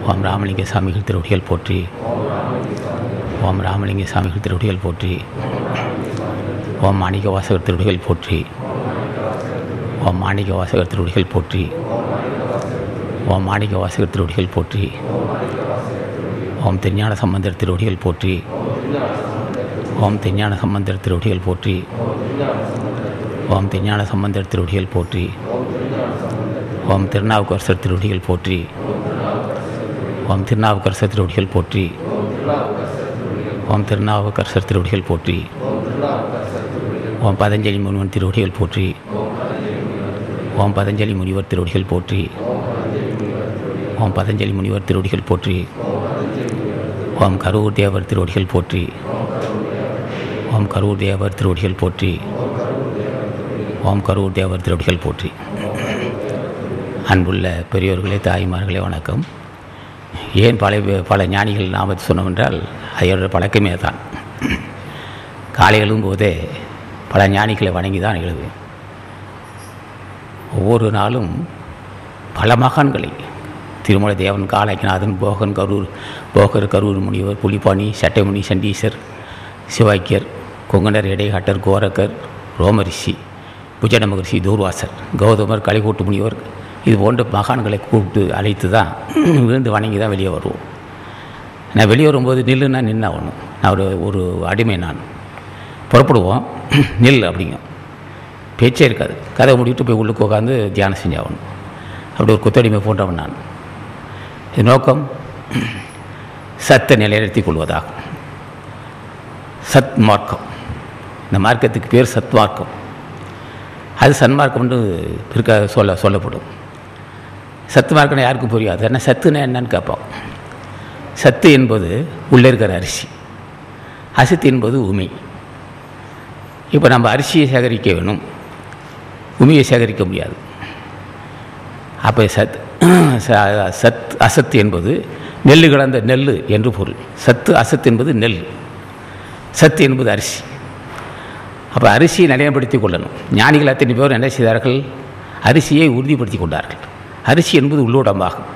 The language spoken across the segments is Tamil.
ஓம் ராமலிங்க சாமிகள் திருவடிகள் போற்றி. ஓம் ராமலிங்க சாமிகள் திருவடிகள் போற்றி. ஓம் மாணிக்க வாசகர் திருவடிகள் போற்றி. ஓம் மாணிக்க வாசகர் திருவடிகள் போற்றி. ஓம் மாணிக்க வாசகர் திருவடிகள் போற்றி. ஓம் திருஞான சம்பந்தர் திருவடிகள் போற்றி. ஓம் திருஞான சம்பந்தர் திருவடிகள் போற்றி. ஓம் திருஞான சம்பந்தர் திருவடிகள் போற்றி. ஓம் திருநாவுக்கரசர் திருவடிகள் போற்றி. ஓம் திருநாவுக்கரசர் திருவடிகள் போற்றி. ஓம் திருநாவுக்கரசர் திருவடிகள் போற்றி. ஓம் பதஞ்சலி முனிவன் திருவடிகள் போற்றி. ஓம் பதஞ்சலி முனிவர் திருவடிகள் போற்றி. ஓம் பதஞ்சலி முனிவர் திருவடிகள் போற்றி. ஓம் கரூர் தேவர் திருவடிகள் போற்றி. ஓம் கரூர் தேவர் திருவடிகள் போற்றி. ஓம் கரூர் தேவர் திருவடிகள் போற்றி. அன்புள்ள பெரியோர்களே, தாய்மார்களே, வணக்கம். ஏன் பல ஞானிகள் நாமத்தை சொன்னோம் அதோட பழக்கமே தான். காலை எழும்போதே பல ஞானிகளை வணங்கி தான் எழுதுவேன். ஒவ்வொரு நாளும் பல மகான்களை, திருமலை தேவன், காலக்கிநாதன், போகர், கரூர் முனிவர், புலிப்பாணி, சட்டைமுனி, சண்டீசர், சிவாக்கியர், கொங்கணர், இடைகாட்டர், கோரக்கர், ரோமரிஷி, புஜன மகரிஷி, தூர்வாசர், கௌதமர், கலிகோட்டு முனிவர், இது போன்ற மகான்களை கூப்பிட்டு அழைத்து தான் விழுந்து வணங்கி தான் வெளியே வருவோம். நான் வெளியே வரும்போது நில்லுன்னா நின்னாகணும். நான் ஒரு அடிமை. நான் புறப்படுவோம், நில் அப்படிங்க, பேச்சே இருக்காது. கதை முடிவிட்டு போய் உள்ளுக்கு உட்காந்து தியானம் செஞ்சாகணும். அப்படி ஒரு கொத்தடிமை போன்றவன் நான். இது நோக்கம் சத்தை நிலைநிறுத்திக் கொள்வதாகும். சத் மார்க்கம், இந்த மார்க்கத்துக்கு பேர் சத் மார்க்கம். அது சன்மார்க்கம்னு சொல்லப்படும். சத்து மார்க்கம்னா யாருக்கும் புரியாது. ஏன்னா சத்துனா என்னன்னு கேட்போம். சத்து என்பது உள்ளே இருக்கிற அரிசி, அசத்து என்பது உமி. இப்போ நம்ம அரிசியை சேகரிக்க வேணும், உமியை சேகரிக்க முடியாது. அப்போ அசத்து என்பது நெல் கலந்த நெல் என்று பொருள். சத்து அசத்து என்பது நெல், சத்து என்பது அரிசி. அப்போ அரிசியை நிலைப்படுத்திக் கொள்ளணும். ஞானிகள் அத்தனை பேர் என்ன செய்தார்கள்? அரிசியை உறுதிப்படுத்தி கொண்டார்கள். அரிசி என்பது உள்ளுடம்பாகும்.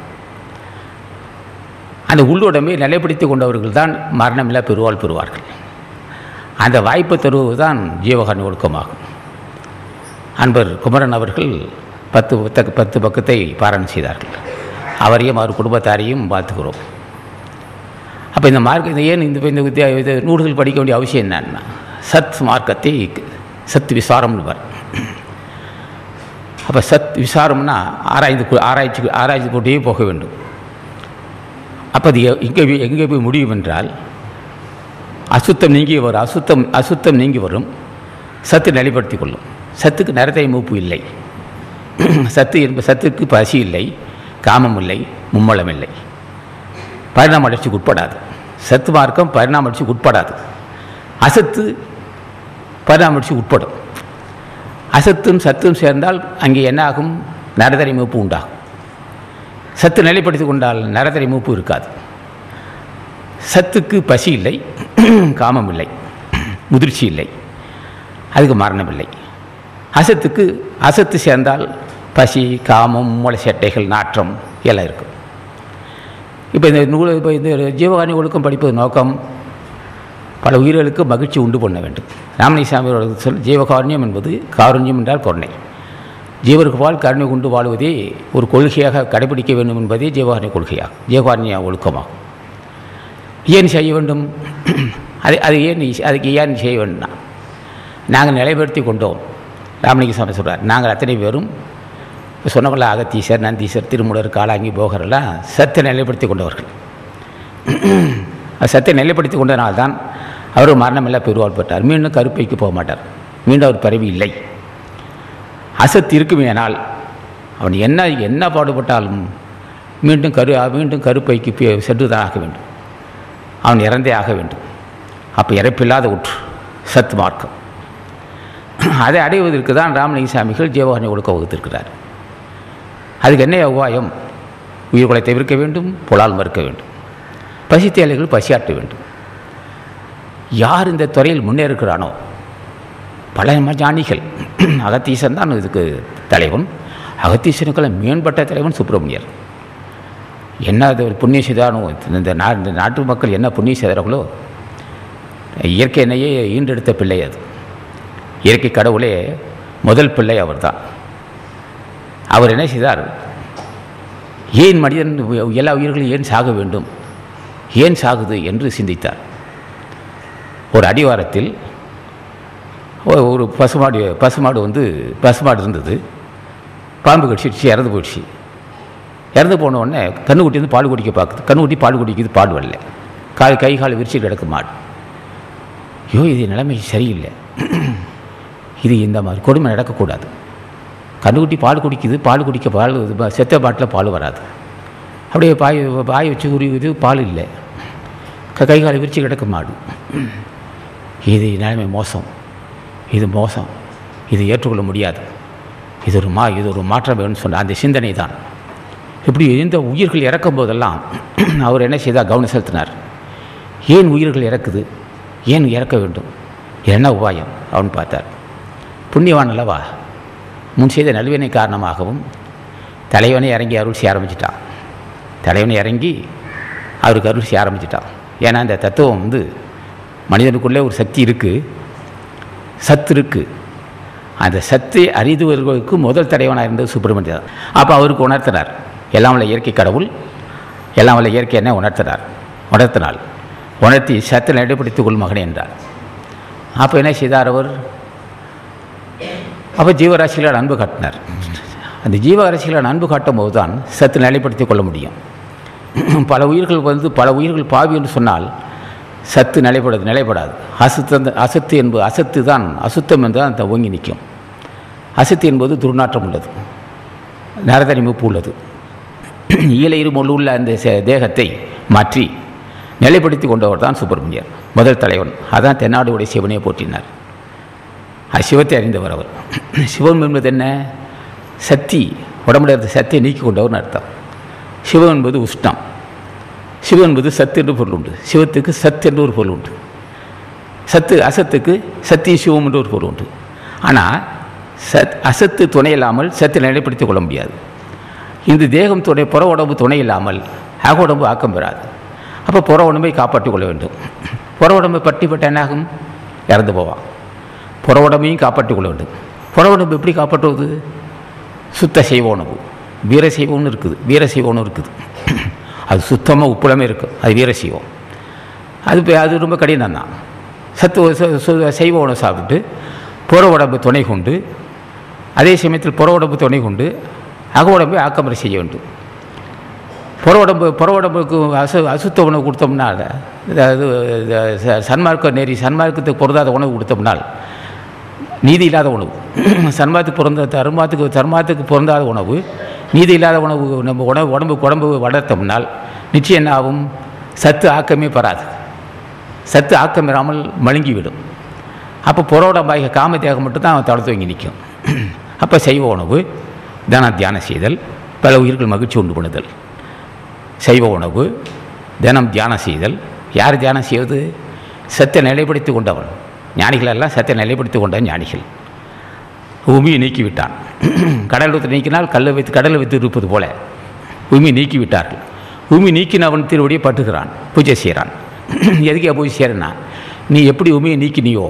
அந்த உள்ளுடம்பை நிலைப்படுத்தி கொண்டவர்கள் தான் மரணமில்லா பெருவாள் பெறுவார்கள். அந்த வாய்ப்பை தருவது தான் ஜீவகாரணி ஒழுக்கமாகும். அன்பர் குமரன் அவர்கள் 10 பக்கத்தை பாராயணம் செய்தார்கள். அவரையும் அவர் குடும்பத்தாரையும் பார்த்துக்கிறோம். அப்போ இந்த மார்க்கத்தை ஏன் இந்த நூல்கள் படிக்க வேண்டிய அவசியம் என்னன்னா, சத் மார்க்கத்தை சத் விசாரம்னு வர. அப்போ சத் விசாரம்னா ஆராய்ச்சி போட்டே போக வேண்டும். அப்போ அது எங்கே போய் முடியும் என்றால், அசுத்தம் நீங்கி வரும். அசுத்தம் நீங்கி வரும். சத்து நிலைப்படுத்தி கொள்ளும். சத்துக்கு நிறத்தை மூப்பு இல்லை. சத்துக்கு பசி இல்லை, காமம் இல்லை, மும்மலம் இல்லை, பரிணாம வளர்ச்சிக்கு உட்படாது. சத்து மார்க்கம் பரிணாம வளர்ச்சிக்கு உட்படாது. அசத்து பரிணாம வளர்ச்சிக்கு உட்படும். அசத்தும் சத்தும் சேர்ந்தால் அங்கே என்ன ஆகும்? நரதரை மூப்பு உண்டாகும். சத்து நிலைப்படுத்தி கொண்டால் நரதரை மூப்பு இருக்காது. சத்துக்கு பசி இல்லை, காமம் இல்லை, முதிர்ச்சி இல்லை, அதுக்கு மரணம் இல்லை. அசத்து சேர்ந்தால் பசி, காமம், மூளை சேட்டைகள், நாற்றம் எல்லாம் இருக்கும். இப்போ இந்த ஜீவகாரணி ஒழுக்கம் படிப்பது நோக்கம் பல உயிர்களுக்கு மகிழ்ச்சி உண்டு பண்ண வேண்டும். ராமலிங்கசாமியோட சொல், ஜீவகாருண்யம் என்பது காருண்யம் என்றால் கருணை. ஜீவருக்கு பால் கருணை கொண்டு வாழ்வதே ஒரு கொள்கையாக கடைபிடிக்க வேண்டும் என்பதே ஜீவகாருண்ய கொள்கையாகும், ஜீவகாருண்ய ஒழுக்கமாகும். ஏன் செய்ய வேண்டும்? அதுக்கு ஏன் செய்ய வேண்டும்னா, நாங்கள் நிலைப்படுத்தி கொண்டோம். ராமலிங்கசாமி சொல்கிறார், நாங்கள் அத்தனை பேரும் சொன்னவங்கள அகத்தீசர், நந்தீசர், திருமூலர், காலாங்கி, போகரெல்லாம் சத்தை நிலைப்படுத்தி கொண்டவர்கள். சத்தை நிலைப்படுத்தி கொண்டனால்தான் அவர் மரணமெல்லாம் பெருவாள் பெற்றார். மீண்டும் கருப்பைக்கு போக மாட்டார். மீண்டும் அவர் பிறவி இல்லை. அசத்து இருக்குமேனால் அவன் என்ன பாடுபட்டாலும் மீண்டும் கருப்பைக்கு சென்று தான் ஆக வேண்டும். அவன் இறந்தே ஆக வேண்டும். அப்போ இறப்பில்லாத ஒற்று சத் மார்க்கம். அதை அடைவதற்கு தான் ராமலிங்கசாமிகள் ஜீவகாரணி ஒழுக்க வகுத்திருக்கிறார். அதுக்கு என்ன உபாயம்? உயிர்களை தவிர்க்க வேண்டும், புலால் மறுக்க வேண்டும், பசித்தேலைகள் பசியாற்ற வேண்டும். யார் இந்த துறையில் முன்னேறுகிறானோ, பல ஞானிகள், அகத்தீசன் தான் இதுக்கு தலைவன். அகத்தீசனுக்கெல்லாம் மேம்பட்ட தலைவன் சுப்பிரமணியர். என்ன அது ஒரு புண்ணியம் செய்தானோ, இந்த நாட்டு மக்கள் என்ன புண்ணியம் செய்தார்களோ, இயற்கை என்னையே ஈண்டெடுத்த பிள்ளை அது. இயற்கை கடவுளே முதல் பிள்ளை அவர் தான். அவர் என்ன செய்தார், ஏன் மனிதன் எல்லா உயிர்களும் ஏன் சாக வேண்டும், ஏன் சாகுது என்று சிந்தித்தார். ஒரு அடிவாரத்தில் ஒரு பசுமாடு இருந்தது. பாம்பு கடிச்சிடுச்சு, இறந்து போயிடுச்சு. இறந்து போன உடனே கண்ணுக்குட்டி வந்து பால் குடிக்க பார்க்குது. கண்ணுக்குட்டி பால் குடிக்குது, பால் வரல. கை கால் விரிச்சு கிடக்கு மாடு. ஐயோ, இது நிலைமை சரியில்லை, இது இந்த மாதிரி கொடுமை நடக்கக்கூடாது. கண்ணுக்குட்டி பால் குடிக்குது, பால் குடிக்க பால் செத்த பாட்டில் பால் வராது. அப்படியே பாய் வச்சு உருவிது, பால் இல்லை. கை கால் விரிச்சு கிடக்கு மாடு. இது நிலைமை மோசம், இது மோசம், இது ஏற்றுக்கொள்ள முடியாது, இது ஒரு மாற்றம் வேணும்னு சொன்ன அந்த சிந்தனை தான். இப்படி எந்த உயிர்கள் இறக்கும் போதெல்லாம் அவர் என்ன செய்தால் கவனம் செலுத்தினார். ஏன் உயிர்கள் இறக்குது, ஏன் இறக்க வேண்டும், என்ன உபாயம் அவன் பார்த்தார். புண்ணியவான் அல்லவா, முன் செய்த நல்வினை காரணமாகவும் தலைவனை இறங்கி அருள் செய்ய ஆரம்பிச்சிட்டான். தலைவனை இறங்கி அவருக்கு அருள் செய்ய ஆரம்பிச்சிட்டான். ஏன்னா அந்த தத்துவம் வந்து மனிதனுக்குள்ளே ஒரு சக்தி இருக்குது, சத்து இருக்குது. அந்த சத்தை அறிந்துவர்களுக்கு முதல் தலைவனாக இருந்தது சுப்பிரமணியன் தான். அப்போ அவருக்கு உணர்த்தினார், எல்லாம் வல்ல இயற்கை கடவுள், எல்லாம் வல்ல இயற்கை என்ன உணர்த்தினால் உணர்த்தி சத்தை நடைபடுத்திக் கொள் மகனே என்றார். அப்போ என்ன செய்தார் அவர், அப்போ ஜீவராசிகளால் அன்பு காட்டினார். அந்த ஜீவராசிகளால் அன்பு காட்டும் போது தான் சத்து நிலைப்படுத்தி கொள்ள முடியும். பல உயிர்கள் பாவி என்று சொன்னால் சத்து நிலைப்படாது. அசத்து தான் அசுத்தம் என்று தான் அந்த ஓங்கி நிற்கும். அசத்து என்பது துர்நாற்றம் உள்ளது, நரதனிமுப்பு உள்ளது. ஈழையிறு மொழு உள்ள அந்த தேகத்தை மாற்றி நிலைப்படுத்தி கொண்டவர் தான் சுப்பிரமணியர், முதல் தலைவன். அதான் தென்னாடுடைய சிவனையை போற்றினார். அது சிவத்தை அறிந்தவர் அவர். சிவம் என்பது என்ன, சக்தி, உடம்புல இருந்த சக்தியை நீக்கி கொண்டவர்னு அர்த்தம். சிவம் என்பது உஷ்ணம், சிவம் என்பது சத்து என்று பொருள் உண்டு. சிவத்துக்கு சத்து என்று ஒரு பொருள் உண்டு. அசத்துக்கு சத்திய சிவம் என்று ஒரு பொருள் உண்டு. ஆனால் அசத்து துணை இல்லாமல் சத்தை நிலைப்படுத்திக் கொள்ள முடியாது. இந்த தேகம் புற உடம்பு துணை இல்லாமல் அக உடம்பு ஆக்கம் பெறாது. அப்போ புற உடம்பை காப்பாற்றிக் கொள்ள வேண்டும். புற உடம்பை பட்டிப்பட்ட என்னாகும், இறந்து போவான். புற உடம்பையும் காப்பாற்றிக் கொள்ள வேண்டும். புற உடம்பு எப்படி காப்பாற்றுவது, சுத்த செய்வ உணவு, வீரசைவம்னு இருக்குது. அது சுத்தமாக உப்புலமே இருக்குது, அது வீரசைவம். அது ரொம்ப கடினம் தான். செய்வ உணவு சாப்பிட்டு புற உடம்பு துணை கொண்டு, அதே சமயத்தில் புற உடம்பு துணை கொண்டு அக உடம்பை ஆக்கமுறை செய்ய வேண்டும். புற உடம்புக்கு அசுத்த உணவு கொடுத்தோம்னா, அதாவது சன்மார்க்கத்துக்கு பொருந்தாத உணவு கொடுத்தோம்னால் நீதி இல்லாத உணவு, தர்மத்துக்கு பொருந்தாத உணவு, நீதி இல்லாத உணவு நம்ம உடம்பு வளர்த்தோம்னால் நிச்சயம் என்ன ஆகும், சத்து ஆக்கமே பெறாது. சத்து ஆக்கம் பெறாமல் மழுங்கிவிடும். அப்போ புற உடம்பாக காம தேகம் மட்டும்தான் அவன் தளர்த்து வாங்கி நிற்கும். அப்போ சைவ உணவு, தியானம் செய்தல், பல உயிர்கள் மகிழ்ச்சி உண்டு பண்ணுதல். சைவ உணவு, தியானம் செய்தல். யார் தியானம் செய்வது, சத்தை நிலைப்படுத்தி கொண்டவன். ஞானிகளெல்லாம் சத்தை நிலைப்படுத்தி கொண்ட ஞானிகள். பூமியை நீக்கிவிட்டான். கடல் வைத்து நீக்கினால் கடலை வைத்து இருப்பது போல பூமி நீக்கிவிட்டார்கள். பூமி நீக்கினவன் திருவடியை பட்டுகிறான், பூஜை செய்கிறான். எதுக்கே பூஜை செய்கிறன்னா, நீ எப்படி பூமியை நீக்கினியோ,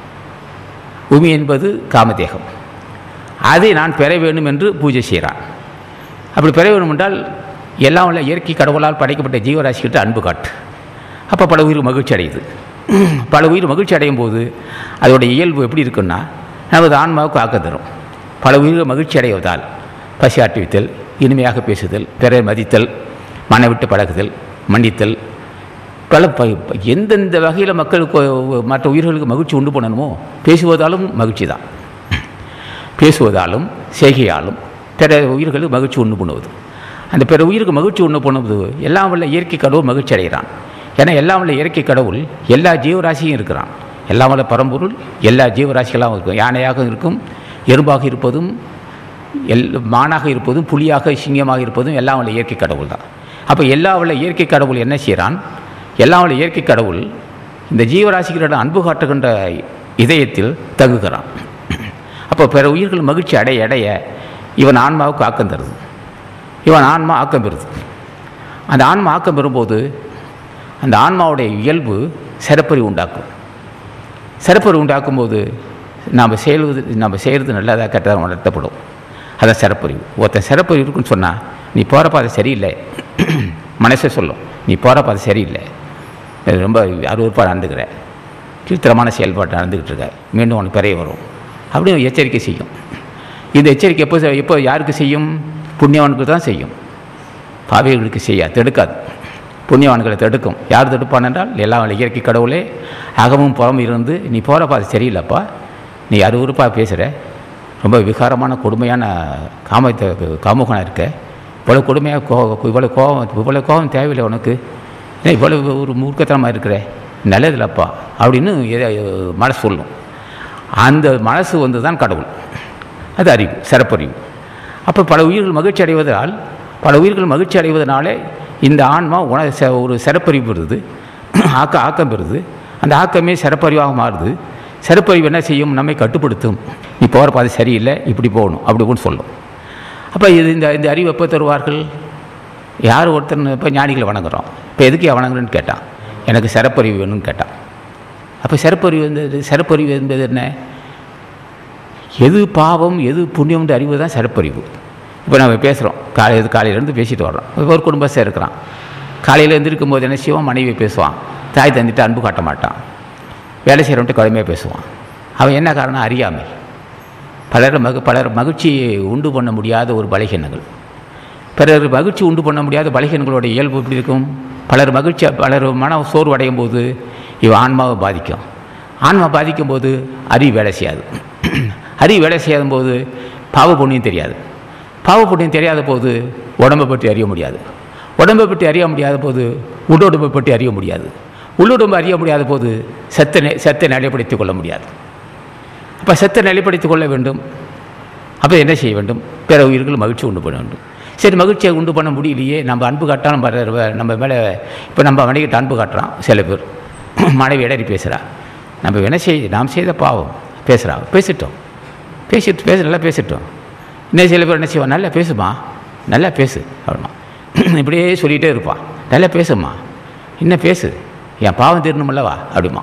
பூமி என்பது காமதேகம், அதை நான் பெற வேண்டும் என்று பூஜை செய்கிறான். அப்படி பெற வேண்டும் என்றால் எல்லாம் உள்ள இயற்கை கடவுளால் படைக்கப்பட்ட ஜீவராசிக்கிட்ட அன்பு காட்டு. அப்போ பல உயிர் மகிழ்ச்சி அடையுது. பல உயிர் மகிழ்ச்சி அடையும் போது அதோடைய இயல்பு எப்படி இருக்குன்னா, நமது ஆன்மாவுக்கு ஆக்க தரும். பல உயிர்கள் மகிழ்ச்சி அடைவதால் பசி ஆட்டுவித்தல், இனிமையாக பேசுதல், பிறர் மதித்தல், மன விட்டு பழகுதல், மன்னித்தல், எந்தெந்த வகையில் மக்களுக்கு மற்ற உயிர்களுக்கு மகிழ்ச்சி உண்டு பண்ணணுமோ பேசுவதாலும் மகிழ்ச்சி தான். பேசுவதாலும் செய்கையாலும் பிற உயிர்களுக்கு மகிழ்ச்சி உண்டு பண்ணுவது. அந்த பிற உயிருக்கு மகிழ்ச்சி உண்டு பண்ணுவது எல்லாம் வல்ல இயற்கை கடவுள் மகிழ்ச்சி அடைகிறான். ஏன்னா எல்லாம் வல்ல இயற்கை கடவுள் எல்லா ஜீவராசியும் இருக்கிறான். எல்லாம் வல்ல பரம்பொருள் எல்லா ஜீவராசிகளாகவும் இருக்கும். யானையாக இருக்கும், எறும்பாக இருப்பதும், மானாக இருப்பதும், புலியாக சிங்கமாக இருப்பதும் எல்லாம் வல்ல இயற்கை கடவுள் தான். அப்போ எல்லா வல்ல இயற்கை கடவுள் என்ன செய்கிறான், எல்லாம் வல்ல இயற்கை கடவுள் இந்த ஜீவராசிகளிடம் அன்பு காட்டுகின்ற இதயத்தில் தங்குகிறான். அப்போ பிற உயிர்கள் மகிழ்ச்சி அடைய இவன் ஆன்மாவுக்கு ஆக்கம் தருது, இவன் ஆன்மா ஆக்கம் பெறுது. அந்த ஆன்மா ஆக்கம் பெறும்போது அந்த ஆன்மாவுடைய இயல்பு சிறப்பறிவு உண்டாக்கும். சிறப்பறிவு உண்டாக்கும்போது நம்ம செய்கிறது நல்லதாக கெட்டதாக உணர்த்தப்படும். அதான் சிறப்பறிவு. ஒருத்தன் சிறப்பறிவு இருக்குன்னு சொன்னால் நீ போகிற பாதை சரியில்லை, மனசே சொல்லும் நீ போகிற பாதை சரியில்லை, ரொம்ப அருவருப்பாக நடந்துக்கிற, கீழ்த்தரமான செயல்பாட்டை நடந்துக்கிட்டு இருக்க, மீண்டும் உனக்கு பிறைய வரும் அப்படின்னு எச்சரிக்கை செய்யும். இந்த எச்சரிக்கை எப்போ யாருக்கு செய்யும்? புண்ணியவானுக்கு தான் செய்யும், பாவிகளுக்கு செய்யாது, தடுக்காது. புண்ணியவான்களை தடுக்கும். யார் தடுப்பான் என்றால் எல்லாம் இயற்கை கடவுளே அகமும் புறமும் இருந்து நீ போகிற பாதை சரியில்லைப்பா, நீ அருவருப்பாக பேசுகிற, ரொம்ப விகாரமான கொடுமையான காமுகனாக இருக்க, இவ்வளோ கொடுமையாக இவ்வளோ கோபம் தேவையில்லை உனக்கு, ஏன் இவ்வளோ ஒரு மூர்க்கத்தனமாக இருக்கிற, நல்லதில்லப்பா அப்படின்னு மனசு சொல்லும். அந்த மனசு வந்து தான் கடவுள். அது அறிவு, சிறப்பறிவு. அப்போ பல உயிர்கள் மகிழ்ச்சி அடைவதனாலே இந்த ஆன்மா ஒரு சிறப்பறிவு பெறுது, ஆக்கம் பெறுது. அந்த ஆக்கமே சிறப்பறிவாக மாறுது. சிறப்பறிவு என்ன செய்யும்? நம்மை கட்டுப்படுத்தும். நீ போகிற பாதை சரியில்லை, இப்படி போகணும், அப்படி கூட சொல்லும். அப்போ இந்த அறிவு எப்போ தருவார்கள்? யார் ஒருத்தர் இப்போ ஞானிகளை வணங்குறோம், இப்போ எதுக்கு வணங்குறேன்னு கேட்டான், எனக்கு சிறப்பறிவு வேணும்னு கேட்டான். அப்போ சிறப்பறிவு என்பது என்ன? எது பாவம் எது புண்ணியம்ன்ற அறிவு தான் சிறப்பறிவு. இப்போ நம்ம பேசுகிறோம், காலையிலேருந்து பேசிட்டு வர்றோம். ஒரு குடும்பத்தை இருக்கிறான், காலையில் எழுந்திருக்கும் போது என்ன செய்வான்? மனைவி பேசுவான், தாய் தந்துட்டு அன்பு காட்ட மாட்டான், வேலை செய்கிறவன்ட்டு கடுமையாக பேசுவான். அவன் என்ன காரணம்? அறியாமை. பலர் மகிழ்ச்சியை உண்டு பண்ண முடியாத ஒரு பலகீனங்கள். பிறர் மகிழ்ச்சி உண்டு பண்ண முடியாத பலகீனங்களோட இயல்பு எப்படி இருக்கும்? பலர் மன சோர்வு அடையும் போது இவன் ஆன்மாவை பாதிக்கும். ஆன்மா பாதிக்கும் போது அறிவு வேலை செய்யாது. அறிவு வேலை செய்யாத போது பாவ புண்ணியம் தெரியாது. பாவ புண்ணியம் தெரியாத போது உடம்பை பற்றி அறிய முடியாது. உடம்பை பற்றி அறிய முடியாத போது உள்ளுடம்பை பற்றி அறிய முடியாது. உள்ளுடம்பு அறிய முடியாத போது சத்தை நிலைப்படுத்திக் கொள்ள முடியாது. அப்போ சத்தை நிலைப்படுத்திக் கொள்ள வேண்டும். அப்போ என்ன செய்ய வேண்டும்? பிற உயிர்கள் மகிழ்ச்சி உண்டு பண்ண வேண்டும். சரி, மகிழ்ச்சியை உண்டு பண்ண முடியலையே, நம்ம அன்பு காட்டாலும் நம்ம மேலே இப்போ நம்ம மனைவிட்ட அன்பு காட்டுறான். சில பேர் மனைவி இடறி பேசுகிறா, நம்ம என்ன நாம் செய்த பாவம் பேசிட்டோம், நல்லா பேசிட்டோம். இன்னும் சில பேர் என்ன செய்வான்? நல்லா பேசுமா, நல்லா பேசு அப்படிமா, இப்படியே சொல்லிகிட்டே இருப்பான். நல்லா பேசுமா, இன்னும் பேசு, என் பாவம் தீரணுமில்லவா அப்படிமா.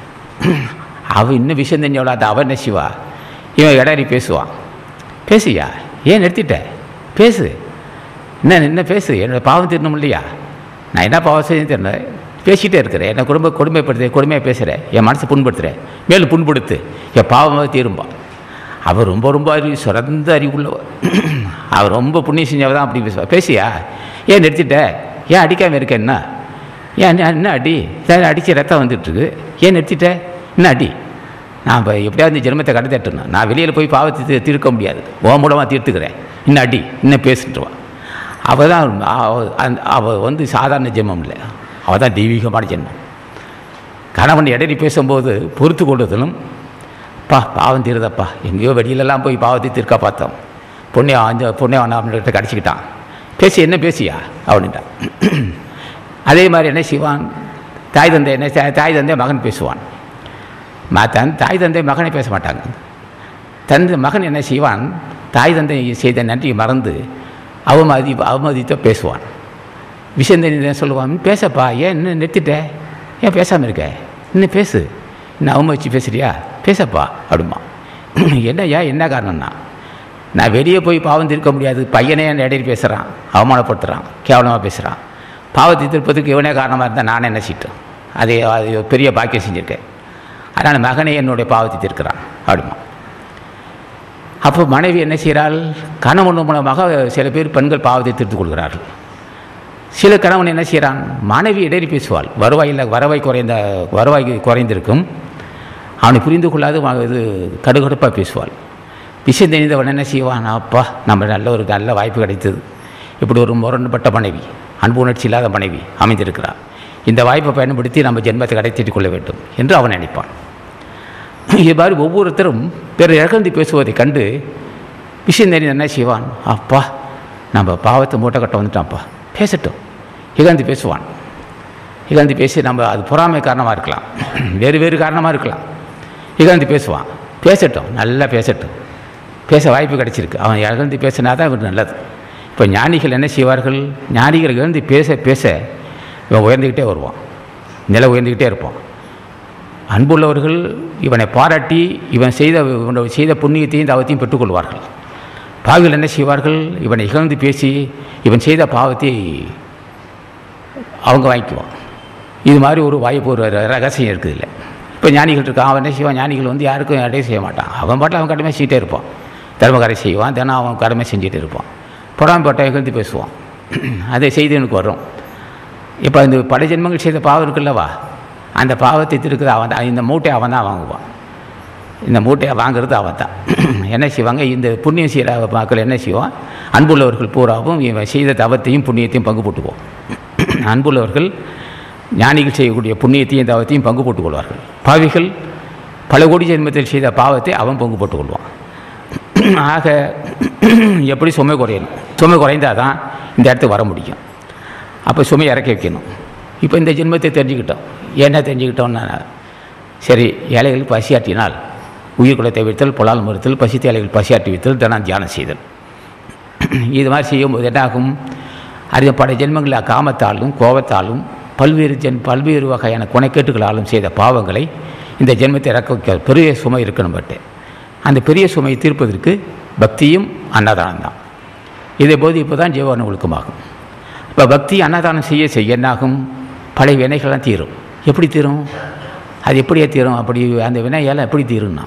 அவன் இன்னும் விஷயம் தெரிஞ்சவளா? அது அவன் என்ன செய்வா? இவன் இடறி பேசுவான். பேசியா, ஏன் நிறுத்திட்ட, பேசு, என்ன பேசு, என்னோட பாவம் தீரணும் இல்லையா? நான் என்ன பாவம் செய்ய தெரியல, பேசிகிட்டே இருக்கிறேன், என்னை கொடுமையாக பேசுகிறேன், என் மனசை புண்படுத்துகிறேன், மேலும் புண்படுத்து, என் பாவமாக தீரும்பா. அவர் ரொம்ப சிறந்த அறிவுள்ளவர், அவர் ரொம்ப புண்ணியம் செஞ்சவர் தான் அப்படி பேசுவார். பேசியா, ஏன் நிறுத்திட்ட, ஏன் அடிக்காமல் இருக்க, என்ன அடி, அடித்து ரத்தம் வந்துட்டுருக்கு, ஏன் நிறுத்திட்ட, என்ன அடி, நான் இப்போ எப்படியாவது இந்த ஜென்மத்தை கடத்திட்டுருந்தேன், நான் வெளியில் போய் பாவத்தை தீர்க்க முடியாது, ஓ மூலமாக தீர்த்துக்கிறேன், இன்னும் அடி, இன்னும் பேசிட்டுருவான். அவள் தான் அவள் சாதாரண ஜென்மம் இல்லை, அவள் தான் தெய்வீகமான ஜென்மம். கணவன் இடறி பேசும்போது பொறுத்து கொள்வதிலும், பாவம் தீருதப்பா, எங்கேயோ வெளியிலலாம் போய் பாவத்தை தீர்க்க பார்த்தோம், பொண்ணையான் அவன்கிட்ட கடிச்சிக்கிட்டான், பேசி என்ன பேசியா அப்படின்ட்டான். அதே மாதிரி என்ன செய்வான்? தாய் தந்தை மகன் பேசுவான். தாய் தந்தை மகனை பேச மாட்டாங்க. மகன் என்ன செய்வான்? தாய் தந்தை செய்த நன்றியை மறந்து அவமதித்த பேசுவான். விஷயம் தெரிஞ்ச சொல்லுவான், பேசப்பா, ஏன் இன்னும் நிறுத்திட்ட, ஏன் பேசாமல் இருக்க, இன்னும் பேசு, இன்னும் அவமதிச்சு பேசுறியா, பேசப்பா அப்படிமா. என்னையா, என்ன காரணம்னா, நான் வெளியே போய் பாவம் தீர்க்க முடியாது, பையனே என் இடையில் பேசுகிறான், அவமானப்படுத்துகிறான், கேவலமாக பேசுகிறான், பாவத்தை தீர்ப்பதுக்கு இவனே காரணமாக இருந்தால் நானே என்ன செய்யிட்டேன், அது பெரிய பாக்கியம் செஞ்சுருக்கேன், அதனால் மகனே என்னுடைய பாவத்தை தீர்க்கிறான் அப்படிமா. அப்போ மனைவி என்ன செய்கிறாள்? கணவன் மூலமாக சில பேர் பெண்கள் பாவத்தை தீர்த்து கொள்கிறார்கள். சில கணவன் என்ன செய்கிறான்? மனைவி இடறி பேசுவாள், வருவாய் குறைந்திருக்கும், அவனை புரிந்து கொள்ளாது இது கடுகடுப்பாக பேசுவாள். விஷயம் தெரிந்தவன் என்ன செய்வான்? அப்பா, நம்ம நல்ல வாய்ப்பு கிடைத்தது, இப்படி ஒரு முரண்பட்ட மனைவி, அன்பு உணர்ச்சி இல்லாத மனைவி அமைந்திருக்கிறார், இந்த வாய்ப்பை பயன்படுத்தி நம்ம ஜென்மத்தை கடைத்திட்டு கொள்ள வேண்டும் என்று அவன் நினைப்பான். இது மாதிரி ஒவ்வொருத்தரும் பிறர் இழந்து பேசுவதை கண்டு விஷயம் தெரிந்த என்ன செய்வான்? அப்பா, நம்ம பாவத்தை மூட்டை கட்ட வந்துட்டான்ப்பா, பேசட்டும், இகழ்ந்து பேசுவான். இகழ்ந்து பேசி நம்ம அது பொறாமை காரணமாக இருக்கலாம், வேறு காரணமாக இருக்கலாம், இகழ்ந்து பேசுவான். பேசட்டும், நல்லா பேசட்டும், பேச வாய்ப்பு கிடைச்சிருக்கு, அவன் இகழ்ந்து பேசினா தான் இவருக்கு நல்லது. இப்போ ஞானிகள் என்ன செய்வார்கள்? ஞானிகள் எழுந்து பேச பேச இவன் உயர்ந்துக்கிட்டே வருவான், நிலை உயர்ந்துக்கிட்டே இருப்பான். அன்புள்ளவர்கள் இவனை பாராட்டி இவன் செய்த புண்ணியத்தையும் தவத்தையும் பெற்றுக்கொள்வார்கள். பாவிகள் என்ன செய்வார்கள்? இவனை இகழ்ந்து பேசி இவன் செய்த பாவத்தை அவங்க வாங்கிக்குவான். இது மாதிரி ஒரு வாய்ப்பு, ஒரு ரகசியம் இருக்குது இல்லை. இப்போ ஞானிகள் இருக்கான், அவன் என்ன செய்வான்? ஞானிகள் வந்து யாருக்கும் இடையே செய்ய மாட்டான். அவன் பாட்டில் அவன் கடமை செஞ்சுட்டே இருப்பான், தர்மகாரை செய்வான், தினம் அவன் கடமை செஞ்சுட்டு இருப்பான். பொறாமைப்பட்ட இகழ்ந்து பேசுவான். அதை செய்து எனக்கு வரும். இப்போ இந்த பல ஜென்மங்கள் செய்த பாவம் இருக்குல்லவா, அந்த பாவத்தை திருக்குது அவன் தான். இந்த மூட்டையை அவன் தான் வாங்குவான், இந்த மூட்டையை வாங்குறது அவன் தான். என்ன செய்வாங்க? இந்த புண்ணியம் செய்கிற மக்கள் என்ன செய்வான்? அன்புள்ளவர்கள் பூராவும் இவன் செய்த தவத்தையும் புண்ணியத்தையும் பங்கு போட்டுக்குவோம். அன்புள்ளவர்கள் ஞானிகள் செய்யக்கூடிய புண்ணியத்தையும் தவத்தையும் பங்கு போட்டுக் கொள்வார்கள். பாவிகள் பல கோடி ஜென்மத்தில் செய்த பாவத்தை அவன் பங்கு போட்டுக்கொள்வான். ஆக எப்படி சுமை குறையணும்? சுமை குறைந்தால் தான் இந்த இடத்துக்கு வர முடியும். அப்போ சுமை இறக்கி வைக்கணும். இப்போ இந்த ஜென்மத்தை தெரிஞ்சுக்கிட்டோம். என்ன தெரிஞ்சுக்கிட்டோம்னா, சரி, ஏழைகள் பசியாற்றினால் உயிர் குலத்தை வைத்தல், புலால் மறுத்தல், பசித்த ஏழைகள் பசியாற்றி வைத்தல், தினம் தியானம் செய்தல். இது மாதிரி செய்யும்போது என்னாகும்? பல ஜென்மங்களில் காமத்தாலும் கோபத்தாலும் பல்வேறு வகையான குணைக்கேட்டுகளாலும் செய்த பாவங்களை இந்த ஜென்மத்தை இறக்க வைக்க பெரிய சுமை இருக்கணும். பட்டு அந்த பெரிய சுமையை தீர்ப்பதற்கு பக்தியும் அன்னதானம் தான். இதே போது இப்போ தான் ஜீவன ஒழுக்கமாகும். இப்போ பக்தி அன்னதானம் செய்ய செய்ய என்னாகும்? பழைய வினைகள்லாம் தீரும். எப்படி தீரும்? அது எப்படியே தீரும்? அப்படி அந்த வினையால் எப்படி தீரும்னா,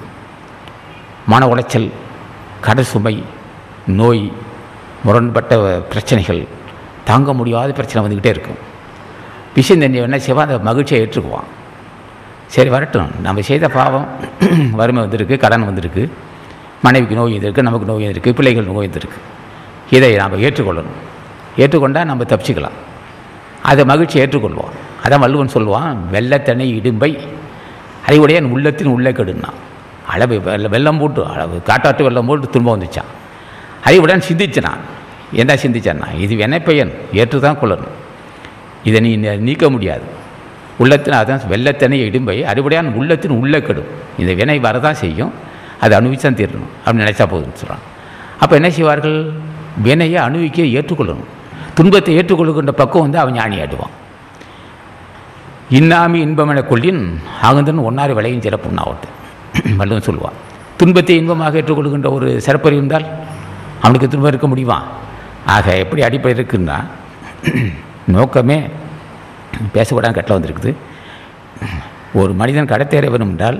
மன உளைச்சல், கடல் சுமை, நோய், முரண்பட்ட பிரச்சனைகள், தாங்க முடியாத பிரச்சனை வந்துக்கிட்டே இருக்கும். விஷயம் தெரிஞ்ச என்ன செய்வான்? அந்த மகிழ்ச்சியை ஏற்றுக்குவான். சரி, வரட்டும், நம்ம செய்த பாவம், வறுமை வந்திருக்கு, கடன் வந்திருக்கு, மனைவிக்கு நோய் வந்திருக்கு, நமக்கு நோய் வந்திருக்கு, பிள்ளைகள் நோய் வந்திருக்கு. இதை நாம் ஏற்றுக்கொள்ளணும். ஏற்றுக்கொண்டால் நம்ம தப்பிச்சுக்கலாம். அதை மகிழ்ச்சியை ஏற்றுக்கொள்வோம். அதான் வள்ளுவன் சொல்லுவான், வெள்ளத்தனை இடும்பை அறிவுடைய உள்ளத்தின் உள்ளே கெடுனா. அளவு வெள்ளம் போட்டு, அளவு காட்டாட்டு வெள்ளம் போட்டு துன்பம் வந்துச்சான். அறிவுடன் சிந்திச்சான். என்ன சிந்திச்சான்னா, இது வினைப்பயன், ஏற்று தான் கொள்ளணும், இதை நீ நீக்க முடியாது. உள்ளத்தின் அதான் வெள்ளத்தனை இடும்பை அறிவுடையான் உள்ளத்தின் உள்ளே கெடும். இந்த வினை வரதான் செய்யும், அதை அனுபவித்தான் தீரணும் அப்படின்னு நினைச்சா போதுன்னு சொல்கிறான். அப்போ என்ன செய்வார்கள்? வினையை அனுபவிக்க ஏற்றுக்கொள்ளணும். துன்பத்தை ஏற்றுக்கொள்ளுகின்ற பக்கம் வந்து அவன் ஞானி ஆடுவான். இன்னாமி இன்பமென கொள்ளின் ஆகுந்தன் ஒன்னாறு விளையும் சிறப்புன்னா ஒருத்தன் வள்ளுவன் சொல்லுவான். துன்பத்தை இன்பமாக ஏற்றுக்கொள்கின்ற ஒரு சிறப்பறி இருந்தால் அவனுக்கு துன்பம் இருக்க முடியுமா? ஆக எப்படி அடிப்படை இருக்குன்னா, நோக்கமே பேசக்கூடாது கட்டில் வந்திருக்குது. ஒரு மனிதன் கடத்தேற வேணும் என்றால்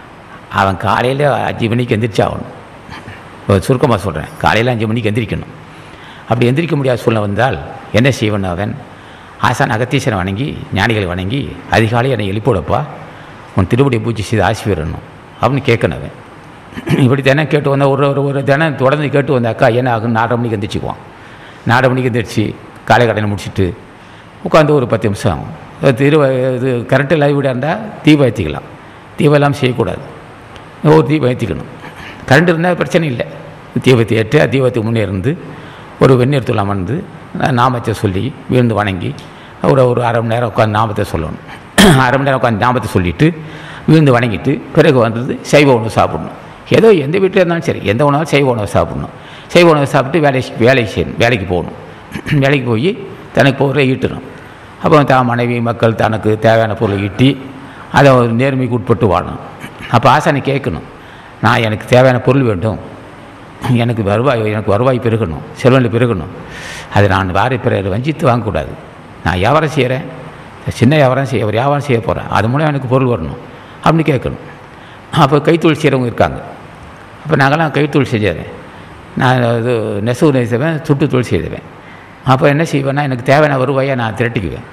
அவன் காலையில் 5 மணிக்கு எந்திரிச்சாகணும். சுருக்கமாக சொல்கிறேன், காலையில் 5 மணிக்கு எந்திரிக்கணும். அப்படி எந்திரிக்க முடியாத சூழ்நிலை வந்தால் என்ன செய்வன்? அவன் ஆசான் அகத்தீசனை வணங்கி, ஞானிகளை வணங்கி, அதிகாலை என்னை எழுப்பிவிடப்பா, உன் திருவடியை பூஜை செய்து ஆசி பெறணும் அப்படின்னு கேட்கணும். அவன் இப்படி தினம் கேட்டு வந்தால் ஒரு தினம் தொடர்ந்து கேட்டு வந்தாக்கா என்ன ஆகும்? 4:30 மணிக்கு எந்திரிச்சுக்குவான். 4:30 மணிக்கு எந்திரிச்சு காலை கடனை முடிச்சுட்டு உட்காந்து ஒரு 10 நிமிஷம் இது கரண்ட்டு லைவ் வீடாக இருந்தால் தீபம் ஏற்றிக்கலாம். தீபம் எல்லாம் செய்யக்கூடாது, ஒரு தீபம் ஏற்றிக்கணும். கரண்ட் இருந்தால் பிரச்சனை இல்லை. தீபத்தை ஏற்று தீபத்துக்கு முன்னே இருந்து ஒரு வெந்நீர் தூள் அமர்ந்து நாமத்தை சொல்லி விழுந்து வணங்கி ஒரு 1/2 மணி நேரம் உட்காந்து நாமத்தை சொல்லணும். 1/2 மணி நேரம் உட்காந்து நாமத்தை சொல்லிவிட்டு விழுந்து வணங்கிட்டு பிறகு வந்தது சைவ உணவு சாப்பிடணும். ஏதோ எந்த வீட்டில் இருந்தாலும் சரி, எந்த உணவும் சைவ உணவு சாப்பிடணும். சைவ உணவு சாப்பிட்டு வேலைக்கு செய்யணும், வேலைக்கு போகணும். வேலைக்கு போய் தனக்கு பொருளை ஈட்டணும். அப்போ தான் மனைவி மக்கள் தனக்கு தேவையான பொருளை ஈட்டி அதை ஒரு நேர்மைக்கு உட்பட்டு வாழணும். அப்போ ஆசானை கேட்கணும், நான் எனக்கு தேவையான பொருள் வேண்டும், எனக்கு வருவாய் பெருகணும், செல்வனில் பெருகணும். அது நான் பிறர் வஞ்சித்து வாங்கக்கூடாது. நான் வியாபாரம் செய்கிறேன், சின்ன வியாபாரம் செய்ய போகிறேன், அது மூலம் எனக்கு பொருள் வரணும் அப்படின்னு கேட்கணும். அப்போ கைத்தொழில் செய்கிறவங்க இருக்காங்க. அப்போ நாங்கள்லாம் கைத்தொழில் செஞ்சுறேன், நான் இது நெசவு நெய்வேன், சுட்டுத்தொழில் செய்வேன். அப்போ என்ன செய்வேன்னா, எனக்கு தேவையான வருவாயை நான் திரட்டிக்குவேன்.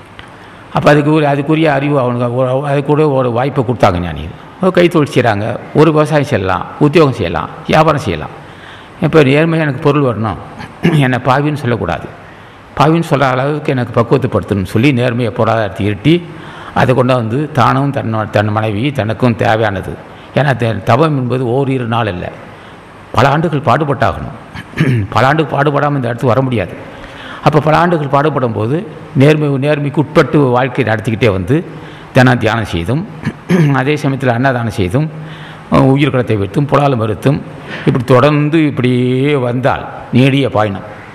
அப்போ அதுக்குரிய அறிவு அது கூட ஒரு வாய்ப்பை கொடுத்தாங்க ஞானிகள். கைத்தொழில் செய்கிறாங்க, ஒரு விவசாயம் செய்யலாம், உத்தியோகம் செய்யலாம், வியாபாரம் செய்யலாம். இப்போ நேர்மையாக எனக்கு பொருள் வரணும், என்னை பாவின்னு சொல்லக்கூடாது, பாவின்னு சொல்கிற அளவுக்கு எனக்கு பக்குவத்தைப்படுத்தணும்னு சொல்லி நேர்மையை பொருளாதாரத்தை ஈட்டி அதை கொண்டு வந்து தானும் தன் மனைவி தனக்கும் தேவையானது. ஏன்னா தவம் என்பது ஓரிரு நாள் இல்லை, பல ஆண்டுகள் பாடுபட்டாகணும். பல ஆண்டுகள் பாடுபடாமல் இந்த இடத்துக்கு வர முடியாது. அப்போ பல ஆண்டுகள் பாடுபடும் போது நேர்மைக்கு உட்பட்டு வாழ்க்கை நடத்திக்கிட்டே வந்து தியானம் செய்தும், அதே சமயத்தில் அன்னதானம் செய்தும், உயிர்குலத்தை வைத்தும், புலால் மறுத்தும், இப்படி தொடர்ந்து இப்படியே வந்தால் நீடிய பயணம்.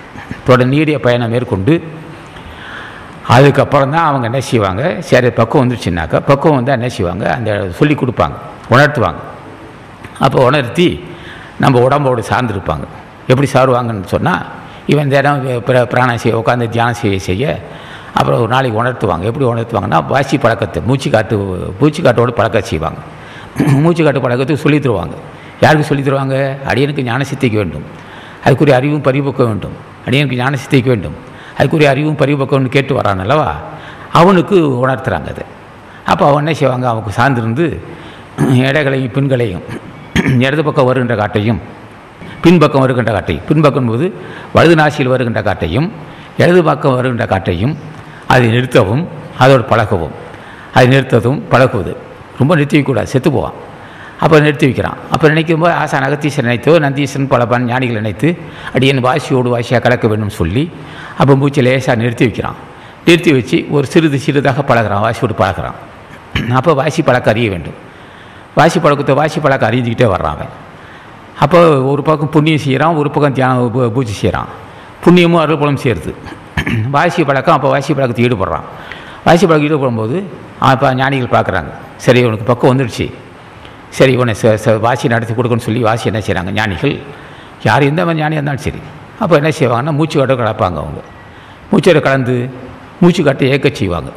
தொடர் நீடிய பயணம் மேற்கொண்டு அதுக்கப்புறம் தான் அவங்க என்ன செய்வாங்க, சரி பக்குவம் வந்துருச்சுனாக்கா பக்குவம் வந்து என்ன செய்வாங்க, அந்த சொல்லி கொடுப்பாங்க, உணர்த்துவாங்க. அப்போ உணர்த்தி நம்ம உடம்போடு சார்ந்திருப்பாங்க. எப்படி சாருவாங்கன்னு சொன்னால், இவன் தினம் பிராணம் செய்ய உட்காந்து தியானம் செய்ய அப்புறம் ஒரு நாளைக்கு உணர்த்துவாங்க. எப்படி உணர்த்துவாங்கன்னா, வாசி பழக்கத்தை மூச்சுக்காட்டோடு பழக்க செய்வாங்க. மூச்சுக்காட்டு பழக்கத்துக்கு சொல்லி தருவாங்க. யாருக்கு சொல்லி தருவாங்க? அடியனுக்கு ஞான சித்திக்க வேண்டும், அதுக்குரிய அறிவும் பரிபக்கம் வேண்டும். அடியனுக்கு ஞான சித்திக்க வேண்டும், அதுக்குரிய அறிவும் பரிபக்கம்னு கேட்டு வரான் அல்லவா, அவனுக்கு உணர்த்துறாங்க அது. அப்போ அவன் என்ன செய்வாங்க, அவனுக்கு சார்ந்திருந்து இடைகளையும் பின்களையும் இடது பக்கம் வருகின்ற காட்டையும் பின்பக்கம் வருகின்ற காட்டையும், பின்பக்கம் போது வலது நாசியில் வருகின்ற காட்டையும் இடது பக்கம் வருகின்ற காட்டையும் அதை நிறுத்தவும் அதோடு பழகவும், அதை நிறுத்ததும் பழகுவது. ரொம்ப நிறுத்தி வைக்கக்கூடாது, செத்து போவான். அப்போ நிறுத்தி வைக்கிறான். அப்போ நினைக்கும்போது ஆசான் அகத்தீசன் நினைத்தோ நந்தீசன் பல ஞானிகள் நினைத்து அடியன் வாசியோடு வாசியாக கலக்க வேண்டும் சொல்லி அப்போ மூச்சை லேசாக நிறுத்தி வைக்கிறான். நிறுத்தி வச்சு ஒரு சிறிதாக பழகிறான், வாசியோடு பழகிறான். அப்போ வாசி பழக்க அறிய வேண்டும். வாசி பழக்க அறிஞ்சிக்கிட்டே வர்றான் அவன். அப்போ ஒரு பக்கம் புண்ணியம் செய்கிறான், ஒரு பக்கம் தியானம் பூஜை செய்கிறான். புண்ணியமும் அருள்பலம் சேருது. வாசி பழக்கம், அப்போ வாசி பழக்கத்தை ஈடுபடுறான். வாசி பழக்கம் ஈடுபடும்போது அப்போ ஞானிகள் பார்க்குறாங்க, சரி இவனுக்கு பக்கம் வந்துடுச்சு, சரி இவனை வாசி நடத்தி கொடுக்கணும்னு சொல்லி வாசி என்ன செய்கிறாங்க ஞானிகள், யார் எந்த மாதிரி ஞானியாக இருந்தாலும் சரி, அப்போ என்ன செய்வாங்கன்னா மூச்சு காட்டை கலப்பாங்க. அவங்க மூச்சோட கலந்து மூச்சு காட்டை ஏற்க செய்வாங்க.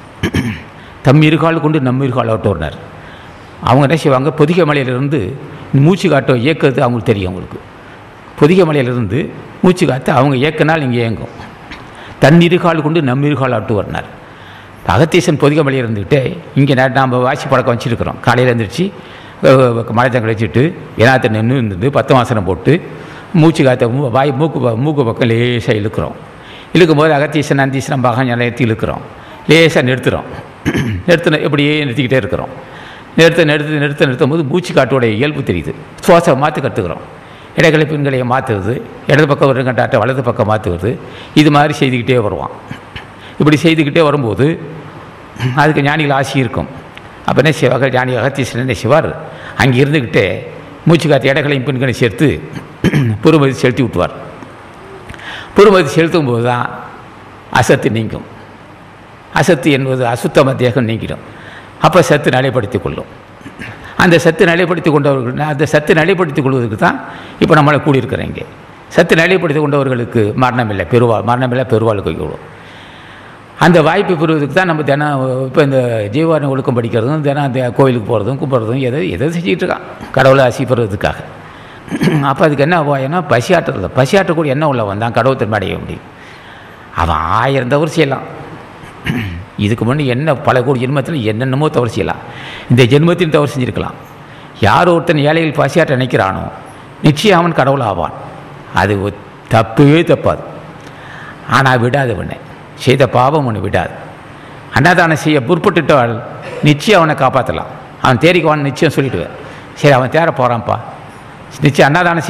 தம் இருகால் கொண்டு நம்ம இருகால் ஓட்டுவர்னர். அவங்க என்ன செய்வாங்க, பொதிகை மலையிலிருந்து மூச்சு காட்டை இயக்கிறது அவங்களுக்கு தெரியும். அவங்களுக்கு பொதிகை மலையிலிருந்து மூச்சு காற்று அவங்க இயக்கினால் இங்கே இயங்கும். தன் இருகால் கொண்டு நம்ம இருகால் ஆட்டுவர்னார். அகத்தீசன் பொதிகை மலையில் இருந்துக்கிட்டே இங்கே நாம் வாசி பழக்கம் வச்சுருக்கிறோம். காலையில் எழுந்திரிச்சு மழைத்தம் கழிச்சிட்டு ஏனாத்த நின்று இருந்தது 10 வாசனம் போட்டு மூச்சு காற்றை மூக்கு பக்கம் லேசாக இழுக்கிறோம். இழுக்கும்போது அகத்தீசன் நந்தீசன் பாகம் நிலையத்தை இழுக்கிறோம், லேசாக நிறுத்துகிறோம். எப்படியே நிறுத்திக்கிட்டே இருக்கிறோம். நிறுத்தும் போது மூச்சு காட்டோடைய இயல்பு தெரியுது. சுவாசம் மாற்றி கற்றுக்கிறோம். இடைகளை பெண்களையும் மாற்றுவது, இடது பக்கம் வருங்கட்டாட்டை வலது பக்கம் மாற்றுவது, இது மாதிரி செய்துக்கிட்டே வருவான். இப்படி செய்துக்கிட்டே வரும்போது அதுக்கு ஞானிகள் ஆசி இருக்கும். அப்போ என்ன செய்வாங்க, ஞானி அகத்தீசன் என்ன செய்வார், அங்கே இருந்துக்கிட்டே மூச்சு காற்று இடைகளையும் பெண்களையும் சேர்த்து புறமதி செலுத்தி விட்டுவார். புறமதி செலுத்தும் போது தான் அசத்து நீங்கும். அசத்து என்பது அசுத்தம தேகம் நீங்கிடும். அப்போ சத்து நிலைப்படுத்திக் கொள்ளும். அந்த சத்து நிலைப்படுத்தி கொண்டவர்கள், அந்த சத்து நிலைப்படுத்திக் கொள்வதற்கு தான் இப்போ நம்மளை கூடியிருக்கிறோம். இங்கே சத்து நிலைப்படுத்தி கொண்டவர்களுக்கு மரணமில்லை, பெருவாள் கொள்ளும். அந்த வாய்ப்பு பெறுவதற்கு தான் நம்ம தினம் இப்போ இந்த ஜீவாரண ஒழுக்கம் படிக்கிறதும், தினம் அந்த கோயிலுக்கு போகிறதும் கும்பிட்றதும் எதை செஞ்சுக்கிட்டு இருக்கான், கடவுளை ஆசி பெறுவதற்காக. அப்போ அதுக்கு என்ன உபாயம்னா பசியாற்றக்கூடிய என்ன உள்ள வந்தான் கடவுள் திரும்ப அடைய முடியும். அவன் 1000 தவறு செய்யலாம். இதுக்கு முன்னே என்ன பல கோடி ஜென்மத்தில் என்னென்னமோ தவறு செய்யலாம். இந்த ஜென்மத்தின் தவறு செஞ்சுருக்கலாம். யார் ஒருத்தன் ஏழைகள் பசியாற்ற நினைக்கிறானோ நிச்சயம் அவன் கடவுள் ஆவான். அது தப்பவே தப்பாது. ஆனால் விடாதவனை செய்த பாவம் ஒன்று விடாது. அன்னதானம் செய்ய புற்பட்டுட்டால் நிச்சயம் அவனை காப்பாற்றலாம். அவன் தேடிக்குவான்னு நிச்சயம் சொல்லிவிடுவேன். சரி அவன் தேர போகிறான்ப்பா, நிச்சயம்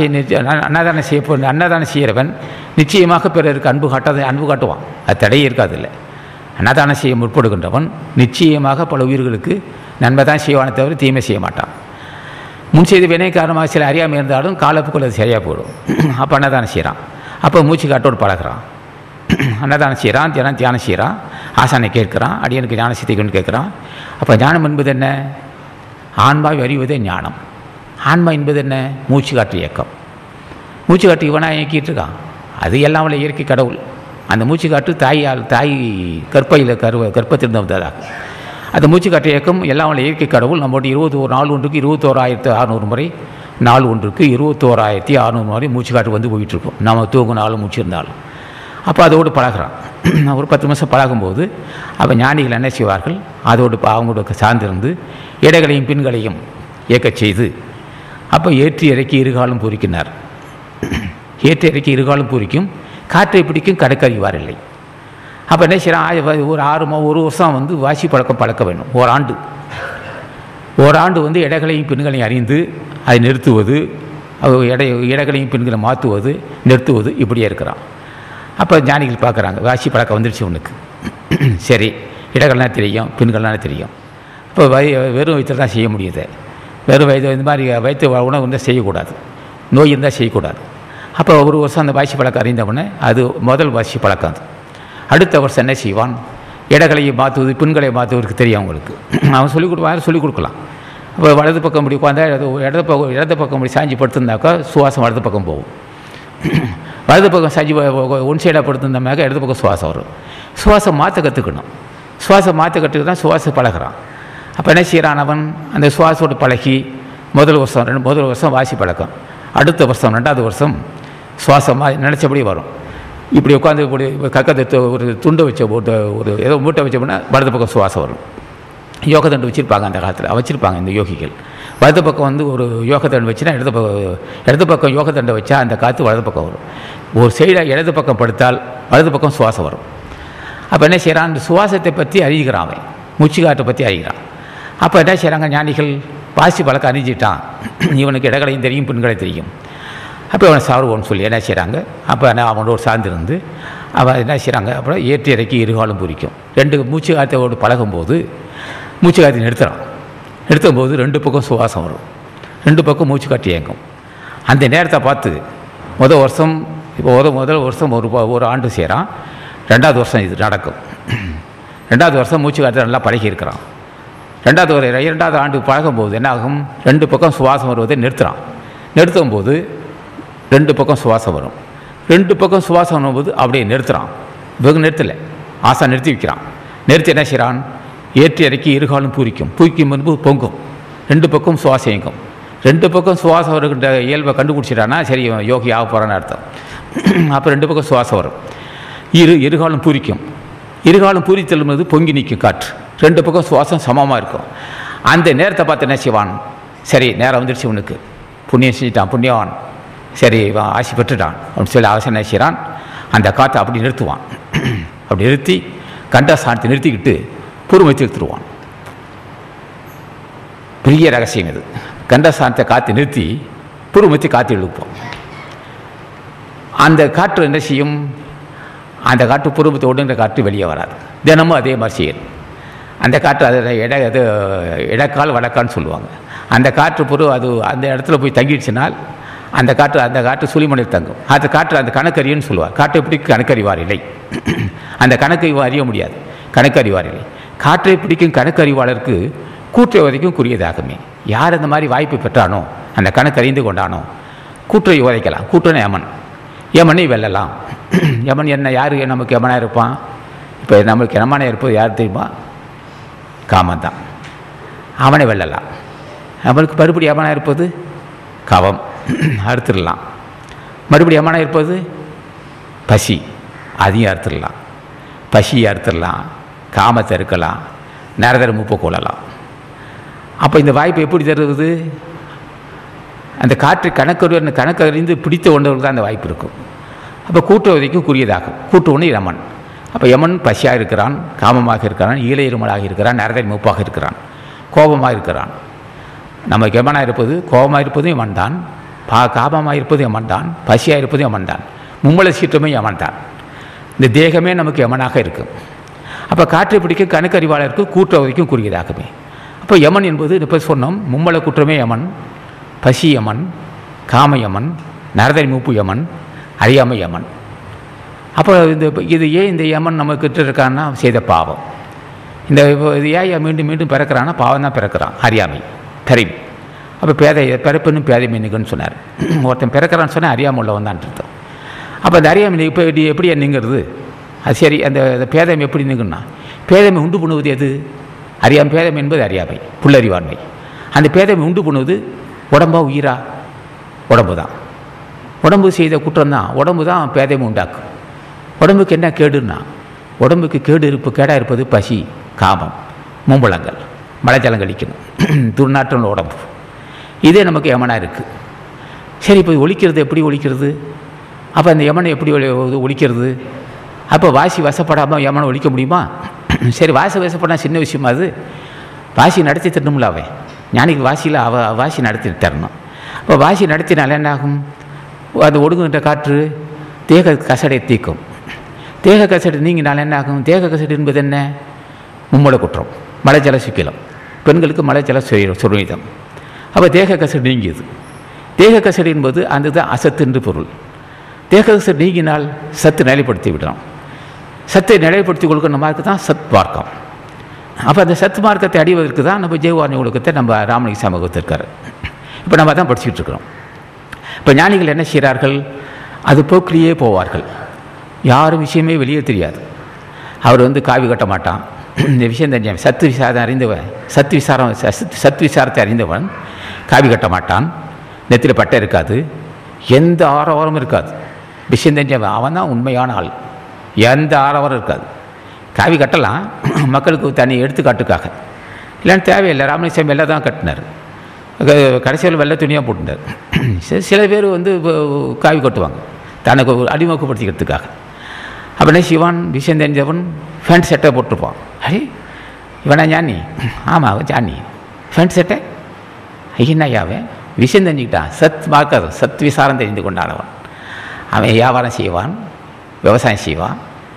அன்னதானம் செய்கிறவன் நிச்சயமாக பிறருக்கு அன்பு காட்டுவான். அது தடையே இருக்காது. இல்லை, அன்னதானம் செய்ய முற்படுகின்றவன் நிச்சயமாக பல உயிர்களுக்கு நன்மை தான் செய்வானே தவிர தீமை செய்ய மாட்டான். முன் செய்த வினை காரணமாக சில அறியாமல் இருந்தாலும் காலப்புக்குள்ள அது சரியாக போயிடும். அப்போ அன்னதானம் செய்கிறான். அப்போ மூச்சு காட்டோடு பழகிறான். அன்னதானம் செய்கிறான், தியானம் செய்கிறான், ஆசானை கேட்குறான், அடியனுக்கு ஞான சித்திக்கணும்னு கேட்குறான். அப்போ ஞானம் என்பது என்ன? ஆன்மாவை அறிவதே ஞானம். ஆன்மா என்பது என்ன? மூச்சு காட்டு இயக்கம். மூச்சு காட்டு இவனாக இயக்கிட்டு இருக்கான். அது எல்லாம் உள்ள இயற்கை கடவுள். அந்த மூச்சு காட்டு தாய் கர்ப்பத்திலிருந்து வந்ததாக. அந்த மூச்சு காட்டு இயக்கம் எல்லாம் உள்ள இயற்கை கடவுள். நம்மளுடைய 21 நாள் ஒன்றுக்கு 21,600 முறை, நாள் ஒன்றுக்கு 21,600 முறை மூச்சு காட்டு வந்து போயிட்டுருக்கோம். நம்ம தூங்கு நாளும் மூச்சு இருந்தாலும். அப்போ அதோடு பழகிறான். ஒரு 10 நிமிஷம் பழகும்போது அப்போ ஞானிகள் என்ன செய்வார்கள், அதோடு அவங்களோட சார்ந்திருந்து இடைகளையும் பின்களையும் இயக்கச் செய்து அப்போ ஏற்றி இறக்கி இருகாலும் பூரிக்கினார். ஏற்றி இறக்கி இருகாலும் பூரிக்கும், காற்றை பிடிக்கும், கடற்கறிவார் இல்லை. அப்போ என்ன செய்யறான், ஒரு வருஷம் வந்து வாசி பழக்க வேணும். ஓராண்டு வந்து இடைகளையும் பெண்களையும் அறிந்து அதை நிறுத்துவது, இடைகளையும் பெண்களை மாற்றுவது, நிறுத்துவது, இப்படியே இருக்கிறான். அப்போ ஞானிகள் பார்க்குறாங்க, வாசி பழக்கம் வந்துடுச்சு உனக்கு. சரி, இடைகள்லாம் தெரியும், பெண்கள்லாம் தெரியும். இப்போ வெறும் வயிற்றில் தான் செய்ய முடியுது. வெறும் வயது இந்த மாதிரி வயிற்று உணவு இருந்தால் செய்யக்கூடாது, நோய் இருந்தால் செய்யக்கூடாது. அப்போ ஒரு வருஷம் அந்த வாசி பழக்கம் அறிந்தவொடனே அது முதல் வாசி பழக்கம். அது அடுத்த வருஷம் என்ன செய்வான், இடங்களையை மாற்றுவது பின்களை மாற்றுவதற்கு தெரியும் அவங்களுக்கு. அவன் சொல்லிக் கொடுப்பான், சொல்லிக் கொடுக்கலாம். அப்போ வலது பக்கம் இப்படி உட்காந்தா இடது பக்கம் இப்படி சாஞ்சி படுத்திருந்தாக்கா சுவாசம் வலது பக்கம் போகும். வலது பக்கம் சாஞ்சி ஒன் சைடாக படுத்திருந்தாக்க இடது பக்கம் சுவாசம் வரும். சுவாசம் மாற்ற கற்றுக்கணும். சுவாசம் மாற்ற கற்றுக்கிட்டு தான் சுவாசம் பழகிறான். அப்போ என்ன செய்கிறான் அவன், அந்த சுவாசோடு பழகி முதல் வருஷம் வாசி பழக்கம், அடுத்த வருஷம் 2வது வருஷம் சுவாசம் நினச்சபடி வரும். இப்படி உட்காந்து இப்படி கக்கத்தை ஒரு துண்டை வச்ச போட்டு ஒரு ஏதோ மூட்டை வச்சோம்னா வலது பக்கம் சுவாசம் வரும். யோக தண்டு வச்சுருப்பாங்க அந்த காலத்தில், வச்சுருப்பாங்க இந்த யோகிகள். வலது பக்கம் வந்து ஒரு யோக தண்டு வச்சுன்னா இடது பக்கம் யோக தண்டை வச்சா அந்த காற்று வலது பக்கம் வரும். ஒரு சைடாக இடது பக்கம் படுத்தால் வலது பக்கம் சுவாசம் வரும். அப்போ என்ன செய்கிறான், அந்த சுவாசத்தை பற்றி அறிகிறான், அவன் மூச்சு காற்றை பற்றி அறிகிறான். அப்போ என்ன செய்கிறாங்க ஞானிகள், வாசி பழக்கம் அறிஞ்சிட்டான், இவனுக்கு இடங்களையும் தெரியும் பின்களை தெரியும். அப்போ அவனை சார்வோன்னு சொல்லி என்ன செய்கிறாங்க, அப்போ அவனோட சார்ந்திருந்து அவன் என்ன செய்கிறாங்க, அப்புறம் ஏற்றி இறக்கி இருகாலும் பூரிக்கும். 2 மூச்சு காற்றோடு பழகும்போது மூச்சு காற்றை நிறுத்தும் போது 2 பக்கம் சுவாசம் வரும், 2 பக்கம் மூச்சு காற்று இயங்கும். அந்த நேரத்தை பார்த்து முதல் வருஷம் ஒரு ஆண்டு செய்கிறான். 2வது வருஷம் இது நடக்கும். 2வது வருஷம் மூச்சு காற்று நல்லா பழகி இருக்கிறான். 2வது ஆண்டு பழகும்போது என்ன ஆகும், 2 பக்கம் சுவாசம் வருவதை நிறுத்தும் போது 2 பக்கம் சுவாசம் வரும். 2 பக்கம் சுவாசம் வரும்போது அப்படியே நிறுத்துறான். வெகு நிறுத்தலை, ஆசா நிறுத்தி வைக்கிறான். நிறுத்தி என்ன செய்கிறான், ஏற்றி இறக்கி இருகாலும் பூரிக்கும் முன்பு பொங்கும். 2 பக்கம் சுவாசம் இயங்கும். 2 பக்கம் சுவாசம் வருகின்ற இயல்பை கண்டுபிடிச்சிட்டான்னா சரி யோகி ஆக போகிறான்னு அர்த்தம். அப்போ 2 பக்கம் சுவாசம் வரும். இருகாலும் பூரித்தல் போது பொங்கி நிற்கும் காற்று. 2 பக்கம் சுவாசம் சமமாக இருக்கும். அந்த நேரத்தை பார்த்து என்ன செய்வான், சரி நேரம் வந்துடுச்சு, உனக்கு புண்ணியம் செஞ்சுட்டான், புண்ணியவான், சரி ஆசி பெற்றுட்டான் அப்படின்னு சொல்லி அவசரம் என்ன செய்கிறான், அந்த காற்றை அப்படி நிறுத்துவான். அப்படி நிறுத்தி கண்டஸ்தானத்தை நிறுத்திக்கிட்டு பூர்வத்தை எடுத்துருவான். பெரிய ரகசியம் இது. கண்டஸ்தானத்தை காற்று நிறுத்தி பூர்வத்தை காற்று எழுப்போம். அந்த காற்று என்ன செய்யும், அந்த காற்று பூர்வத்தை ஒடுங்கிற காற்று வெளியே வராது. தினமும் அதே மாதிரி செய்யணும். அந்த காற்று அது இடக்கால் வடக்கான்னு சொல்லுவாங்க. அந்த காற்று அது அந்த இடத்துல போய் தங்கிடுச்சுனால் அந்த காற்று சுழிமணில் தங்கும். அந்த காற்று அந்த கணக்கறின்னு சொல்லுவார். காற்றை பிடிக்கும் கணக்கறிவார் இல்லை, அந்த கணக்கை அறிய முடியாது, கணக்கறிவார் இல்லை. காற்றை பிடிக்கும் கணக்கறிவாளருக்கு கூற்றை உதைக்கும் குறியதாகுமே. யார் அந்த மாதிரி வாய்ப்பு பெற்றானோ, அந்த கணக்கறிந்து கொண்டானோ கூற்றை உதைக்கலாம். கூற்றனை யமனை வெல்லலாம். யமன் என்ன, யார் நமக்கு யமனாக இருப்பான்? இப்போ நம்மளுக்கு யமனாக இருப்பது யார் தெரியுமா? காமன் தான். அவனை வெல்லலாம். நம்மளுக்கு மறுபடி யமனாக இருப்பது கவம், அறுத்துடலாம். மறுபடி யமனாக இருப்பது பசி, அதையும் அறுத்துடலாம். பசியை அறுத்துடலாம், காமத்தை இருக்கலாம், நரதர மூப்பை கொள்ளலாம். அப்போ இந்த வாய்ப்பு எப்படி தருவது? அந்த காற்றை கணக்கறிந்து பிடித்த ஒன்றவர்கள் தான் அந்த வாய்ப்பு இருக்கும். அப்போ கூட்டு உதைக்கும் குறியதாகும். கூட்டு ஒன்று யமன். அப்போ யமன் பசியாக இருக்கிறான், காமமாக இருக்கிறான், ஈழையிருமலாக இருக்கிறான், நரதர மூப்பாக இருக்கிறான், கோபமாக இருக்கிறான். நமக்கு யமனாக இருப்பது, கோபமாக இருப்பதும் யமன் தான், காபமாக இருப்பது யமன் தான், பசியாக இருப்பதும் யமன் தான், மும்மல சீற்றமே யமன் தான். இந்த தேகமே நமக்கு யமனாக இருக்கும். அப்போ காற்றை பிடிக்க கணக்கறிவாளருக்கு கூற்று உதைக்கும் குறியதாகுமே. அப்போ யமன் என்பது இப்போ சொன்னோம், மும்மல குற்றமே யமன், பசி யமன், காம யமன், நரதரி மூப்பு யமன், அறியாமை யமன். அப்போ இது ஏன் இந்த யமன் நமக்கிட்ட இருக்கான்னா செய்த பாவம். இது ஏன் மீண்டும் மீண்டும் பிறக்கிறான்னா பாவம் தான் பிறக்கிறான், அறியாமை தெரியும். அப்போ பிறப்புன்னு பேதை மீனுக்குன்னு சொன்னார். ஒருத்தன் பிறக்கிறான்னு சொன்னால் அறியாமல் உள்ளவன் தான் அர்த்தம். அப்போ அந்த அறியாமை இப்போ எப்படி நீங்கிறது? அது சரி, அந்த பேதமை எப்படி நீங்குன்னா, பேதமை உண்டு பண்ணுவது எது? பேதமை என்பது அறியாமை, புல்லறிவாண்மை. அந்த பேதமை உண்டு பண்ணுவது உடம்பா உயிரா? உடம்பு தான். உடம்பு செய்த குற்றம் தான், உடம்பு தான் பேதமை உண்டாக்கும். உடம்புக்கு என்ன கேடுன்னா, உடம்புக்கு கேடாக இருப்பது பசி, காமம், மும்பளங்கள், மலைஜலம் கழிக்கணும், துர்நாற்றம் உடம்பு. இதே நமக்கு யமனாக இருக்குது. சரி, இப்போ ஒழிக்கிறது எப்படி ஒழிக்கிறது? அப்போ அந்த யமனை எப்படி ஒழிக்கிறது? அப்போ வாசி வசப்படாமல் யமனை ஒழிக்க முடியுமா? சரி, வாசி வசப்படாமல் சின்ன விஷயமா அது? வாசி நடத்தி தரணும்ல. அவன் ஞானிக்கு வாசியில் வாசி நடத்தி தரணும். அப்போ வாசி நடத்தினால என்ன ஆகும்? அது ஒடுங்குகின்ற காற்று தேக கசடை தீக்கும். தேக கசடு நீங்கினால என்ன ஆகும்? தேக கசடு என்பது என்ன? மும்மல குற்றம், மலைஜல சிக்கலம். பெண்களுக்கு மலைஜல சுரணிதம். அப்போ தேக கசடு நீங்கியது. தேக கசடு என்பது அந்த தான் அசத்து என்று பொருள். தேகதோஷம் நீங்கினால் சத்து நிலைப்படுத்தி விடுறோம். சத்தை நிலைப்படுத்தி கொடுக்குற மார்க்கு தான் சத் மார்க்கம். அப்போ அந்த சத் மார்க்கத்தை அடைவதற்கு தான் நம்ம ஜீவவாணி ஒழுக்கத்தை நம்ம ராமலிங்க சாமி வகுத்திருக்காரு. இப்போ நம்ம தான் படிச்சுக்கிட்டு இருக்கிறோம். இப்போ ஞானிகள் என்ன செய்கிறார்கள்? அது போக்கிலேயே போவார்கள். யாரும் விஷயமே வெளியே தெரியாது. அவர் காவி கட்ட மாட்டான். இந்த விஷயம் தெரிஞ்சவன், சத்து விசாரம் அறிந்தவன், சத் விசாரத்தை அறிந்தவன் காவி கட்ட மாட்டான். நெத்தியில் பட்டை இருக்காது, எந்த ஆரவாரமும் இருக்காது. விஷயம் தெரிஞ்சவன் அவன் தான் உண்மையான ஆள். எந்த ஆரவாரம் இருக்காது. காவி கட்டலாம், மக்களுக்கு தனி எடுத்துக்காட்டுக்காக. இல்லைன்னு தேவையில்லை. ராமலிங்கம் வெள்ளை தான் கட்டினார், கடைசியில் வெள்ளை துணியாக போட்டுனார். சில பேர் காவி கட்டுவாங்க தனக்கு அடிமுகப்படுத்திக்கிறதுக்காக. அப்படின்னா சிவான் விஷயம் தெரிஞ்சவன் ஃபேண்ட் செட்டை போட்டிருப்பான். அடே இவனா ஞானி? ஆமாம் அவன் ஞானி. ஃபேண்ட் செட்டை ஐயனாயாவன் விஷயம் தெரிஞ்சுக்கிட்டான். சத் மார்க்க சத் விசாரம் தெரிந்து கொண்டானவன். அவன் வியாபாரம் செய்வான், விவசாயம் செய்வான்,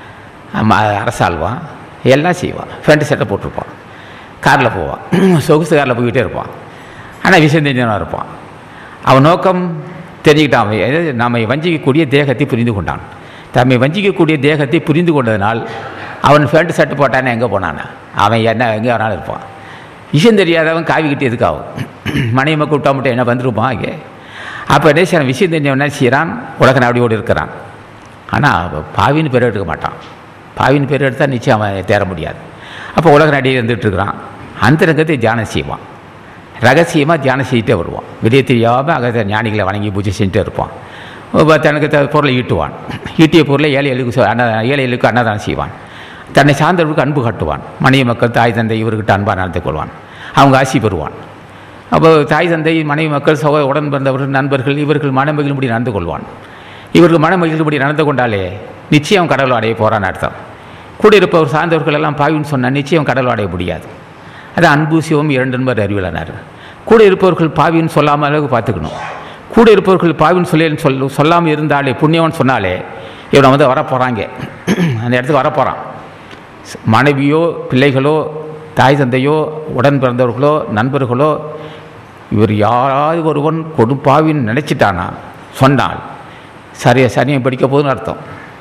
அரசாள்வான், எல்லாம் செய்வான். ஃபேண்ட் செட்டை போட்டிருப்பான், காரில் போவான், சொகுசு காரில் போய்கிட்டே இருப்பான். ஆனால் விஷயம் தெரிஞ்சவனாக இருப்பான். அவன் நோக்கம் தெரிஞ்சுக்கிட்டான். அவன் நம்மை வஞ்சிக்கக்கூடிய தேகத்தை புரிந்து கொண்டான். தம்மை வஞ்சிக்கக்கூடிய தேகத்தை புரிந்து கொண்டதனால் அவன் ஃபேண்ட் சட்டு போட்டானே எங்கே போனானே, அவன் எங்கே வேணாலும் இருப்பான். விஷயம் தெரியாதவன் காவி கிட்டே எதுக்காகும்? மனைவி கூப்பிட்டா மட்டும் என்ன வந்துருப்பான் இங்கே. அப்போ என்ன செய்யறான்? விஷயம் தெரிஞ்சவன் என்ன செய்கிறான்? உலக நாடியோடு இருக்கிறான். ஆனால் பாவின்னு பேர் எடுக்க மாட்டான். பாவின்னு பேர் எடுத்தால் நிச்சயம் அவன் தேர முடியாது. அப்போ உலக நாடியில் இருந்துகிட்டு இருக்கிறான். அந்தரங்கத்தை தியானம் செய்வான். ரகசியமாக தியானம் செய்துட்டே வருவான். வெளியே தெரியாமல் அங்கே ஞானிகளை வணங்கி பூஜை செஞ்சுட்டே இருப்பான். தனக்கு பொருளை ஈட்டுவான். ஈட்டிய பொருளை ஏழைகளுக்கு அன்னதானம் செய்வான். தன்னை சார்ந்தவர்களுக்கு அன்பு காட்டுவான். மனைவி மக்கள், தாய் தந்தை இவர்கிட்ட அன்பாக நடந்து கொள்வான். அவங்க ஆசி பெறுவான். அப்போ தாய் தந்தை, மனைவி மக்கள், உடன் பிறந்தவர்கள், நண்பர்கள் இவர்கள் மனமகிழும்படி நடந்து கொள்வான். இவர்கள் மனமகிழும்படி நடந்து கொண்டாலே நிச்சயம் கடவுள் அடைய போகிறான்னு அர்த்தம். கூட இருப்பவர் சார்ந்தவர்கள் எல்லாம் பாவின்னு சொன்னால் நிச்சயம் கடவுள் அடைய முடியாது. அது அன்பு சிவம் இரண்டு நண்பர் அறிவிலானார். கூட இருப்பவர்கள் பாவின்னு சொல்லாமல் அளவுக்கு பார்த்துக்கணும். கூட இருப்பவர்கள் பாவின்னு சொல்லாமல் இருந்தாலே புண்ணியவன் சொன்னாலே இவனை வரப்போகிறாங்க, அந்த இடத்துக்கு வரப்போகிறான். மனைவியோ பிள்ளைகளோ தாய் தந்தையோ உடன் பிறந்தவர்களோ நண்பர்களோ இவர் யாராவது ஒருவன் கொடுப்பாவின்னு நினச்சிட்டானா சொன்னால் சனியை பிடிக்க போகுதுன்னு அர்த்தம்.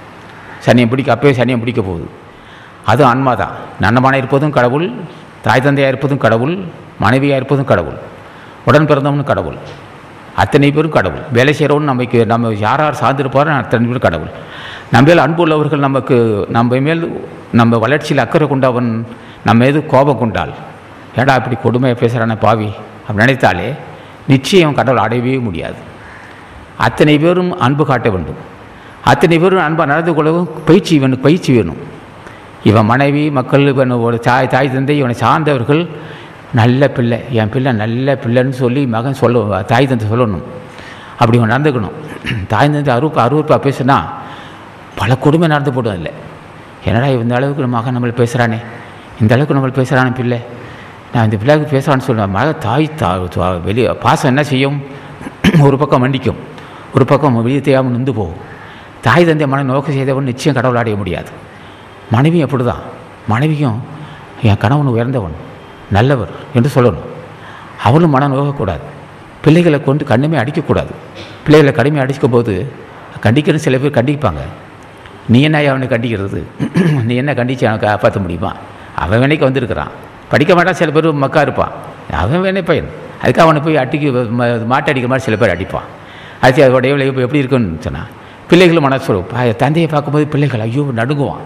அப்போயே சனியை பிடிக்க போகுது. அது ஆன்மா தான். நன்னமான இருப்பதும் கடவுள், தாய் தந்தையாக இருப்பதும் கடவுள், மனைவியாக இருப்பதும் கடவுள், உடன் பிறந்தவனும் கடவுள், அத்தனை பேரும் கடவுள். வேலை செய்கிறவன் நம்ம யார் சார்ந்திருப்பாரோ அத்தனை பேரும் கடவுள். நம்ம மேல் அன்பு உள்ளவர்கள் நம்ம மேல் நம்ம வளர்ச்சியில் அக்கறை கொண்டவன் நம்ம மீது கோபம் கொண்டால், ஏடா இப்படி கொடுமையை பேசுகிறான பாவி அப்படி நினைத்தாலே நிச்சயம் கடவுள் அடையவே முடியாது. அத்தனை பேரும் அன்பு காட்ட வேண்டும். அத்தனை பேரும் அன்பாக நடந்து கொள்ளவும் பயிற்சி வேணும். இவன் மனைவி மக்கள், இவனோட தாய் தந்தை, இவனை சார்ந்தவர்கள் நல்ல பிள்ளை, என் பிள்ளை நல்ல பிள்ளைன்னு சொல்லி மகன் தாய் தந்தை சொல்லணும். அப்படி இவன் நடந்துக்கணும். தாய் தந்தை அருவருப்பாக பேசுனா பல கொடுமை நடந்து போடும். இல்லை என்னடா இந்த அளவுக்கு மகன் நம்மளை பேசுகிறானே, இந்த அளவுக்கு நம்மளை பேசுகிறானே பிள்ளை, நான் இந்த பிள்ளைக்கு பேசுகிறான்னு சொல்லுவேன். மகன் தாய் வெளியே பாசம் என்ன செய்யும்? ஒரு பக்கம் மண்டிக்கும், ஒரு பக்கம் வெளியே தெரியாமல் நின்று போகும். தாய் தந்தை மன நோக்கம் செய்தவன் நிச்சயம் கடவுள் அடைய முடியாது. மனைவியும் அப்படி தான். மனைவியும் என் கணவன் உயர்ந்தவன் நல்லவர் என்று சொல்லணும். அவளும் மனம் நோகக்கூடாது. பிள்ளைகளை கொண்டு கண்ணுமே அடிக்கக்கூடாது. பிள்ளைகளை கடுமையாக அடிக்கும் போது கண்டிக்கணும். சில பேர் கண்டிப்பாங்க. நீ என்ன அவனை கண்டிக்கிறது? நீ என்ன கண்டித்து அவனை காப்பாற்ற முடியுமா? அவன் வேணைக்கு வந்திருக்கிறான், படிக்க மாட்டான். சில பேர் மக்கா இருப்பான், அவன் வேணே பையன். அதுக்கு அவனை போய் மாட்டை அடிக்கிற மாதிரி சில பேர் அடிப்பான். அது அதோடைய இப்போ எப்படி இருக்குன்னு சொன்னால் பிள்ளைகளும் மனசு சொல்லுவோம். தந்தையை பார்க்கும்போது பிள்ளைகள் ஐயோ நடுங்குவான்.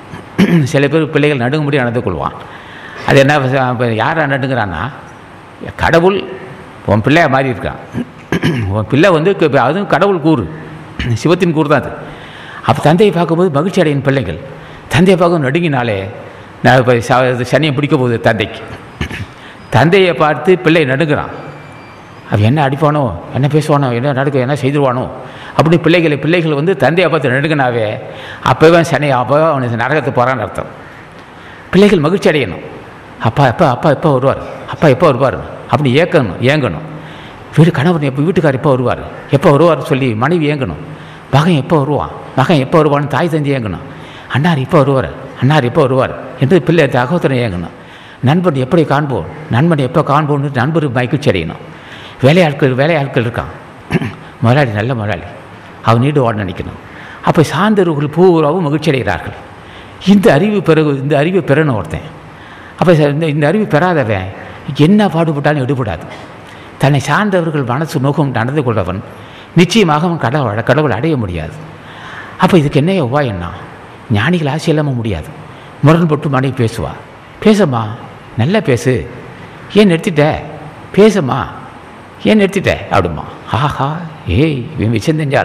சில பேர் பிள்ளைகள் நடுங்கும்படி நடந்து கொள்வான். அது என்ன யார் நடுங்கிறான்னா, கடவுள் உன் பிள்ளையாக மாறி இருக்கான். உன் பிள்ளை அதுவும் கடவுள் கூறு, சிவத்தின் கூறு தான் அது. அப்போ தந்தையை பார்க்கும்போது மகிழ்ச்சி அடையின் பிள்ளைகள். தந்தையை பார்க்க நடுங்கினாலே நான் இப்போ சனியை பிடிக்க போகுது தந்தைக்கு. தந்தையை பார்த்து பிள்ளை நடுங்கிறான். அவன் என்ன அடிப்பானோ, என்ன பேசுவானோ, என்ன செய்திருவானோ அப்படி பிள்ளைகள் தந்தையை பார்த்து நடுங்கினாவே அப்போவே அவனை நரகத்தை போகிறான்னு அர்த்தம். பிள்ளைகள் மகிழ்ச்சி அடையணும். எப்போ வருவார் அப்படி ஏங்கணும். கணவன் வீட்டுக்கார் எப்போ வருவார் சொல்லி மனைவி ஏங்கணும். மகன் எப்போ வருவான்னு தாய் தந்தை ஏங்கணும். அன்னார் எப்போ வருவார் என்று பிள்ளை அகோத்தரம் ஏங்கணும். நண்பன் எப்படி காண்போம், நண்பன் எப்போ காண்போன்னு நண்பர் மகிழ்ச்சி அடையணும். வேலையாட்கள் இருக்கான், முதலாளி நல்ல முதலாளி, அவன் நீடு ஓட நினைக்கணும். அப்போ சார்ந்தவர்கள் பூராவும் மகிழ்ச்சி அடைகிறார்கள். இந்த அறிவை பெறணும் ஒருத்தன். அப்போ இந்த அறிவு பெறாதவன் என்ன பாடுபட்டாலும் எடுபடாது. தன்னை சார்ந்தவர்கள் மனசு நோக்கம் நடந்து கொள்றவன் நிச்சயமாக அவன் கடவுளை அடைய முடியாது. அப்போ இதுக்கு என்ன உபாயம்னா, ஞானிகள் ஆசை இல்லாமல் முடியாது. முரண்பட்டு மனைவி பேசுவா, பேசம்மா நல்லா பேசு, ஏன் நிறுத்திட்ட, பேசம்மா ஏன் நிறுத்திட்ட அப்படிமா. ஆஹா ஏய் இவன்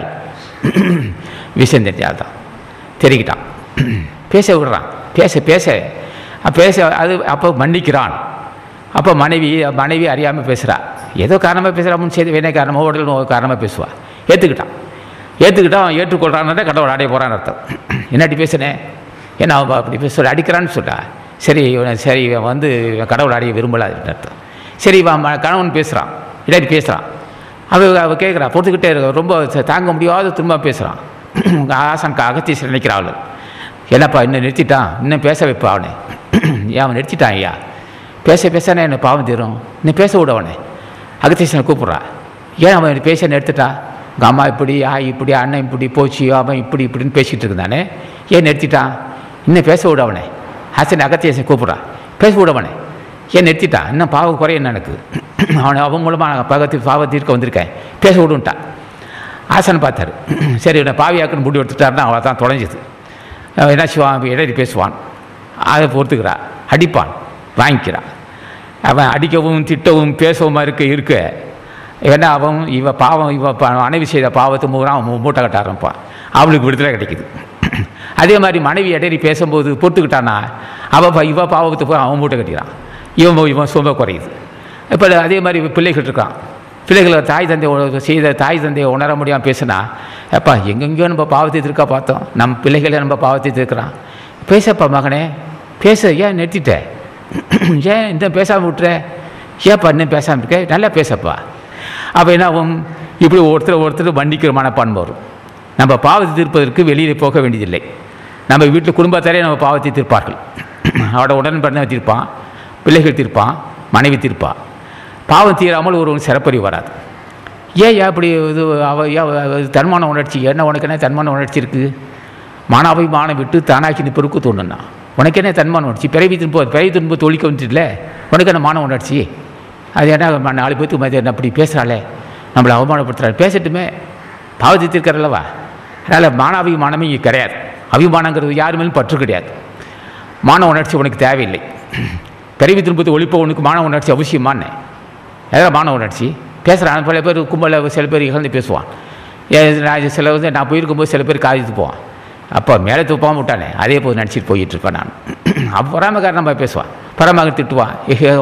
விஷம் தெரிஞ்சால் தான் தெரிக்கிட்டான், பேச விடுறான், பேச பேச பேச அது அப்போ மன்னிக்கிறான். அப்போ மனைவி அறியாமல் பேசுகிறா, ஏதோ காரணமாக பேசுகிறா, முன் செய்து வேணே காரணமாக உடல் காரணமாக பேசுவாள். ஏற்றுக்கிட்டான் ஏற்றுக்கொள்றான்னு கடவுள் அடைய போகிறான்னு அர்த்தம். என்னாட்டி பேசுனேன், ஏன்னா அவன் அப்படி பேச அடிக்கிறான்னு சொல்லிட்டா, சரி இவன் வந்து கடவுள் அடைய விரும்பலான்னு அர்த்தம். சரி இவன் கணவன் பேசுகிறான், இல்லாட்டி பேசுகிறான், அவ கேட்குறா, பொறுத்துக்கிட்டே இருக்க, ரொம்ப தாங்க முடியாத திரும்ப பேசுகிறான். ஆசான் அகத்தீஸ்வரர் நினைக்கிறாள், என்னப்பா இன்னும் நிறுத்திட்டான், இன்னும் பேச வைப்பா அவனை, ஏன் அவன் நிறுத்திட்டான் ஐயா, பேசனே என்ன பாவம் தீரும், இன்னும் பேச விட அவனை. அகத்தீஸ்வரனை கூப்பிட்றா, ஏன் அவன் பேச நிறுத்திட்டா, உங்கள் அம்மா இப்படி இப்படி அண்ணன் இப்படி போச்சு, அவன் இப்படின்னு பேசிகிட்டு இருந்தானே, ஏன் நிறுத்திட்டான், இன்னும் பேச விட அவனை. ஹசன் அகத்தீஸ்வரன் கூப்பிட்றா, பேச விட அவனை, ஏன் நிறுத்திட்டான், இன்னும் பாவம் குறைய எனக்கு, அவன் மூலமாக நான் பாவம் தீர்க்க வந்திருக்கேன், பேச விடுன்ட்டான். ஆசன் பார்த்தாரு, சரி இவனை பாவியாக்குன்னு முடி எடுத்துட்டாருன்னா அவளை தான் தொலைஞ்சிது. என்ன செய்வான், இடையில பேசுவான், அதை பொறுத்துக்கிறா, அடிப்பான், வாங்கிக்கிறான். அவன் அடிக்கவும் திட்டவும் பேசவும் இருக்க ஏன்னா இவ மனைவி செய்த பாவத்தை அவன் மூட்டை கட்ட ஆரம்பிப்பான், அவளுக்கு விடுதலை கிடைக்குது. அதே மாதிரி மனைவி இடையில பேசும்போது பொறுத்துக்கிட்டானா இவ பாவத்தை போய் அவன் மூட்டை கட்டிக்கிறான், இவன் சொம்ப குறையுது. இப்போ அதே மாதிரி பிள்ளைகள் இருக்கான், பிள்ளைகளை தாய் தந்தையை உணர முடியாமல் பேசுனா, எப்பா எங்கெங்கேயோ நம்ம பாவத்தை திருக்கா பார்த்தோம், நம்ம பிள்ளைகளே நம்ம பாவத்தை திருக்கிறான், பேசப்பா மகனே பேச, ஏன் நிறுத்திட்ட, ஏன் இந்த பேசாமல் விட்டுற, ஏன்ப்பா இன்னும் பேசாமல் இருக்க, நல்லா பேசப்பா. அப்போ என்ன ஆகும், இப்படி ஒருத்தர் மன்னிக்கிற மனப்பான்மை வரும். நம்ம பாவத்தை தீர்ப்பதற்கு வெளியில் போக வேண்டியதில்லை, நம்ம வீட்டில் குடும்பத்தாரே நம்ம பாவத்தை தீர்ப்பார்கள். அவட உடன்படினை தீர்ப்பான், பிள்ளைகள் தீர்ப்பான், மனைவி தீர்ப்பான். பாவம் தீராமல் ஒருவன் சிறப்பறிவு வராது. ஏன் அப்படி இது தன்மான உணர்ச்சி, என்ன உனக்கு என்ன தன்மான உணர்ச்சி இருக்குது, மானாபிமானம் விட்டு தானாக்கி நிற்பருக்கு தோணுன்னா உனக்கு என்ன தன்மான உணர்ச்சி, பிறவி துன்பு ஒழிக்க வந்துட்டுல, உனக்கு என்ன மான உணர்ச்சி, அது என்ன 4 பேருக்கு மதியம் என்ன அப்படி பேசுகிறாளே, நம்மளை அவமானப்படுத்துகிறாள், பேசட்டுமே, பாவத்தை தீர்க்கிறல்லவா. அதனால் மானாபிமானமே இங்கே கிடையாது, அபிமானங்கிறது யார் மேலும் பற்று கிடையாது. மான உணர்ச்சி உனக்கு தேவையில்லை. பிறவி துன்பத்தை ஒழிப்பவனுக்கு மான உணர்ச்சி அவசியமான ஏதாவது மான உணர்ச்சி பேசுகிறான். பல பேர் கும்பலில் சில பேர் இகழ்ந்து பேசுவான். சில நான் போயிருக்கும்போது சில பேர் காதித்து போவான், அப்போ மேலே துப்பாமல் விட்டானே அதே போது நடிச்சிட்டு போயிட்டுருப்பேன் நான். அப்போ பொறாமக்காரன் பேசுவான், பொறாமக்காரன் திட்டுவான்,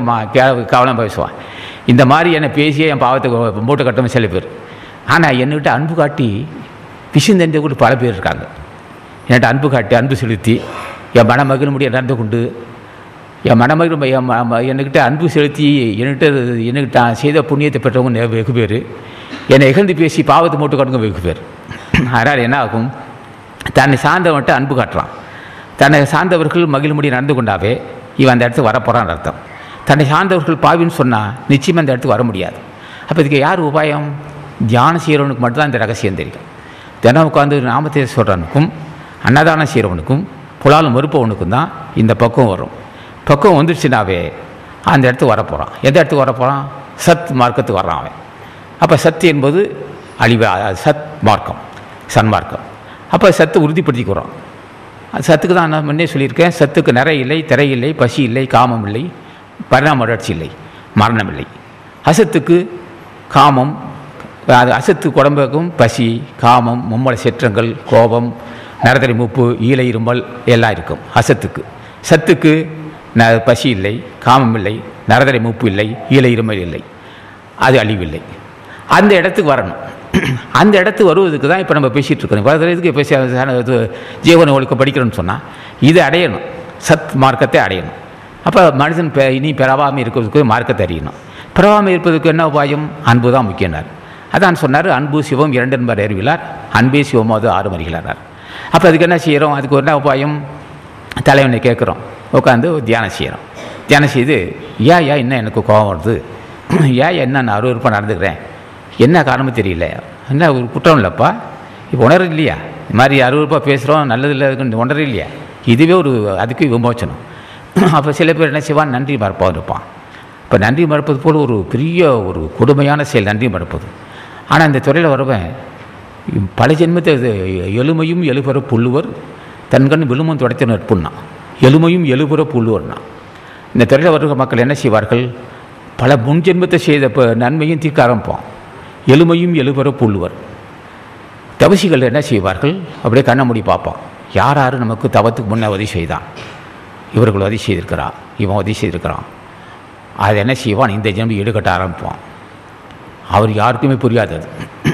கவனம் பேசுவான். இந்த மாதிரி என்னை பேசியே என் பாவத்தை மூட்டை கட்டணும் சில பேர். ஆனால் என்னகிட்ட அன்பு காட்டி விஷயம் தெரிஞ்ச கூட பல பேர் இருக்காங்க. என்கிட்ட அன்பு காட்டி அன்பு செலுத்தி என் மன மகிழ முடிய நடந்து கொண்டு என் மனமகிழ் என்கிட்ட அன்பு செலுத்தி என்கிட்ட செய்த புண்ணியத்தை பெற்றவங்க வெகு பேர், என்னை இகழ்ந்து பேசி பாவத்தை மூட்டை கட்டுங்க வெகு பேர். அதனால் என்ன ஆகும், தன்னை சார்ந்தவன்ட்ட அன்பு காட்டுறான், தன்னை சார்ந்தவர்கள் மகிழ்முடி நடந்து கொண்டாவே இவன் அந்த இடத்துக்கு வரப்போகிறான்னு அர்த்தம். தன்னை சார்ந்தவர்கள் பாவின்னு சொன்னால் நிச்சயமாக அந்த இடத்துக்கு வர முடியாது. அப்போ இதுக்கு யார் உபாயம், தியானம் செய்கிறவனுக்கு மட்டும்தான் இந்த ரகசியம் தெரியும். தினம் உட்காந்து நாமத்தை சொல்கிறவனுக்கும் அன்னதானம் செய்கிறவனுக்கும் புலாலும் மறுப்பவனுக்கும் தான் இந்த பக்குவம் வரும். பக்குவம் வந்துடுச்சுனாவே அந்த இடத்துக்கு வரப்போகிறான். எந்த இடத்துக்கு வரப்போகிறான், சத் மார்க்கத்துக்கு வர்றான் அவன். அப்போ சத்து என்பது அழிவு, சத் மார்க்கம், சன்மார்க்கம். அப்போ சத்து உறுதிப்படுத்திக்கிறோம். சத்துக்கு தான் நான் முன்னே சொல்லியிருக்கேன், சத்துக்கு நிறை இல்லை, திரை இல்லை, பசி இல்லை, காமம் இல்லை, பரிணாம வளர்ச்சி இல்லை, மரணம் இல்லை. அசத்துக்கு காமம், அது அசத்துக்கு உடம்புக்கும் பசி, காமம், மும்மல சிற்றங்கள், கோபம், நரதரி மூப்பு, ஈலை இருமல் எல்லாம் இருக்கும் அசத்துக்கு. சத்துக்கு பசி இல்லை, காமம் இல்லை, நரதரை மூப்பு இல்லை, ஈலை இருமல் இல்லை, அது அழிவில்லை. அந்த இடத்துக்கு வரணும். அந்த இடத்துக்கு வருவதுக்கு தான் இப்போ நம்ம பேசிகிட்டு இருக்கோம். இதுக்கு பேச ஜீவன ஒழுக்க படிக்கிறோன்னு சொன்னால் இதை அடையணும், சத் மார்க்கத்தை அடையணும். அப்போ மனிதன் இனி பிறவாமல் இருக்கிறதுக்கு மார்க்கத்தை அறியணும். பிறவாமல் இருப்பதுக்கு என்ன உபாயம், அன்பு தான் முக்கியனார். அதான் சொன்னார், அன்பு சிவம் 2 என்பர் அறிவிலார், அன்பே சிவமாவது 6 அறிகிறார். அப்போ அதுக்கு என்ன செய்கிறோம், அதுக்கு என்ன உபாயம், தலைவனை கேட்குறோம், உட்காந்து தியானம் செய்கிறோம். தியானம் செய்து ஏன் இன்னும் எனக்கு கோபம் வருது, ஏன் என்ன நான் அருவருப்பாக நடந்துக்கிறேன், என்ன காரணமும் தெரியல, என்ன ஒரு குற்றம் இல்லைப்பா, இப்போ உணர்வு இல்லையா, இந்த மாதிரி 60 ரூபா பேசுகிறோம், நல்லது இல்லை, அதுக்கு ஒன்றரை இல்லையா? இதுவே ஒரு அதுக்கு விமோச்சனம். அப்போ சில பேர் என்ன செய்வான், நன்றி மறப்பாக இருப்பான். இப்போ நன்றி மறப்பது போல் ஒரு பெரிய ஒரு கொடுமையான செயல் நன்றி மறப்பது. ஆனால் இந்த துறையில் வரவன் பல ஜென்மத்தை எலுமையும் எழுபுற புல்லுவர் தன்கண் விழுமம் துடைத்த நட்புன்னா, எலுமையும் எழுபுற புல்லுவர்னா. இந்த துறையில் வருகிற மக்கள் என்ன செய்வார்கள், பல முன் ஜென்மத்தை செய்த நன்மையும் தீர்க்க ஆரம்பிப்போம். எலுமையும் எழுபுற புல்லுவர். தவசிகள் என்ன செய்வார்கள், அப்படியே கண்ண மூடி பார்ப்பான், யார் யார் நமக்கு தவத்துக்கு முன்னே உதவி செய்தான், இவர்கள் உதவி செய்திருக்கிறான், இவன் உதவி செய்திருக்கிறான். அதை என்ன செய்வான், இந்த ஜென்மம் ஈடுகட்ட ஆரம்பிப்பான். அவர் யாருக்குமே புரியாது. அது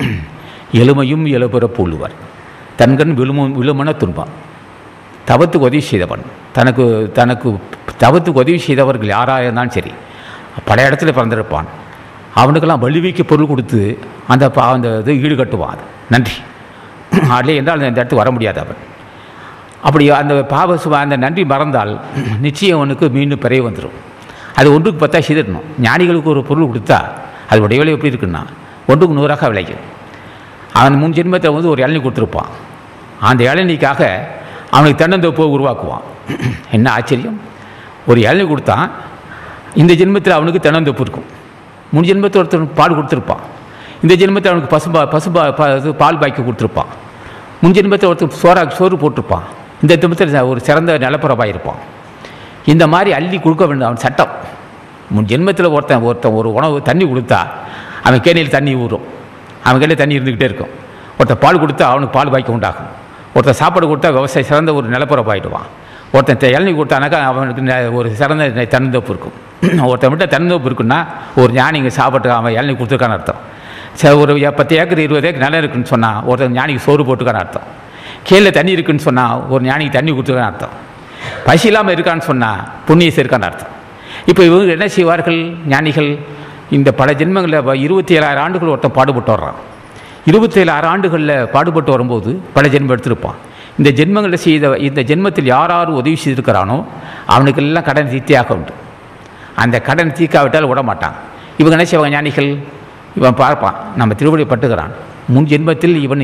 எலுமையும் எழுபுற புல்லுவர் தன்கண் விழுமன துன்பம். தவத்துக்கு உதவி செய்தவன், தனக்கு தனக்கு தவத்துக்கு உதவி செய்தவர்கள் யாராக இருந்தாலும் சரி, பல இடத்துல பிறந்திருப்பான். அவனுக்கெல்லாம் வலிவைக்கு பொருள் கொடுத்து அந்த இது ஈடுகட்டுவான். நன்றி அதிலே என்றால் அந்த இடத்துக்கு வர முடியாது அவன். அப்படி அந்த அந்த நன்றி மறந்தால் நிச்சயம் அவனுக்கு மீண்டும் பிறகு வந்துடும். அது ஒன்றுக்கு 10 செய்திடணும். ஞானிகளுக்கு ஒரு பொருள் கொடுத்தா அதோடைய விலை எப்படி இருக்குன்னா 1க்கு 100 விளைக்கும். அவன் முன் ஜென்மத்தை ஒரு இளநீ கொடுத்துருப்பான். அந்த இளநீக்காக அவனுக்கு தென்னந்தோப்பை உருவாக்குவான். என்ன ஆச்சரியம், ஒரு இளநீ கொடுத்தான், இந்த ஜென்மத்தில் அவனுக்கு தென்னந்தோப்பு இருக்கும். முன் ஜென்மத்தில் ஒருத்தர் பால் கொடுத்துருப்பான், இந்த ஜென்மத்தில் அவனுக்கு பால் பாய்க்க கொடுத்துருப்பான். முன் ஜென்மத்தில் ஒருத்தர் சோறு போட்டிருப்பான், இந்த ஜென்மத்தில் ஒரு சிறந்த நிலப்பரப்பாக இருப்பான். இந்த மாதிரி அள்ளி கொடுக்க வேண்டும் அவன் சட்டம். முன் ஜென்மத்தில் ஒருத்தன் ஒரு உணவு தண்ணி கொடுத்தா அவன் கேணியில் தண்ணி ஊறும், அவன் கையில் தண்ணி இருந்துக்கிட்டே இருக்கும். ஒருத்தன் பால் கொடுத்தா அவனுக்கு பால் பாய்க்க உண்டாகும். ஒருத்தன் சாப்பாடு கொடுத்தா விவசாயம் சிறந்த ஒரு நிலப்பரப்பாயிடுவான். ஒருத்தன் இளநீ கொடுத்தானாக்கா அவனுக்கு ஒரு சிறந்த தென்னந்தோப்பு இருக்கும். ஒருத்தன் விட்ட தென்னந்தோப்பு இருக்குன்னா ஒரு ஞானிங்க சாப்பிட்டு அவன் இளநீ கொடுத்துருக்கான்னு அர்த்தம். ஒரு 10 ஏக்கர் 20 ஏக்கர் நிலம் இருக்குன்னு சொன்னால் ஒருத்தன் ஞானிக்கு சோறு போட்டுக்கான்னு அர்த்தம். கீழே தண்ணி இருக்குன்னு சொன்னால் ஒரு ஞானிக்கு தண்ணி கொடுத்துருக்கான்னு அர்த்தம். பசி இல்லாமல் இருக்கான்னு சொன்னால் புண்ணியம் இருக்கான்னு அர்த்தம். இப்போ இவங்க என்ன செய்வார்கள் ஞானிகள், இந்த பல ஜென்மங்களில் 27,000 ஆண்டுகள் ஒருத்தன் பாடுபட்டு வர்றான். 27,000 ஆண்டுகளில் பாடுபட்டு வரும்போது பல ஜென்மம் எடுத்திருப்பான். இந்த ஜென்மங்களில் இந்த ஜென்மத்தில் யார் உதவி செய்திருக்கிறானோ அவனுக்கெல்லாம் கடன் தீர்த்தியாக உண்டு. அந்த கடன் தீர்க்காவிட்டால் விட மாட்டான். இவங்க என்ன செய்வாங்க ஞானிகள், இவன் பார்ப்பான், நம்ம திருவடி பட்டுக்கிறான், முன் ஜென்மத்தில் இவன்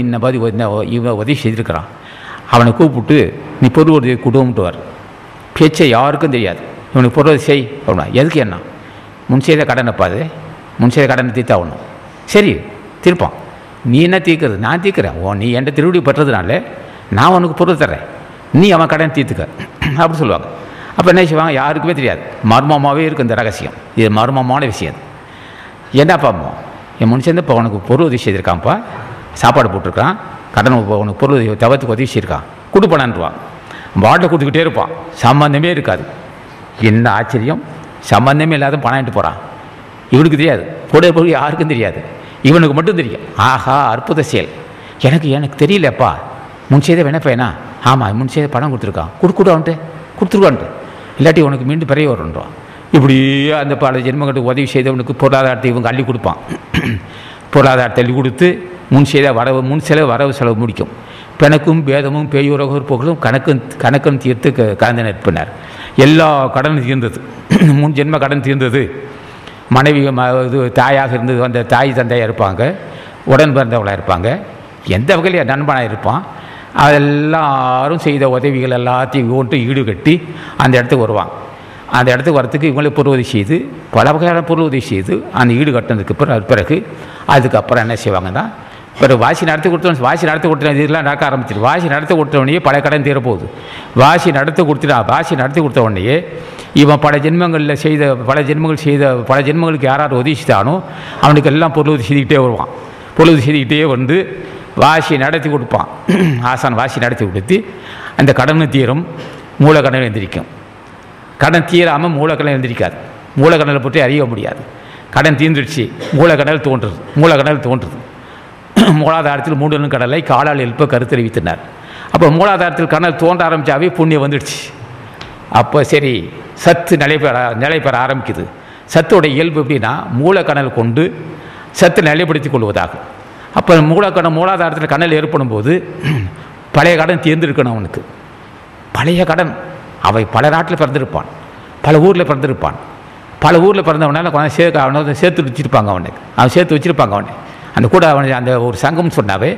இவன் உதவி செய்திருக்கிறான், அவனை கூப்பிட்டு நீ பொருள் உதவி குடும்பம்ட்டுவார். பேச்சை யாருக்கும் தெரியாது. இவனுக்கு பொருள் செய் அப்படின்னா, எதுக்கு என்ன முன் செய்த கடனை பாது, முன் செய்த கடனை தீர்த்தா ஒன்றும் சரி தீர்ப்பான். நீ என்ன தீர்க்கிறது, நான் தீர்க்கிறேன். நீ என்கிட்ட திருவடி பட்டுறதுனால நான் உனக்கு பொருள் தர்றேன், நீ அவன் கடன் தீர்த்துக்க அப்படி சொல்லுவாங்க. அப்போ என்ன செய்வாங்க, யாருக்குமே தெரியாது. மர்மமாகவே இருக்குது இந்த ரகசியம். இது மர்மமான விஷயம். என்னப்பா என் முன்சேர்ந்து இப்போ உனக்கு பொருள் உதவி செய்திருக்கான்ப்பா, சாப்பாடு போட்டிருக்கான், கடன் உனக்கு பொருள் தவத்துக்கு உதவி செய்யிருக்கான், கொடுப்பானான்வான். பாட்டில் கொடுத்துக்கிட்டே இருப்பான், சம்மந்தமே இருக்காது. என்ன ஆச்சரியம், சம்மந்தமே இல்லாத பணம் எடுத்து போகிறான். இவனுக்கு தெரியாது, கூட பொருள் யாருக்கும் தெரியாது, இவனுக்கு மட்டும் தெரியும். ஆஹா அற்புத செயல், எனக்கு தெரியலப்பா, முன் செய்த வேணப்பா, ஆமாம் முன் செய்த பணம் கொடுத்துருக்கான், கொடுத்துருவான்ட்டு இல்லாட்டி உனக்கு மீண்டும் பிறகு வருன்றான். இப்படியே அந்த பல ஜென்மங்களுக்கு உதவி செய்தவனுக்கு பொருளாதாரத்தை இவங்க அள்ளி கொடுப்பான். பொருளாதாரத்தை அள்ளி கொடுத்து முன் செலவு வரவு செலவு முடிக்கும். பிணக்கும் பேதமும் பேயுறகு புகழும் கணக்கும் தீர்த்து கலந்து நிற்பினார். எல்லா கடனும் தீர்ந்தது. முன் ஜென்ம கடன் தீர்ந்தது. மனைவி இது தாயாக இருந்தது, அந்த தாய் தந்தையாக இருப்பாங்க, உடன் பிறந்தவளாக இருப்பாங்க, எந்த வகையில் நண்பனாக இருப்பான். அதெல்லாரும் செய்த உதவிகள் எல்லாத்தையும் கொண்டு ஈடுகட்டி அந்த இடத்துக்கு வருவாங்க. அந்த இடத்துக்கு வரத்துக்கு இவங்களே பொருள் உதவி செய்து, பல வகையான பொருள் உதவி செய்து அந்த ஈடு கட்டினதுக்கு பிறகு அதுக்கப்புறம் என்ன செய்வாங்கன்னா, பிறகு வாசி நடத்தி கொடுத்தவன் இதெல்லாம் நடக்க ஆரம்பிச்சிடும். வாசி நடத்தி கொடுத்தவனையே பல கடன் தீரப்போகுது. வாசி நடத்தி கொடுத்த உடனேயே இவன் பல ஜென்மங்களுக்கு யாராவது உதவி செய்தானோ அவனுக்கு எல்லாம் பொருள் உதவி செய்துக்கிட்டே வருவான். பொருள் உதவி செய்துக்கிட்டே வந்து வாசி நடத்தி கொடுப்பான். ஆசான் வாசி நடத்தி கொடுத்து அந்த கடனும் தீரும், மூலக்கடன் எழுந்திரிக்கும். கடன் தீராமல் மூலக்கடல் எழுந்திரிக்காது. மூலக்கடலை பற்றி அறிய முடியாது. கடன் தீர்ந்துடுச்சு, மூலக்கடல் தோன்றுது. மூலாதாரத்தில் 3 கடலை காலால் எழுப்ப கருத்தறிவித்தனர். அப்போ மூலாதாரத்தில் கடல் தோன்ற ஆரம்பித்தாவே புண்ணியம் வந்துடுச்சு. அப்போ சரி சத்து நிலைபெற ஆரம்பிக்குது. சத்தோட இயல்பு எப்படின்னா மூலக்கடல் கொண்டு சத்து நிலைப்படுத்தி கொள்வதாகும். அப்போ மூலாதாரத்தில் கடல் ஏற்படும் போது பழைய கடன் தீர்ந்திருக்கணும். அவனுக்கு பழைய கடன், அவை பல நாட்டில் பிறந்திருப்பான், பல ஊரில் பிறந்திருப்பான். பல ஊரில் பிறந்தவனால அவனை சேர்த்து வச்சுருப்பாங்க. அவன் சேர்த்து வச்சுருப்பாங்க. அந்த கூட அவனை அந்த ஒரு சங்கம் சொன்னாவே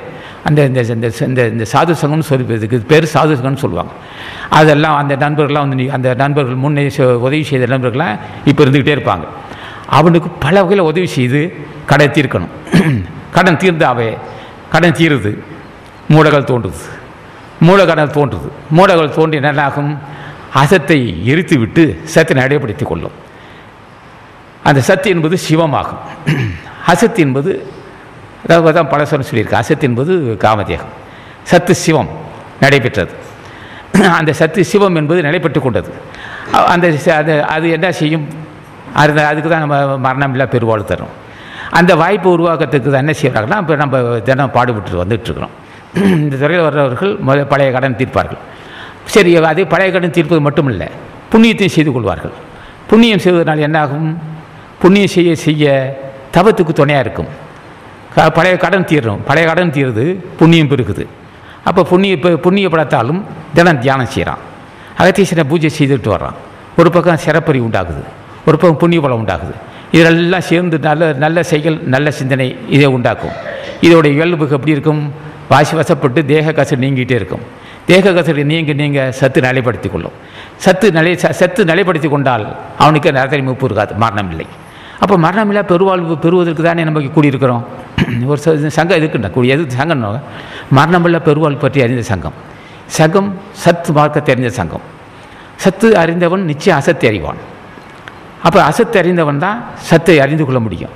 அந்த இந்த இந்த இந்த சாது சங்கம்னு சொல்லிப்பதுக்கு பேர் சாது சங்கம்னு சொல்லுவாங்க. அதெல்லாம் அந்த நண்பர்கள்லாம் வந்து அந்த நண்பர்கள் முன்னே உதவி செய்த நண்பர்கள்லாம் இப்போ இருந்துக்கிட்டே இருப்பாங்க. அவனுக்கு பல வகையில் உதவி செய்து கடன் தீர்க்கணும். கடன் தீர்ந்தாவே கடன் தீருது, மூடகள் தோன்றுது, மூலக்கடல் தோன்றுது. மூடகள் தோன்றி என்னாகும், அசத்தை எரித்து விட்டு சத்தை நடைபடுத்தி கொள்ளும். அந்த சத்து என்பது சிவமாகும். அசத்து என்பது அதாவது தான் பலசரம் சொல்லியிருக்கு. அசத்து என்பது காமதேகம், சத்து சிவம் நடைபெற்றது. அந்த சத்து சிவம் என்பது நடைபெற்று கொண்டது. அந்த அது என்ன செய்யும், அதுக்கு தான் நம்ம மரணமில்லா பெருவாழ்வு தரும். அந்த வாய்ப்பை உருவாக்கத்துக்கு தான் என்ன செய்கிறாங்கன்னா, இப்போ நம்ம தினம் பாடுபட்டு வந்துட்டுருக்குறோம். இந்த துறையில் வர்றவர்கள் பழைய கடன் தீர்ப்பார்கள். சரி, அதே பழைய கடன் தீர்ப்பது மட்டும் இல்லை, புண்ணியத்தையும் செய்து கொள்வார்கள். புண்ணியம் செய்வதனால் என்னாகும், புண்ணியம் செய்ய செய்ய தவத்துக்கு துணையாக இருக்கும். பழைய கடன் தீரணும், பழைய கடன் தீருது, புண்ணியம் பெருகுது. அப்போ புண்ணியப்படத்தாலும் தினம் தியானம் செய்கிறான், அகத்தீஸ்வரனை பூஜை செய்துட்டு வர்றான். ஒரு பக்கம் சிறப்பறி உண்டாகுது, ஒரு பக்கம் புண்ணிய பலம் உண்டாகுது. இதெல்லாம் சேர்ந்து நல்ல நல்ல செயல், நல்ல சிந்தனை இதை உண்டாக்கும். இதோடைய இயல்புக்கு எப்படி இருக்கும், வாசி வசப்பட்டு தேக கசடு நீங்கிட்டே இருக்கும். தேக கசடு நீங்கள் சத்து நிலைப்படுத்தி கொள்ளும். சத்து நிலைப்படுத்தி கொண்டால் அவனுக்கு நரதரி மூப்பு இருக்காது, மரணம் இல்லை. அப்போ மரணமில்லா பெருவாழ்வு பெறுவதற்கு தானே நம்ம கூடியிருக்கிறோம். ஒரு சங்கம் எதுக்குண்டா எது சங்கம், மரணமில்லா பெருவாழ்வு பற்றி அறிந்த சங்கம். சங்கம் சத்து மார்க்கத்தை அறிந்த சங்கம். சத்து அறிந்தவன் நிச்சயம் அசத்தை அறிவான். அப்போ அசத்தை அறிந்தவன் தான் சத்தை அறிந்து கொள்ள முடியும்.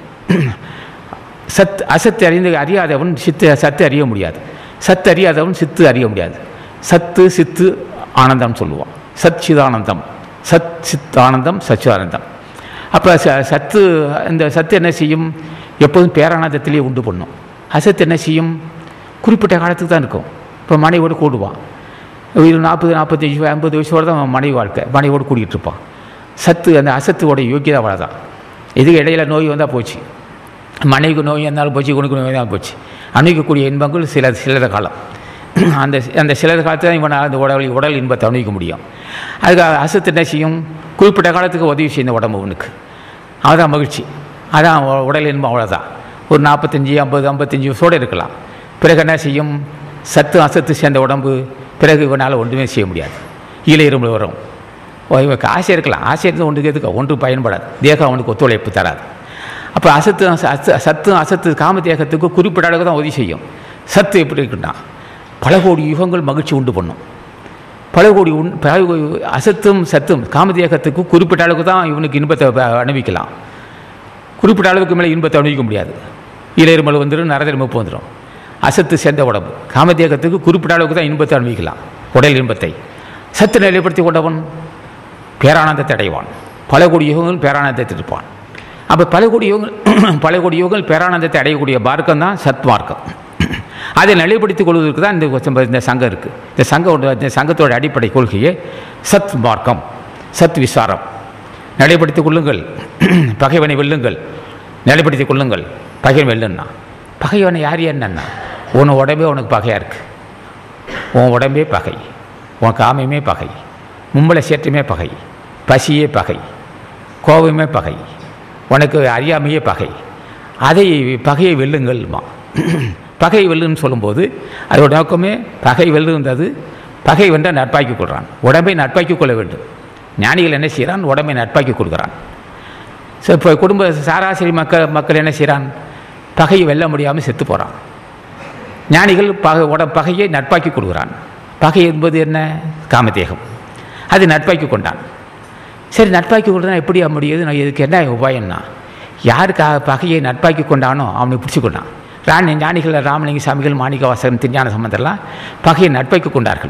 அசத்தை அறியாதவன் சத்து அறிய முடியாது. சத்து அறியாதவன் சித்து அறிய முடியாது. சத்து சித்து ஆனந்தம் சொல்லுவான். சத் சிதானந்தம், சத் சித் ஆனந்தம், சச்சிதானந்தம். அப்போ சத்து, இந்த சத்து என்ன செய்யும், எப்போதும் பேரானந்தத்திலேயே உண்டு பண்ணும். அசத்து என்ன செய்யும், குறிப்பிட்ட காலத்துக்கு தான் இருக்கும். இப்போ மனைவியோடு கூடுவான், 40, 45, 50 வயசோடு தான் மனைவி வாழ்க்கை, மனைவியோடு கூடிகிட்டு இருப்பான். சத்து அந்த அசத்துவோட யோக்கியதை அவ்வளோதான். இதுக்கு இடையில நோய் வந்தால் போச்சு, மனைவிக்கு நோய் இருந்தாலும் போச்சு, உனக்கு நோய் தான் போச்சு. அணுகக்கூடிய இன்பங்கள் சிலத காலம். அந்த சிலது காலத்தில் தான் இவன் அந்த உடல் இன்பத்தை அணுகிக்க முடியும். அதுக்கு அசத்து என்ன செய்யும், குறிப்பிட்ட காலத்துக்கு உதவி செய்ய உடம்பு உனக்கு, அதுதான் மகிழ்ச்சி, அதான் உடல் இன்பம். அவ்வளோதான். ஒரு 45, 50, 55 வயசோடு இருக்கலாம். பிறகு என்ன செய்யும், சத்து அசத்து சேர்ந்த உடம்பு பிறகு இவனால் ஒன்றுமே செய்ய முடியாது, ஈழ இருமல் வரும். இவனுக்கு ஆசை இருக்கலாம், ஆசை இருந்து ஒன்றுக்கு எதுக்கு ஒன்று பயன்படாது, தேகம் அவனுக்கு ஒத்துழைப்பு தராது. அப்போ சத்து அசத்து காம தேகத்துக்கு குறிப்பிட்ட அளவுக்கு தான் உதவி செய்யும். சத்து எப்படி இருக்குன்னா பல கோடி யுகங்கள் மகிழ்ச்சி உண்டு பண்ணும். பல கோடி அசத்தும் சத்தும் காமதேகத்துக்கு குறிப்பிட்ட அளவுக்கு தான் இவனுக்கு இன்பத்தை அனுபவிக்கலாம். குறிப்பிட்ட அளவுக்கு மேலே இன்பத்தை அனுபவிக்க முடியாது. இளையருமல் வந்துடும், நரதரிமப்பு வந்துடும். அசத்து சேர்ந்த உடம்பு காமதேகத்துக்கு குறிப்பிட்ட அளவுக்கு தான் இன்பத்தை அனுபவிக்கலாம், உடல் இன்பத்தை. சத்து நிலைப்படுத்தி கொண்டவன் பேரானந்தத்தை அடைவான். பல கோடி யுகங்கள் பேரானந்தத்தை இருப்பான். அப்போ பல கோடி யுகங்கள் பேரானந்தத்தை அடையக்கூடிய மார்க்கம் தான் சத் மார்க்கம். அதை நிலைப்படுத்திக் கொள்வதற்கு தான் இந்த சங்கம் இருக்குது. இந்த சங்கத்தோட அடிப்படை கொள்கையே சத் மார்க்கம், சத் விசாரம். நிலைப்படுத்திக் கொள்ளுங்கள், பகைவனை வெல்லுங்கள், நிலைப்படுத்திக் கொள்ளுங்கள். பகைவன் வெல்லுன்னா பகைவனை யார் என்னன்னா, உன் உடம்பே உனக்கு பகையாக இருக்குது. உன் உடம்பே பகை, உன் காமையுமே பகை, மும்பளை சேற்றுமே பகை, பசியே பகை, கோபமே பகை, உனக்கு அறியாமையே பகை. பகையை வெல்லுங்கள்மா. பகை வெல்லுன்னு சொல்லும்போது அதோட நோக்கமே பகை வெல்லுன்றது. பகை வென்றால் நட்பாக்கி கொள்கிறான், உடம்பை நட்பாக்கி கொள்ள வேண்டும். ஞானிகள் என்ன செய்கிறான், உடம்பை நட்பாக்கி கொடுக்குறான். ஸோ இப்போ குடும்ப சராசரி மக்கள் என்ன செய்கிறான், பகையை வெல்ல முடியாமல் செத்து போகிறான். ஞானிகள் பகையை நட்பாக்கி கொடுக்குறான். பகை என்பது என்ன, காமதேகம். அது நட்பாக்கி கொண்டான். சரி, நட்பாக்கி கொண்டா எப்படி முடியுது, நான் இதுக்கு என்ன உபாயம்னா, யாருக்கு பகையை நட்பாக்கி கொண்டானோ அவனை பிடிச்சி கொண்டான். ஞானிகள் ராமலிங்க சாமிகள், மாணிக்க வாசகன், திருஞான சம்பந்தர்லாம் பகையை நட்பாக்கி கொண்டார்கள்.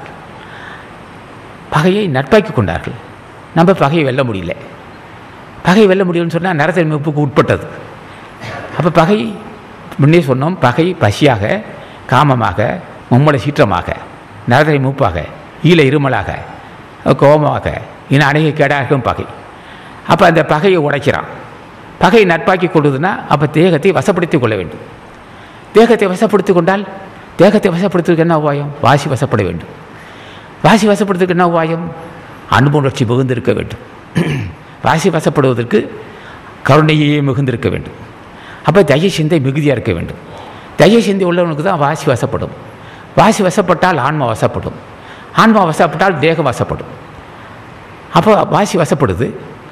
பகையை நட்பாக்கி கொண்டார்கள். நம்ம பகையை வெல்ல முடியல. பகையை வெல்ல முடியும்னு சொன்னால் நரதரி மீட்புக்கு உட்பட்டது. அப்போ பகை முன்னே சொன்னோம், பகை பசியாக, காமமாக, மும்மலை சீற்றமாக, நரதரி மூப்பாக, ஈழ இருமலாக, கோபமாக, இன்னும் அநேக கேடாகும் பகை. அப்போ அந்த பகையை உடைக்கிறான். பகையை நட்பாக்கி கொள்வதுன்னா அப்போ தேகத்தை வசப்படுத்தி கொள்ள வேண்டும். தேகத்தை வசப்படுத்தி கொண்டால், தேகத்தை வசப்படுத்துவதற்கு என்ன உபாயம், வாசி வசப்பட வேண்டும். வாசி வசப்படுத்துவதற்கு என்ன உபாயம், அன்புணர்ச்சி மிகுந்திருக்க வேண்டும். வாசி வசப்படுவதற்கு கருணையே மிகுந்திருக்க வேண்டும். அப்போ தய சிந்தை மிகுதியாக இருக்க வேண்டும். தய சிந்தை உள்ளவனுக்கு தான் வாசி வசப்படும். வாசி வசப்பட்டால் ஆன்மா வசப்படும், ஆன்மா வசப்பட்டால் தேகம் வசப்படும். அப்போ வாசி வசப்படுது,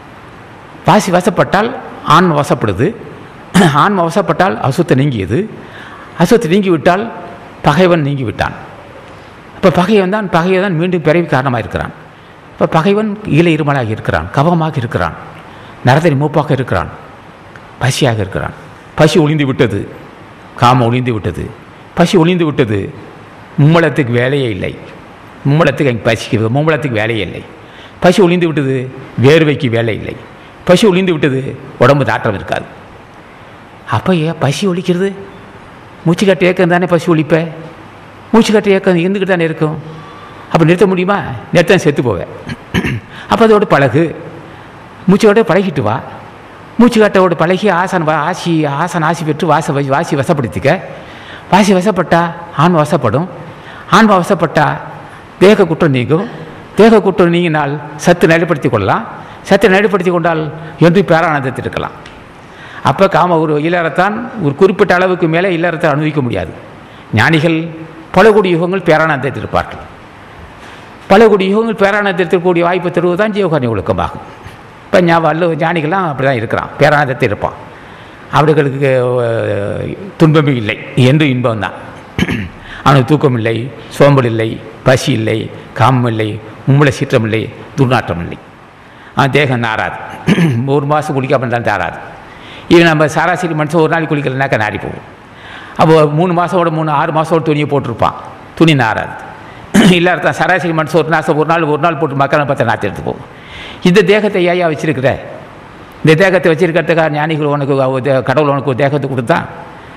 வாசி வசப்பட்டால் ஆன்மா வசப்படுது, ஆன்மா வசப்பட்டால் அசுத்தம் நீங்கியது, அசுத்தம் நீங்கிவிட்டால் பகைவன் நீங்கிவிட்டான். இப்போ பகைவன் தான் மீண்டும் பிறவி காரணமாக இருக்கிறான். இப்போ பகைவன் ஈழ இருமலாக இருக்கிறான், கவகமாக இருக்கிறான், நரதரி மூப்பாக இருக்கிறான், பசியாக இருக்கிறான். பசி ஒளிந்து விட்டது, காமம் ஒளிந்து விட்டது, பசி ஒளிந்து விட்டது. மும்மலத்துக்கு வேலையே இல்லை, மும்மலத்துக்கு அங்கே பசிக்கிறது, மும்மலத்துக்கு வேலையே இல்லை. பசி ஒளிந்து விட்டது, வேர்வைக்கு வேலை இல்லை. பசி ஒளிந்து விட்டது, உடம்பு தாற்றம் இருக்காது. அப்போ ஏன் பசி ஒழிக்கிறது? மூச்சு காட்டு ஏக்கம் தானே பசி ஒழிப்ப, மூச்சு காட்டு ஏக்கம் இருந்துக்கிட்டு தானே இருக்கும். அப்போ நிறுத்த முடியுமா? நிறுத்த செத்து போவேன். அப்போ அதோடு பழகு, மூச்சோட பழகிட்டு வா, மூச்சு காட்டோடு பழகி ஆசி பெற்று வாசி வசப்படுத்திக்க. வாசி வசப்பட்டா ஆன்மா வசப்படும், ஆன்மா வசப்பட்டா தேக குற்றம் நீங்கும், தேக குற்றம் நீங்கினால் சத்து நடைப்படுத்தி கொள்ளலாம், சத்தை நடைப்படுத்தி கொண்டால் என்று பேரானந்தத்தில் இருக்கலாம். அப்போ காம ஒரு இல்லறத்தான் ஒரு குறிப்பிட்ட அளவுக்கு மேலே இல்லறத்தை அனுபவிக்க முடியாது. ஞானிகள் பல கோடி யுகங்கள் பேரானந்தத்தில் இருப்பார்கள். பல கோடி யுகங்கள் பேரானந்தத்தில் கூடிய வாய்ப்பு தருவது தான் ஜீவகாரணி ஒழுக்கமாகும். இப்போ ஞானிகள்லாம் அப்படி தான் இருக்கிறான், பேரானந்தத்தில் இருப்பான். அவர்களுக்கு துன்பமே இல்லை என்று இன்பம் தான். அவனுக்கு தூக்கம் இல்லை, சோம்பல் இல்லை, பசி இல்லை, காமம் இல்லை, மும்மல சீற்றம் இல்லை, துர்நாற்றம் இல்லை. தேகம் நாராது, ஒரு மாதம் குளிக்காமல் இருந்தாலும் தாராது. இது நம்ம சராசரி மனுஷன் ஒரு நாளைக்கு குளிக்கலைனாக்கா நாரி போகும். அப்போ 3 மாதத்தோட 6 மாதத்தோட துணியை போட்டிருப்பான், துணி நாராது. இல்லாதான் சராசரி மனுஷன் ஒரு நாள் போட்டு மக்களை பார்த்து நாற்று எடுத்து போகும். இந்த தேகத்தை ஏயா வச்சிருக்கிற? இந்த தேகத்தை வச்சிருக்கிறதுக்காக ஞானிகள் உனக்கு கடவுள் உனக்கு ஒரு தேகத்தை கொடுத்தான்.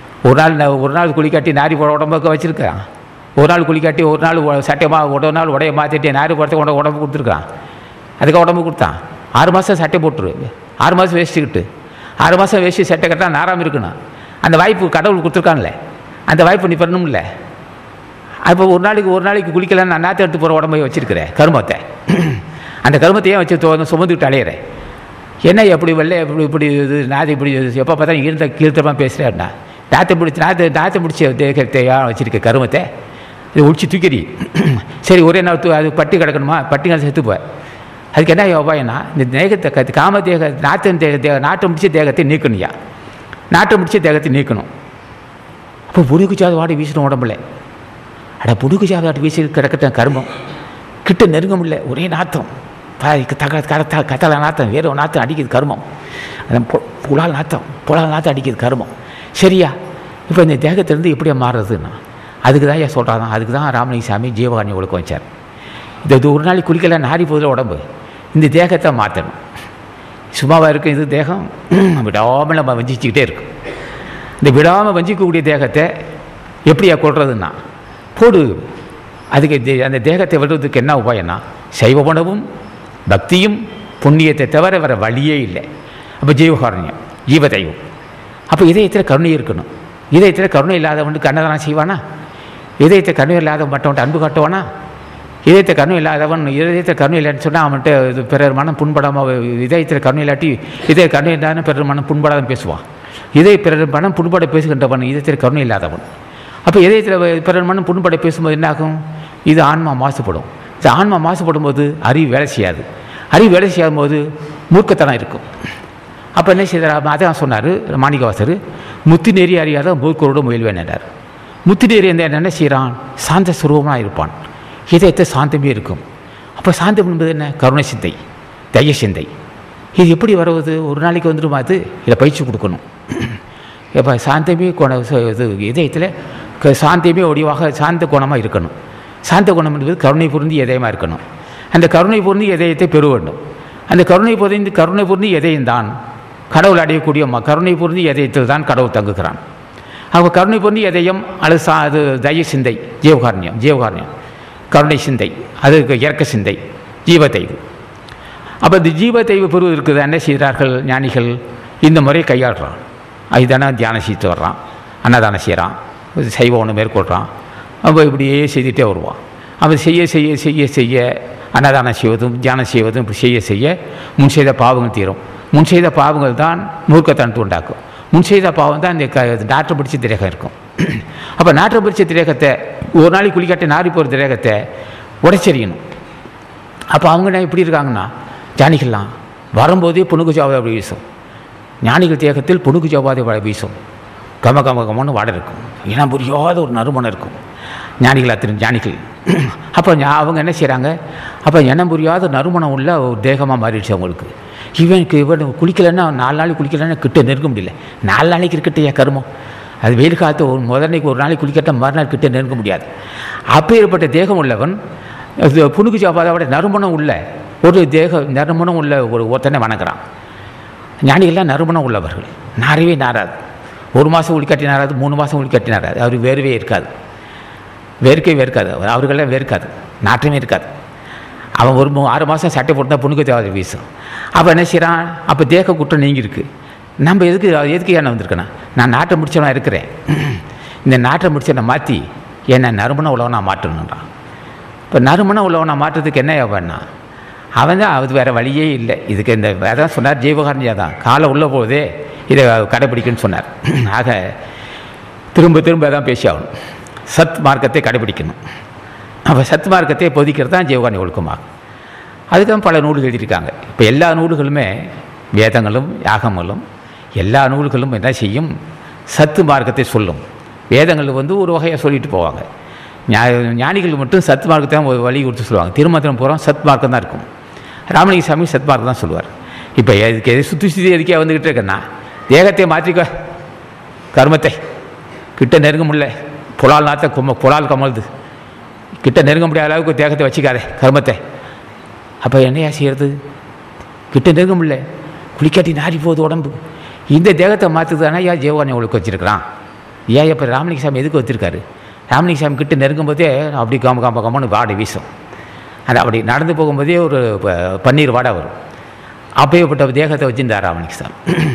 ஒரு நாள் குளிக்காட்டி நாரி போட உடம்புக்கு வச்சுருக்கான், ஒரு நாள் குளிக்காட்டி ஒரு நாள் சட்டையாக ஒரு நாள் உடைய மாற்றிட்டு நாரி போடுறதுக்கு உடம்பு கொடுத்துருக்கான். அதுக்காக உடம்பு கொடுத்தான். 6 மாதம் சட்டை போட்டுரு, 6 மாதம் வேஸ்ட்டுக்கிட்டு 6 மாதம் வேஸ்ட்டு சட்டை கட்டால் நாராமல் இருக்கணும். அந்த வாய்ப்பு கடவுள் கொடுத்துருக்கான்ல, அந்த வாய்ப்பு நீ பண்ணணும்ல. அப்போ ஒரு நாளைக்கு குளிக்கலான்னு நான் நாற்று எடுத்து போகிற உடம்பை வச்சுருக்கிறேன் கருமத்தை. அந்த கருமத்தையே வச்சு சுமந்துக்கிட்டு அலையிறேன். என்ன எப்படி இப்படி இது நாற்று இப்படி எப்போ பார்த்தா கீழ்த்தமாக பேசுகிறேன்னா நாற்று பிடிச்சி தேகத்தையா வச்சுருக்க கருமத்தை இது ஒழிச்சு தூக்கிறி. சரி ஒரே நாள் அது பட்டி கிடக்கணுமா, பட்டி நாள் செத்துப்போய். அதுக்கு என்ன உபாயம்னா இந்த தேகத்தை காம நாட்டம் முடிச்சு தேகத்தை நீக்கணுயா, நாட்டம் முடிச்சு தேகத்தை நீக்கணும். அப்போ புடுக்குச்சாத வாடி வீசணும் உடம்புல. புடுக்குச்சாத வாடி வீசி கிடக்கட்டும் கருமம் கிட்ட நெருங்க முடியல, ஒரே நாத்தம், கத்தலை நாத்தம், வேற நாத்தம் அடிக்குது கருமம், புலால் நாத்தம் அடிக்குது கருமம். சரியா? இப்போ இந்த தேகத்திலேருந்து எப்படியா மாறுறதுன்னா அதுக்கு தான் ஏன் சொல்கிறாங்க. அதுக்கு தான் ராமலிங்க சாமி ஜீவகாரணி ஒழுக்கம் வச்சார். இது ஒரு நாளைக்கு குளிக்கல நாரி போதில் உடம்பு, இந்த தேகத்தை மாற்றணும். சும்மாவாக இருக்கும் இது தேகம், விடாமல் நம்ம வஞ்சிச்சுக்கிட்டே இருக்கும். இந்த விடாமல் வஞ்சிக்கக்கூடிய தேகத்தை எப்படியா கொள்றதுன்னா போடு. அதுக்கு அந்த தேகத்தை விடுறதுக்கு என்ன உபாயம்னா சைவ உணவும் பக்தியும் புண்ணியத்தை தவிர வேறு வழியே இல்லை. அப்போ ஜீவகாரண்யம், ஜீவதெய்வம். அப்போ இதயத்தில் கருணை இருக்கணும். இதயத்தில் கருணை இல்லாதவனுக்கு அன்னதானம் செய்வானா? இதயத்தை கருணை இல்லாதவன் மற்றவன்ட்டு அன்பு காட்டுவானா? இதயத்தை கருணை இல்லாதவன் இதயத்தில் கருணை இல்லைன்னு சொன்னால் அவன்கிட்ட இது பிறர் மனம் புண்படாமல், இதயத்தில் கருணை இல்லாட்டி இதய கருணை இல்லாத பிறர் மனம் புண்படாத பேசுவான். பிறர் மனம் புண்பட பேசுகின்றவன் இதயத்தில் கருணை இல்லாதவன். அப்போ இதயத்தில் பிறர் மனம் புண்பட பேசும்போது என்னாகும்? இது ஆன்மா மாசுபடும். இந்த ஆன்மா மாசுபடும் போது அறிவு வேலை செய்யாது. அறிவு வேலை செய்யும் போது மூர்க்கத்தனம் இருக்கும். அப்போ என்ன செய்தார்? அதான் சொன்னார் மாணிக்கவாசர், முத்தி நெறி அறியாத மூர்க்கரோடு முயல்வேன் என்றார். முத்தி நெறி என்ன செய்கிறான்? சாந்த சுரூபமாக இருப்பான், இதயத்தை சாந்தமே இருக்கும். அப்போ சாந்தம் என்பது என்ன? கருணை சிந்தை, தைய சிந்தை. இது எப்படி வருவது? ஒரு நாளைக்கு வந்துடுமா? அது இதை பயிற்சி கொடுக்கணும். இப்போ சாந்தமே இது இதயத்தில் சாந்தமே ஒடிவாக சாந்த குணமாக இருக்கணும். சாந்த குணம் என்பது கருணை பொருந்தி இதயமாக இருக்கணும். அந்த கருணை பொருந்தி இதயத்தை பெற வேண்டும். அந்த கருணை பொருந்தி இதயம்தான் கடவுள் அடையக்கூடிய கருணை பொருந்தி இதயத்தில் தான் கடவுள் தங்குகிறான். அப்போ கருணை பொருந்தி இதயம் அல்லது அது தய சிந்தை, ஜீவகாரண்யம் கருணை சிந்தை, அதுக்கு இறக்க சிந்தை, ஜீவத்தைவு. அப்போ இந்த ஜீவத்தைவு பெறுவதற்கு என்ன செய்கிறார்கள் ஞானிகள்? இந்த முறையை கையாளுறான். அதுதானே தியானம் செய்து வர்றான், அன்னதானம் செய்கிறான், சைவ உணவு மேற்கொள்கிறான். அப்போ இப்படியே செய்துகிட்டே வருவான். அவன் செய்ய அன்னதானம் செய்வதும் தியானம் செய்வதும் இப்படி செய்ய முன் செய்த பாவங்கள் தீரும். முன் செய்த பாவங்கள் தான் மூர்க்கத்தனத்தை உண்டாக்கும். முன் செய்த பாவம் தான் இந்த டாக்டர் பிடிச்சி திரகம் இருக்கும். அப்போ நாற்றம் பிடிச்ச திரேகத்தை ஒரு நாளைக்கு குளிக்காட்டி நாரி போகிற திரேகத்தை உடைச்செறியணும். அப்போ அவங்க என்ன எப்படி இருக்காங்கன்னா, ஞானிகள்லாம் வரும்போதே புணுகு ஜோவாதை அப்படி வீசும். ஞானிகள் தேகத்தில் புணுகு ஜோவாதை வீசும். கம கம கமன்னு வாடை இருக்கும். ஏன்னா புரியாத ஒரு நறுமணம் இருக்கும் ஞானிகள், அத்தனை ஞானிகள். அப்போ அவங்க என்ன செய்கிறாங்க, அப்போ இனம் புரியாத நறுமணம் உள்ள ஒரு தேகமாக மாறிடுச்சு அவங்களுக்கு. இவன் குளிக்கலைன்னா 4 நாளைக்கு குளிக்கலைன்னா கிட்ட நெருங்க முடியல. 4 நாளைக்கு இருக்கட்டையா கருமம், அது வெயில் காலத்து முதன்னைக்கு ஒரு நாளைக்கு குளிக்கட்டால் மறுநாள் கிட்ட நெருங்க முடியாது. அப்பேற்பட்ட தேகம் உள்ளவன் புணுகு ஜோவாதையோட நறுமணம் உள்ள ஒரு நறுமணம் உள்ள ஒருத்தனை வணங்குறான். ஞானிகள்லாம் நறுமணம் உள்ளவர்கள், நாரவே நாராது. 1 மாதம் குளிக்காட்டி நாராது, 3 மாதம் குளிக்காட்டி நாராது. அவருக்கு வேர்வே இருக்காது, வேர்க்காது, அவர்களெல்லாம் வேர்க்காது, நாற்றமே இருக்காது. அவன் ஒரு 6 மாதம் சட்டை போட்டுதான் புணுகு ஜோவாதை வீசும். அப்போ என்ன செய்கிறான், அப்போ தேக குற்றம் நீங்கிருக்கு. நம்ம எதுக்கு என்ன வந்திருக்கேன்னா, நான் நாட்டை முடிச்சவனா இருக்கிறேன், இந்த நாட்டை முடிச்சவனை மாற்றி என்னை நறுமணம் உள்ளவனா மாற்றணுன்றான். இப்போ நறுமணம் உள்ளவனை மாற்றுறதுக்கு என்ன வேணா, அவன் தான் அது வேறு வழியே இல்லை. இதுக்கு இந்த அதான் சொன்னார், ஜீவகாரணியா தான் காலை உள்ள போதே இதை கடைப்பிடிக்குன்னு சொன்னார். ஆக திரும்ப திரும்ப தான் பேசி ஆகணும், சத் மார்க்கத்தை கடைப்பிடிக்கணும். அப்போ சத் மார்க்கத்தை பொதிக்கிறது தான் ஜீவகாரணி ஒழுக்கமாகும். அதுக்கு பல நூல்கள் எழுதியிருக்காங்க. இப்போ எல்லா நூல்களுமே, வேதங்களும் யாகங்களும் எல்லா நூல்களும் என்ன செய்யும், சத்து மார்க்கத்தை சொல்லும். வேதங்கள் ஒரு வகையாக சொல்லிட்டு போவாங்க. ஞானிகள் மட்டும் சத் மார்க்கத்தை தான் வழி கொடுத்து சொல்லுவாங்க. திருமந்திரம் பூரா சத் மார்க்கம் தான் இருக்கும். ராமலிங்க சாமி சத் மார்க்கம் தான் சொல்லுவார். இப்போ எதுக்கு சுற்றி எதுக்கே வந்துக்கிட்டு இருக்கேன்னா, தேகத்தை மாற்றிக்க, கர்மத்தை கிட்ட நெருங்க முடியல, புலால் நாற்ற புலால் கமழுது, கிட்ட நெருங்க முடியாத அளவுக்கு தேகத்தை வச்சுக்காதே கர்மத்தை. அப்போ என்னையா செய்கிறது, கிட்ட நெருங்க முடியல, குளிக்காட்டி நாரி போகுது உடம்பு, இந்த தேகத்தை மாற்றுதானா ஏன் ஜீவகாரணி ஒழுக்க வச்சுருக்கிறான். ஏன் இப்போ ராமலிங்க சாமி எதுக்கு வச்சுருக்காரு, ராமலிங்க சாமி கிட்ட நெருங்கும் போதே அப்படி கம்மன்னு வாடை வீசும். அது அப்படி நடந்து போகும்போதே ஒரு பன்னீர் வாடை வரும். அப்பேற்பட்ட தேகத்தை வச்சுருந்தார் ராமலிங்க சாமி.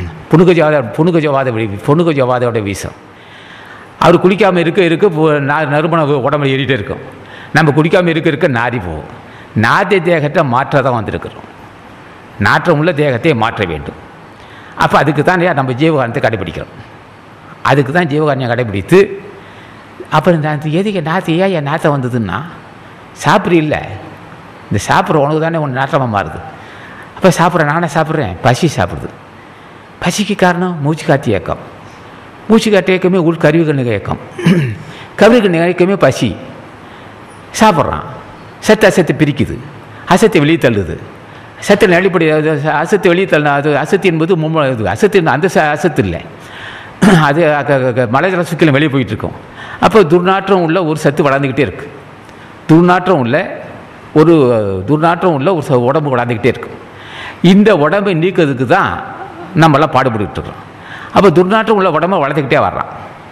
புணுகு ஜோவாதையோட வீசும். அவர் குளிக்காமல் இருக்க நறுமணம் உடம்புல ஏறிட்டே இருக்கும். நம்ம குளிக்காமல் இருக்க நாரி போகும். நாத்திய தேகத்தை மாற்ற தான் வந்திருக்கிறோம். நாற்றம் உள்ள தேகத்தை மாற்ற வேண்டும். அப்போ அதுக்கு தான் நம்ம ஜீவகாரணத்தை கடைப்பிடிக்கிறோம். அதுக்கு தான் ஜீவகாரணியை கடைப்பிடித்து, அப்புறம் எதுக்கு நாற்று ஏன் நாற்றம் வந்ததுன்னா, சாப்பிட்ற இல்லை, இந்த சாப்பிட்ற உணவு தானே ஒன்று நாற்றமாக மாறுது. அப்போ சாப்பிட்றேன், நானே சாப்பிட்றேன், பசி சாப்பிடுது. பசிக்கு காரணம் மூச்சு காற்று இயக்கம். மூச்சு காற்று இயக்கமே உள் கருவிகண்ணுக இயக்கம். கருவிகண்ணு இயக்கமே பசி. சாப்பிட்றான், அசத்தை பிரிக்குது, அசத்தை வெளியே தள்ளுது. சத்தில் அடிப்படை அசத்து வெளியே தள்ளு, அது அசத்து என்பது அசத்து, அந்த அசத்து இல்லை, அது மலைஜல சுக்கிலும் வெளியே போயிட்டுருக்கோம். அப்போ துர்நாற்றம் உள்ள ஒரு சத்து வளர்ந்துக்கிட்டே இருக்குது. துர்நாற்றம் உள்ள ஒரு உடம்பு வளர்ந்துக்கிட்டே இருக்குது. இந்த உடம்பை நீக்கிறதுக்கு தான் நம்மளாம் பாடுபட்டுக்கிட்டு இருக்கிறோம். அப்போ துர்நாற்றம் உள்ள உடம்பை வளர்த்துக்கிட்டே வர்றான்.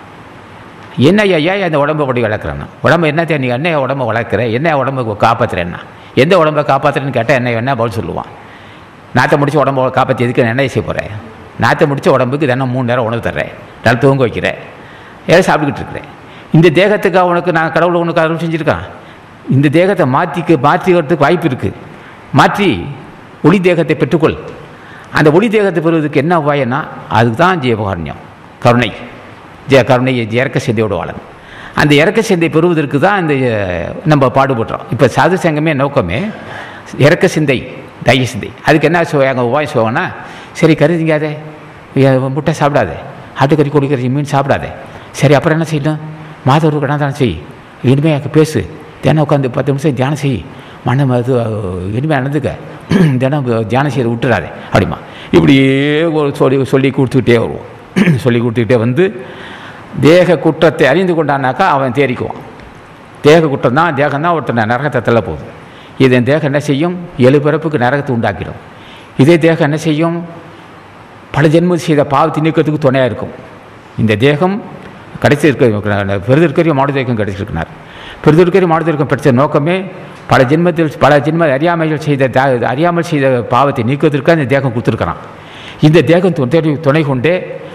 என்ன ஏன் அந்த உடம்பை படி வளர்க்குறேன்னா, உடம்பை என்ன நீ என்ன உடம்பை வளர்க்குற, என்ன உடம்பை காப்பாற்றுறேன்னா, எந்த உடம்பை காப்பாற்றுறேன்னு கேட்டால் என்ன பதில் சொல்லுவான். நாற்றை முடிச்ச உடம்பை காப்பாற்றி எதுக்கு என்ன செய்ய போகிறேன், நாற்றை முடிச்ச உடம்புக்கு தினம் 3 நேரம் உணவு தர்றேன், நல்லா தூங்க வைக்கிறேன், ஏதோ சாப்பிட்டுக்கிட்டு இருக்கிறேன். இந்த தேகத்துக்காக உனக்கு நான் கடவுளை உனக்கு அருள் செஞ்சுருக்கான். இந்த தேகத்தை மாற்றிக்கிறதுக்கு வாய்ப்பு இருக்குது. மாற்றி ஒளி தேகத்தை பெற்றுக்கொள். அந்த ஒளி தேகத்தை பெறுவதற்கு என்ன உபாயம்னா, அதுக்கு தான் ஜீவகாருண்யம், கருணை. கருணை இறக்க சிந்தையோடு வாழணும். அந்த இறக்க சிந்தை பெறுவதற்கு தான் இந்த நம்ம பாடுபடுறோம். இப்போ சாது சங்கமே நோக்கமே இறக்க சிந்தை, தைய சிந்தை. அதுக்கு என்ன எங்கள் உபாயம் சொல்லுவாங்கன்னா, சரி கறி திங்காதே, முட்டை சாப்பிடாதே, ஆட்டுக்கறி கொடிக்கறி மீன் சாப்பிடாதே, சரி அப்புறம் என்ன செய்யணும், மாதவருக்கு கணாதானம் செய், இனிமேல் பேசு, தினம் உட்காந்து 10 நிமிஷம் தியானம் செய், மனம் அது இனிமேல் நடந்துக்க, தினம் தியானம் செய்ய விட்டுறாதே அப்படிமா. இப்படியே சொல்லி கொடுத்துக்கிட்டே வருவோம். சொல்லி கொடுத்துக்கிட்டே வந்து தேக குற்றத்தை அறிந்து கொண்டானாக்கா அவன் தேறிக்குவான். தேக குற்றம் தான், தேகம்தான் ஒருத்தனை நரகத்தை தள்ள போகுது. இதன் தேகம் என்ன செய்யும், 7 பிறப்புக்கு நரகத்தை உண்டாக்கிடும். இதே தேகம் என்ன செய்யும், பல ஜென்மம் செய்த பாவத்தை நீக்கிறதுக்கு துணையாக இருக்கும். இந்த தேகம் பெருதிருக்கரிய மாடுதேக்கம் கிடைச்சிருக்கிறார். பெருதிருக்கரிய மாடுதேக்கம் படித்த நோக்கமே பல ஜென்ம அறியாமல் செய்த பாவத்தை நீக்குவதற்கு அந்த தேகம் கொடுத்துருக்கிறான். இந்த தேகம் துணை கொண்டே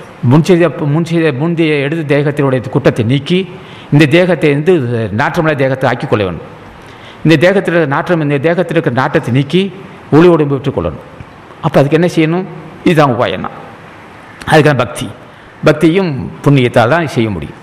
முந்தைய எடுத்த தேகத்தினுடைய குற்றத்தை நீக்கி இந்த தேகத்தை நாற்றமுள்ள தேகத்தை ஆக்கி கொள்ள வேண்டும். இந்த தேகத்தில் இருக்கிற நாட்டத்தை நீக்கி ஒளி உடம்பு பெற்றுக்கொள்ளணும். அப்போ அதுக்கு என்ன செய்யணும், இதுதான் உபாயம் தான். அதுக்கான பக்தியும் புண்ணியத்தால் தான் செய்ய முடியும்.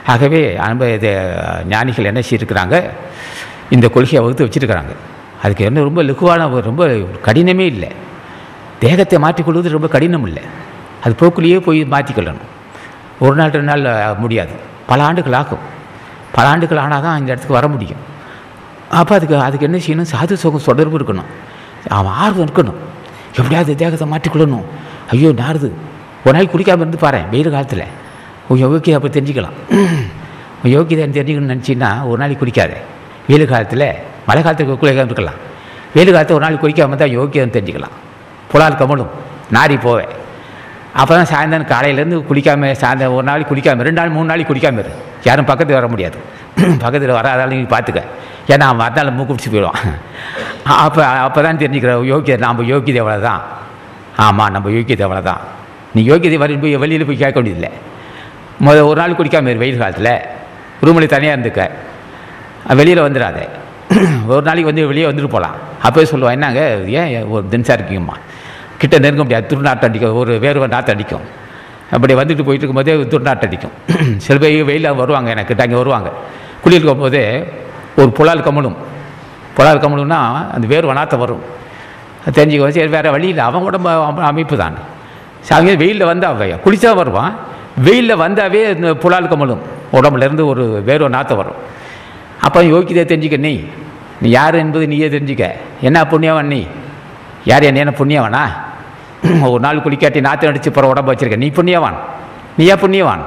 ஆகவே இது ஞானிகள் என்ன செய்யிருக்கிறாங்க, இந்த கொள்கையை வகுத்து வச்சுருக்கிறாங்க. அதுக்கு என்ன ரொம்ப லகுவான ரொம்ப கடினமே இல்லை. தேகத்தை மாற்றிக்கொள்வது ரொம்ப கடினம் இல்லை. அது போக்குலேயே போய் மாற்றிக்கொள்ளணும். ஒரு நாள் 2 நாள் முடியாது, பல ஆண்டுகள் ஆகும். பல ஆண்டுகள் ஆனால் தான் இந்த இடத்துக்கு வர முடியும். அப்போ அதுக்கு என்ன செய்யணும், சாது சுகம் தொடர்பு இருக்கணும், அவன் ஆர்வம் இருக்கணும். எப்படியாவது தேகத்தை மாற்றிக்கொள்ளணும். ஐயோ நாருது, ஒரு நாளைக்கு குடிக்காமல் இருந்து பாரு. வெயில் காலத்தில் உன் யோகியதை அப்போ தெரிஞ்சுக்கலாம். உன் யோகியதை தெரிஞ்சுக்கணும்னு நினச்சின்னா ஒரு நாளைக்கு குடிக்காத. வெயில் காலத்தில், மழை காலத்துக்கு குளிக்காமல் இருக்கலாம். வெயில் காலத்தில் ஒரு நாளைக்கு குடிக்காமல் தான் யோகியதை தெரிஞ்சுக்கலாம். புலால் கமலும் நாரி போவேன். அப்போ தான் சாயந்தரம் காலையிலேருந்து குளிக்காமல், சாயந்தரம் ஒரு நாளைக்கு குளிக்காமல், 2 நாள் 3 நாளைக்கு குளிக்காமல் இரு. யாரும் பக்கத்தில் வர முடியாது. பக்கத்தில் வராதாலும் நீங்கள் பார்த்துக்க. ஏன்னா அவன் மறுநாள் மூக்கு பிடிச்சி போயிடுவான். அப்போ தான் தெரிஞ்சுக்கிற யோகியதை, நம்ம யோகியதை எவ்வளோ தான். ஆமாம், நம்ம யோகியதை எவ்வளோ தான். நீ யோகியதை போய் வெளியில் போய் கேட்க வேண்டியதில்லை. ஒரு நாள் குடிக்காமல் இரு. வெயில் காலத்தில் ரூமில் தனியாக இருந்துக்க, வெளியில் வந்துடாத. ஒரு நாளைக்கு வெளியே வந்துட்டு போகலாம். அப்போயே சொல்லுவான், என்னங்க ஏன் ஒரு தினசாக இருக்கீங்கம்மா, கிட்ட நெருங்க முடியாது, துர்நாற்றம் அடிக்கும், ஒரு வேர்வை நாற்று அடிக்கும். அப்படி வந்துட்டு போயிட்டு இருக்கும்போதே துர்நாற்றம் அடிக்கும். சில பேர் வெயிலில் வருவாங்க, எனக்கு அங்கே வருவாங்க. குளிர் இருக்கும்போதே ஒரு புலால் கமலும்னா அந்த வேர்வை நாற்றம் வரும். தெரிஞ்சுக்க வச்சு வேறு வழியில் அவன் உடம்பு அமைப்பு தான். அவங்க வெயிலில் வந்து அவன் குளிச்சா வருவான். வெயிலில் வந்தாவே இந்த புலால் கமலும் உடம்புலேருந்து ஒரு வேர்வை நாற்றம் வரும். அப்போ யோகியதை தெரிஞ்சுக்க, நீ யார் என்பது நீயே தெரிஞ்சுக்க. என்ன புண்ணியவன் நீ? யார் என்ன புண்ணியவனா? ஒரு நாள் குளிக்காட்டி நாற்றம் அடித்து போகிற உடம்பு வச்சுருக்க, நீ புண்ணியவான்? நீயா புண்ணியவான்?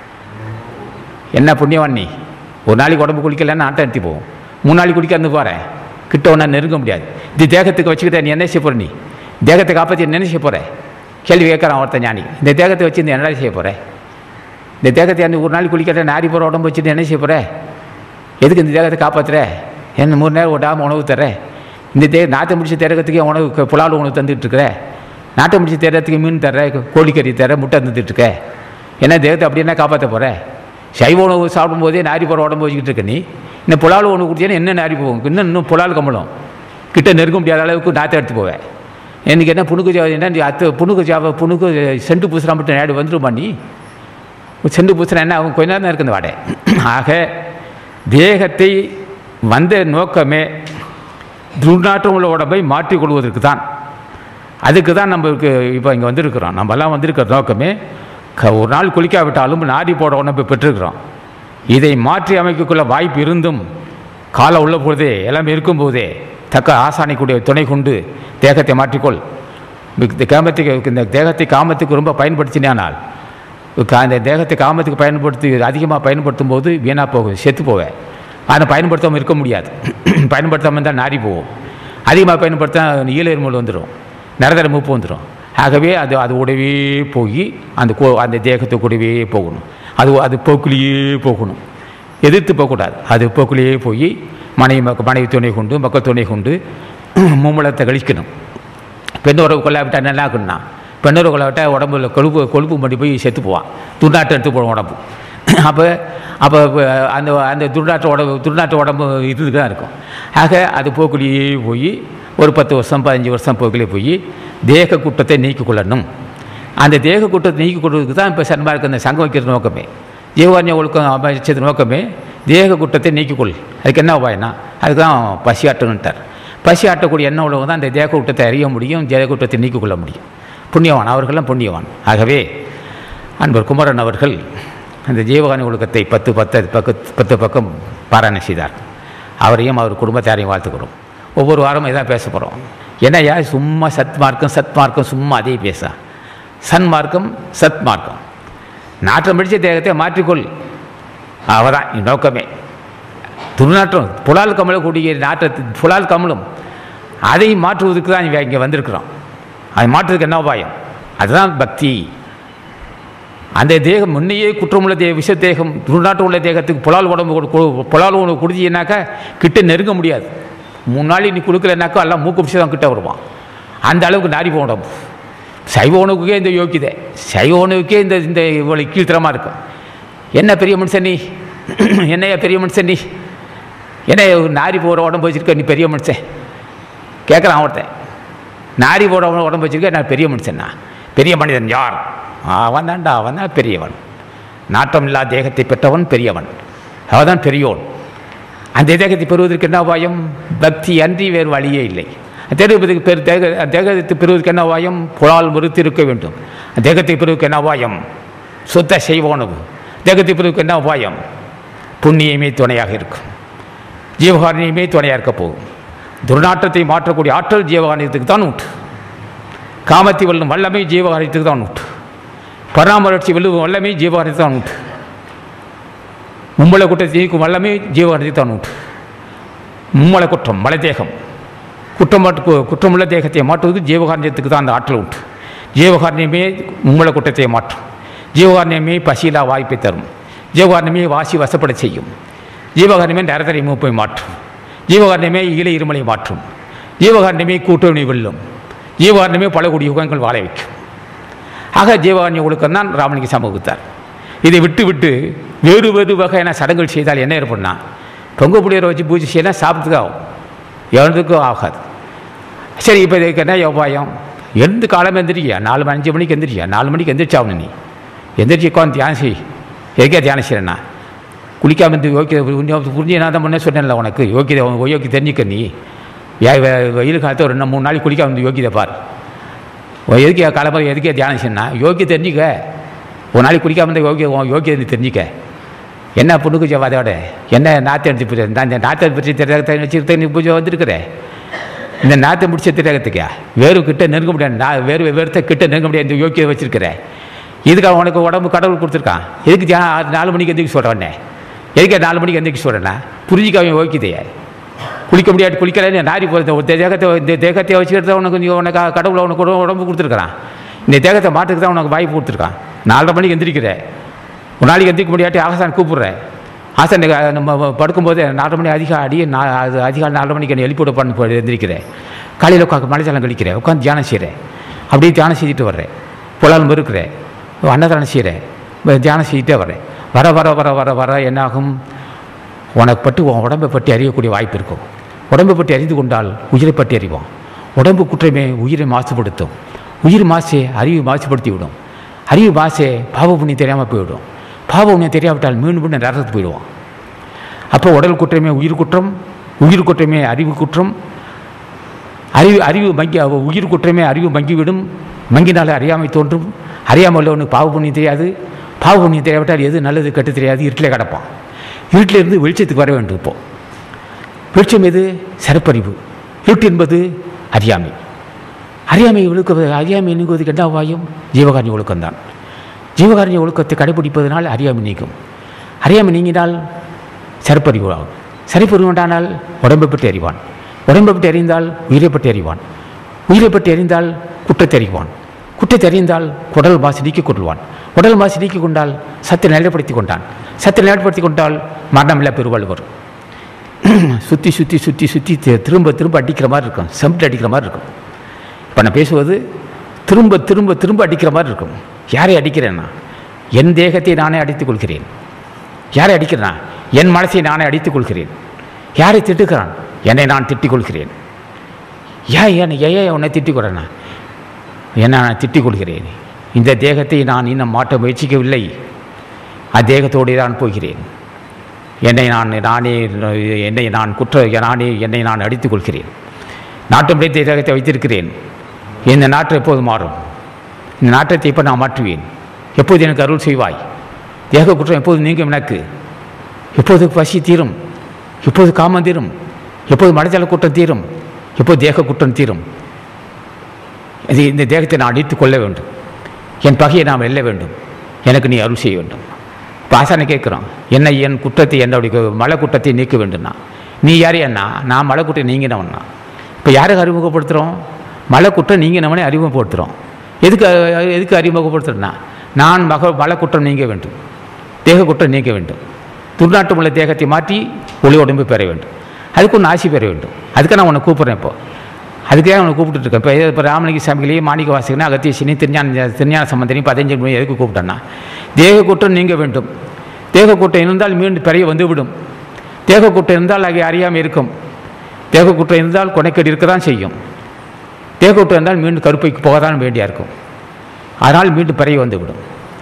என்ன புண்ணியவான் நீ? ஒரு நாளைக்கு உடம்பு குளிக்கலன்னா நாட்டம் அடித்து போவோம். 3 நாளைக்கு குளிக்காந்து போகிறேன், கிட்ட ஒன்றா நெருங்க முடியாது. இது தேகத்துக்கு வச்சுக்கிட்ட நீ என்ன செய்ய போகிற? நீ தேகத்தை காப்பாற்றி என்ன செய்ய போகிற? கேள்வி கேட்குறான் ஒருத்தன் ஞானி. இந்த தேகத்தை வச்சு இந்த என்ன செய்ய போகிற? இந்த தேகத்தை அந்த ஒரு நாளைக்கு குளிக்காட்ட நாரி போகிற உடம்பு வச்சுட்டு என்ன செய்ய போகிற? எதுக்கு இந்த தேகத்தை காப்பாற்றுற? என்ன 3 நேரம் விடாமல் உணவு தர்ற? இந்த நாட்டை முடிச்சு தேரகத்துக்கு உணவு புலால் உணவு தந்துட்டு இருக்கிற, நாட்டை முடிச்சு தேரத்துக்கு மீன் தர்ற, கோழிக்கறி தர, முட்டை தந்துட்டுருக்க. என்ன தேகத்தை அப்படி என்ன காப்பாற்ற போகிற? சைவ உணவு சாப்பிடும்போதே நாரி போகிற உடம்பு வச்சுக்கிட்டு இருக்க. நீ இன்னும் புலால் உணவு குடிச்சேன்னா என்ன நாரி போகும்? இன்னும் புலால் கம்பளம் கிட்ட நெருங்க முடியாத அளவுக்கு நாற்றை எடுத்து போவேன். எனக்கு என்ன புணுக்கு என்ன புணுக்கு செண்டு பூசுறா மட்டும் நேடு வந்துடுமா? நீ செண்டு பூசுனா என்ன அவங்க கொஞ்ச நேரம் தான் இருக்குது வாடை. ஆக தேகத்தை வந்த நோக்கமே துர்நாற்றம் உள்ள உடம்பை மாற்றிக்கொள்வதற்கு தான். அதுக்கு தான் நம்மளுக்கு இப்போ இங்கே வந்திருக்கிறோம். நம்மெல்லாம் வந்திருக்கிற நோக்கமே ஒரு நாள் குளிக்காவிட்டாலும் நாடி போட உடம்பை பெற்றிருக்கிறோம். இதை மாற்றி அமைக்கக்குள்ள வாய்ப்பு இருந்தும் காலம் உள்ள போதே எல்லாமே இருக்கும்போதே தக்க ஆசானிக்குடைய துணை கொண்டு தேகத்தை மாற்றிக்கொள். இந்த தேகத்தை காமத்துக்கு ரொம்ப பயன்படுத்தினால் அந்த தேகத்தை காமத்துக்கு அதிகமாக பயன்படுத்தும் போது வீணாக போகும், செத்து போவேன். அதை பயன்படுத்தாமல் இருக்க முடியாது. பயன்படுத்தாமல் இருந்தால் நாரி போவோம். அதிகமாக பயன்படுத்தா ஈழெருமல் வந்துடும், நரதர மூப்பு வந்துடும். ஆகவே அது கூடவே போய் அந்த தேகத்தை கூடவே போகணும். அது போக்குலேயே போகணும், எதிர்த்து போகக்கூடாது. அது போக்குலேயே போய் மனைவி துணை கொண்டு மக்கள் துணை கொண்டு மும்மலத்தை கழிக்கணும். பெண்ணோரவு கொள்ளாவிட்டால் நல்லா இருக்குன்னா, பெண்ணோரவு கொள்ளாவிட்டால் உடம்புல கொழுப்பு பண்ணி போய் செத்து போவான், துர்நாற்றம் எடுத்து போடும் உடம்பு. அப்போ அந்த துர்நாற்ற உடம்பு இதுக்கு தான் இருக்கும். ஆக அது போக்குலேயே போய் ஒரு 10 வருஷம் 15 வருஷம் போக்கிலே போய் தேக கூட்டத்தை நீக்கி கொள்ளணும். அந்த தேக கூட்டத்தை நீக்கி கொள்வதற்கு தான் இப்போ சன்மார்க்க இந்த சங்கம் வைக்கிறது நோக்கமே, ஜீவகாரண்ய ஒழுக்கம் அமைச்சது நோக்கமே தேக கூட்டத்தை நீக்கிக்கொள். அதுக்கு என்ன உபாயம்னா அதுக்கு தான் பசி ஆட்டணுன்ட்டார். பசி ஆட்டக்கூடிய எண்ணம் உள்ளவங்க தான் அந்த தேக கூட்டத்தை அறிய முடியும், தேக கூட்டத்தை நீக்கிக்கொள்ள முடியும். புண்ணியவான், அவர்களெல்லாம் புண்ணியவான். ஆகவே அன்பர் குமரன் அவர்கள் அந்த ஜீவகாரண்ய ஒழுக்கத்தை 10 பக்கம் பாராயணம் செய்தார். அவரையும் அவர் குடும்பத்தாரையும் வாழ்த்துக்கிறோம். ஒவ்வொரு வாரமும் இதான் பேச போகிறோம். ஏன்னா சும்மா சத்மார்க்கம் சும்மா அதே பேச. சன்மார்க்கம் சத்மார்க்கம், நாற்றம் பிடிச்ச தேகத்தை மாற்றிக்கொள், அவதான் நோக்கமே. துர்நாற்றம் புலால் கமலக்கூடிய புலால் கமலும் அதை மாற்றுவதற்கு தான் இங்கே வந்திருக்கிறோம். அதை மாற்றுறதுக்கு என்ன உபாயம்? அதுதான் பக்தி. அந்த தேகம் முன்னையே குற்றமுள்ள விஷ தேகம், துர்நாற்றம் உள்ள தேகத்துக்கு புலால் உணவு குடிச்சினாக்கா கிட்ட நெருங்க முடியாது. 3 நாள் நீ கொடுக்கலனாக்கா எல்லாம் மூக்கு பிடிச்சி தான் கிட்ட வருவான். அந்த அளவுக்கு நாரி போடும். சைவ உணவுக்கே இந்த யோக்கியதை, சைவ உணவுக்கே இந்த இவ்வளோ கீழ்த்தரமாக இருக்கும். என்ன பெரிய மனுஷன் நீ? என்னையா பெரிய மனுஷன் நீ? என்ன நாரி போகிற உடம்பு வச்சுருக்க நீ பெரிய மனுஷன்? கேட்குறான் ஒருத்தன். நாரி போட உடம்பு வச்சுருக்க நான் பெரிய மனுஷன்னா? பெரிய மனிதன் யார்? அவன் தான் பெரியவன். நாற்றமில்லா தேகத்தை பெற்றவன் பெரியவன், அவதான் பெரியோன். அந்த தேகத்தை பெறுவதற்கு என்ன உபாயம்? பக்தி அன்றி வேறு வழியே இல்லை. தேகத்தை பெறுவதற்கு என்ன உபாயம்? புலால் மறுத்து இருக்க வேண்டும். தேகத்தை பெறுவதற்கு என்ன உபாயம்? சுத்த செய்வோனவு. தேகத்தை பெறுவதற்கு என்ன உபாயம்? புண்ணியமே துணையாக இருக்கும், ஜீவகாரணியமே துணையாக இருக்க போகும். துர்நாற்றத்தை மாற்றக்கூடிய ஆற்றல் ஜீவகாரணியத்துக்கு தான் உண்டு. காமத்தை வெல்லும் வல்லமை ஜீவகாரணியத்துக்கு தான் உண்டு. பராமரிச்சி வெல்லும் வல்லமை ஜீவகாரணியத்துக்கு தான் உண்டு. மும்மல குற்றத்தை நீக்கும் வல்லமை ஜீவகாரணியத்துக்கு தான் உண்டு. மும்மல குற்றம் மலை தேகம் குற்றமுள்ள தேகத்தை மாற்றுவது ஜீவகாரணியத்துக்கு தான் அந்த ஆற்றல் உண்டு. ஜீவகாரணியமே மும்மல குற்றத்தை மாற்றும். ஜீவகாரணியமே பசியிலா வாய்ப்பை தரும். ஜீவகாரணியமே வாசி வசப்பட செய்யும். ஜீவகாரணியமே நரதரை மூப்பை மாற்றும். ஜீவகாரணியமே ஈழை இருமலை மாற்றும். ஜீவகாரணியமே கூட்டணி வெல்லும். ஜீவகாரணியமே பல கோடி யுகங்கள் வாழ வைக்கும். ஆக ஜீவகாரணிய ஒழுக்கம் தான் ராமனுக்கு சமூகத்தார். இதை விட்டு விட்டு வேறு வேறு வகையான சடங்குகள் செய்தால் என்ன ஏற்படுனா, பொங்க புளியரை வச்சு பூஜை செய்யலாம், சாப்பிட்றதுக்கு ஆகும், எழுந்துக்கும் ஆகாது. சரி, இப்போ இதுக்கு என்ன உபாயம்? எழுந்து காலம் எந்திரிக்கியா, 4-5 மணிக்கு எந்திரிக்கியா, 4 மணிக்கு எந்திரிச்சாகணும். நீ எந்திரிச்சு உட்காந்து தியானம் செய். எதுக்கே தியானம் செய்யறேன்னா, குளிக்காமல் இருந்து யோக்கியதை புரிஞ்சு நான் தான் முன்னே சொன்னேன்ல உனக்கு, யோக்கியதை தெரிஞ்சுக்க. நீ வெயில் காலத்தை ஒரு 2-3 நாளைக்கு குளிக்காமல் இருந்து யோக்கியதை பார். எதுக்கே காலம்பரம் எதுக்கே தியானம் செய்யணும்னா, யோக்கிய தெரிஞ்சுக்க. ஒரு நாளைக்கு குளிக்காமல் இருந்தால் யோக்கியதை தெரிஞ்சுக்க. என்ன பொண்ணுக்கு அதோட என்ன நாற்றை எடுத்து பூஜை, இந்த நாற்றை பற்றி திரகத்தை வச்சுருக்க நீ பூஜை வந்துருக்குற. இந்த நாற்றை முடிச்ச திரகத்துக்கா வேறு கிட்ட நெருங்க முடியாது, வேறுத்த கிட்ட நெருங்க முடியாது. இந்த யோக்கியதை வச்சுருக்கிற இதுக்காக உனக்கு உடம்பு கடவுள் கொடுத்துருக்கான். எதுக்கு 4 மணிக்கு எந்திரிக்க சொல்கிறேன்னே, எதுக்கே 4 மணிக்கு எந்திரிக்க சொல்கிறேன்னா, புரிஞ்சிக்காம யோக்கியதையே. குளிக்க முடியாது, குளிக்கலன்னு நாரி போகிறது. ஒரு இந்த தேகத்தை வச்சுக்கிட்டு உனக்கு கடவுளை உனக்கு உடம்பு கொடுத்துருக்குறான். இந்த தேகத்தை மாட்டுக்கு தான் உனக்கு வாய்ப்பு கொடுத்துருக்கான். 4:30 மணிக்கு எந்திரிக்கிற, ஒரு நாளைக்கு எந்திரிக்க முடியாட்டி ஆசான் கூப்பிட்றேன். ஆசான் நம்ம படுக்கும்போது 4 மணி அதிகாலை 4 மணிக்கு என்ன எழுப்பி விட பண்ணி எந்திரிக்கிறேன். காலையில் உட்காந்து மலைச்சாலம் கழிக்கிறேன், உட்காந்து தியானம் செய்கிறேன். அப்படியே தியானம் செஞ்சுட்டு வர்றேன். புலால் மறுக்கிறேன், அன்னதானம் செய்கிறேன், தியானம் செஞ்சுட்டே வர்றேன். வர வர வர வர வர என்னாகும்? உனக்கு பற்றி உன் உடம்பை பற்றி அறியக்கூடிய வாய்ப்பு இருக்கும். உடம்பை பற்றி அறிந்து கொண்டால் உயிரை பற்றி அறிவோம். உடம்பு குற்றமே உயிரை மாசுபடுத்தும். உயிர் மாசே அறிவு மாசுபடுத்தி விடும். அறிவு மாசே பாவ புண்ணியம் தெரியாமல் போய்விடும். பாவ புண்ணியம் தெரியாவிட்டால் மீண்டும் மீண்டும் நரகத்துக்கு போயிடுவோம். அப்போ உடல் குற்றமே உயிர் குற்றம், உயிர் குற்றமே அறிவு குற்றம். அறிவு மங்கி உயிர் குற்றமே அறிவு மங்கிவிடும். மங்கினாலே அறியாமை தோன்றும். அறியாமல் உள்ளவனுக்கு பாவ புண்ணியம் தெரியாது. பாவ புண்ணியம் தெரியாவிட்டால் எது நல்லது கெட்டு தெரியாது. இருட்டிலே கிடப்பான். இருட்டிலிருந்து வெளிச்சத்துக்கு வர வேண்டும். இப்போது வெளிச்சம் எது? சிறப்பறிவு. இருட்டு என்பது அறியாமை. அறியாமை நீங்குவதுக்கு என்ன உபாயம்? ஜீவகாரணிய ஒழுக்கம்தான். ஜீவகாரணிய ஒழுக்கத்தை கடைபிடிப்பதனால் அறியாமை நீங்கும். அறியாமை நீங்கினால் சிறப்பறிவு ஆகும். சிறப்பறிவு உண்டானால் உடம்பை பற்றி அறிவான். உடம்பை பற்றி அறிந்தால் உயிரை பற்றி அறிவான். உயிரை பற்றி அறிந்தால் குற்றத்தை அறிவான். குற்றத்தை அறிந்தால் உடல் மாசு நீக்கிக் கொள்வான். உடல் மாசு நீக்கிக் கொண்டால் சத்தை நிலைப்படுத்தி கொண்டான். சத்தை நிலைப்படுத்தி கொண்டால் மரணமில்லா பெருவாள் வரும். சுற்றி சுற்றி சுற்றி சுற்றி திரும்ப திரும்ப அடிக்கிற மாதிரி இருக்கும். செம்பிட்டு அடிக்கிற மாதிரி இருக்கும். இப்போ நான் பேசுவது திரும்ப திரும்ப திரும்ப அடிக்கிற மாதிரி இருக்கும். யாரை அடிக்கிறேன்னா, என் தேகத்தை நானே அடித்துக் கொள்கிறேன். யாரை அடிக்கிறேன்னா, என் மனசை நானே அடித்துக் கொள்கிறேன். யாரை திட்டுக்கிறான்? என்னை நான் திட்டிக் கொள்கிறேன். ஏன் உன்னை திட்டிக் கொள்றேன்னா, என்ன நான் திட்டிக் கொள்கிறேன். இந்த தேகத்தை நான் இன்னும் மாற்ற முயற்சிக்கவில்லை. அத்தேகத்தோடு தான் போகிறேன். என்னை நான் அடித்துக் கொள்கிறேன். நாட்டம் பிடித்த தேகத்தை வைத்திருக்கிறேன். இந்த நாட்டை எப்போது மாறும்? இந்த நாட்டத்தை இப்போ நான் மாற்றுவேன். எப்போது எனக்கு அருள் செய்வாய்? தேக குற்றம் எப்போது நீங்கும்? எனக்கு எப்போது பசி தீரும்? எப்போது காமம் தீரும்? எப்போது மனதள குற்றம் தீரும்? எப்போது தேக குற்றம் தீரும்? இந்த தேகத்தை நான் அடித்துக் கொள்ள வேண்டும். என் பகையை நான் வெல்ல வேண்டும். எனக்கு நீ அருள் செய்ய வேண்டும். இப்போ ஆசானை கேட்குறோம், என்னை என் குற்றத்தை என்னுடைய மலை குற்றத்தை நீக்க வேண்டும்னா, நீ யார்? என்ன நான் மலை குற்றம் நீங்கினவன்னா. இப்போ யாருக்கு அறிமுகப்படுத்துகிறோம்? மலை குற்றம் நீங்கினவனே அறிமுகப்படுத்துகிறோம். எதுக்கு அறிமுகப்படுத்துகிறேன்னா, நான் மலை குற்றம் நீங்க வேண்டும், தேக குற்றம் நீக்க வேண்டும், துர்நாட்டம் உள்ள தேகத்தை மாற்றி ஒளி உடம்பு பெற வேண்டும். அதுக்கு ஒன்று ஆசி பெற வேண்டும். அதுக்கு நான் உன்னை கூப்பிட்றேன். இப்போ அதுக்காக அவனை கூப்பிட்டுருக்கேன். இப்போ ராமலிங்க சாமிகளையே மாணிக்க வாசகனா அகத்தியசினி திருஞான சம்பந்தனையும் 15 மணி எதுக்கு கூப்பிட்டேன்னா, தேக குற்றம் நீங்க வேண்டும். தேக குற்றம் இருந்தால் மீண்டும் பெரிய வந்துவிடும். தேக குற்றம் இருந்தால் அதை அறியாமல் இருக்கும். தேக குற்றம் இருந்தால் கொனைக்கடி இருக்க தான் செய்யும். தேக குற்றம் இருந்தால் மீண்டும் கருப்பைக்கு போக தான் வேண்டியா இருக்கும். அதனால் மீண்டும் பெரிய வந்துவிடும்.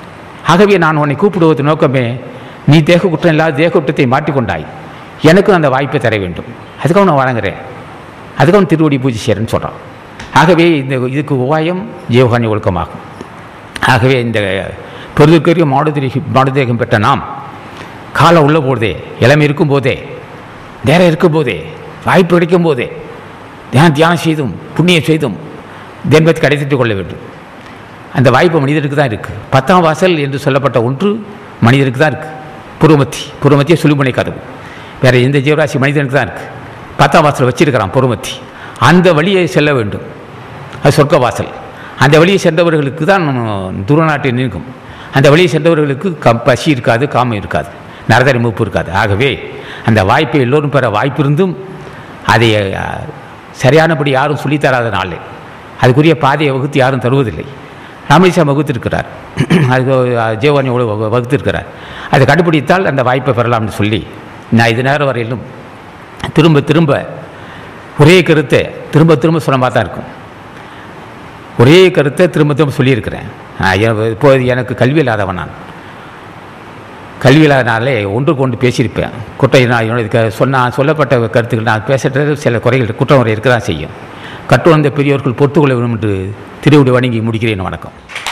ஆகவே நான் உன்னை கூப்பிடுவது நோக்கமே, நீ தேக குற்றம் இல்லாத தேக குற்றத்தை மாற்றிக்கொண்டாய், எனக்கும் அந்த வாய்ப்பை தர வேண்டும், அதுக்காக நான் வழங்குறேன், அதுக்காக திருவடி பூஜை செய்கிறேன்னு சொல்கிறான். ஆகவே இதுக்கு உபாயம் ஜீவகாருண்ய ஒழுக்கமாகும். ஆகவே இந்த பெருதுக்கரிய மாடுதேகம் பெற்ற நாம் காலம் உள்ள போதே, இளமை இருக்கும் போதே, நேரம் இருக்கும் போதே, வாய்ப்பு கிடைக்கும் போதே தியானம் செய்தும் புண்ணியம் செய்தும் தென்பத்தை கிடைத்திட்டு கொள்ள வேண்டும். அந்த வாய்ப்பு மனிதருக்கு தான் இருக்குது. 10ஆம் வாசல் என்று சொல்லப்பட்ட ஒன்று மனிதருக்கு தான் இருக்குது. புருவமத்திய சுழுமுனை கதவு வேறு எந்த ஜீவராசி மனிதனுக்கு தான் இருக்குது. 10ஆம் வாசல் வச்சிருக்கிறான் புருவமத்தி. அந்த வழியை செல்ல வேண்டும், அது சொர்க்க வாசல். அந்த வழியை சென்றவர்களுக்கு தான் துருநாட்டில் நிற்கும். அந்த வழியை சென்றவர்களுக்கு பசி இருக்காது, காமம் இருக்காது, நரதரி மூப்பு இருக்காது. ஆகவே அந்த வாய்ப்பை எல்லோரும் பெற வாய்ப்பு இருந்தும் அதை சரியானபடி யாரும் சொல்லித்தராதனாலே அதுக்குரிய பாதையை வகுத்து யாரும் தருவதில்லை. ராமேஸ்வரம் வகுத்திருக்கிறார், அது ஜீவகாருண்ய வகுத்திருக்கிறார். அதை கண்டுபிடித்தால் அந்த வாய்ப்பை பெறலாம்னு சொல்லி நான் இது நேரம் வரையிலும் திரும்ப திரும்ப ஒரே கருத்தை திரும்ப திரும்ப சொல்ல மாதிரி தான் இருக்கும். ஒரே கருத்தை திரும்ப திரும்ப சொல்லியிருக்கிறேன். இப்போது எனக்கு கல்வி இல்லாதவன், கல்வி இல்லாதனாலே ஒன்றுக்கு ஒன்று பேசியிருப்பேன். குற்றம் நான் என்னுடைய சொல்லப்பட்ட கருத்துக்கள் நான் பேசுகிறது சில குறைகள் குற்றம் இருக்க தான் செய்யும். கற்றுணர்ந்த பெரியோர்கள் பொறுத்துக்கொள்ள வேண்டும் என்று திருவிடி வணங்கி முடிக்கிறேன். வணக்கம்.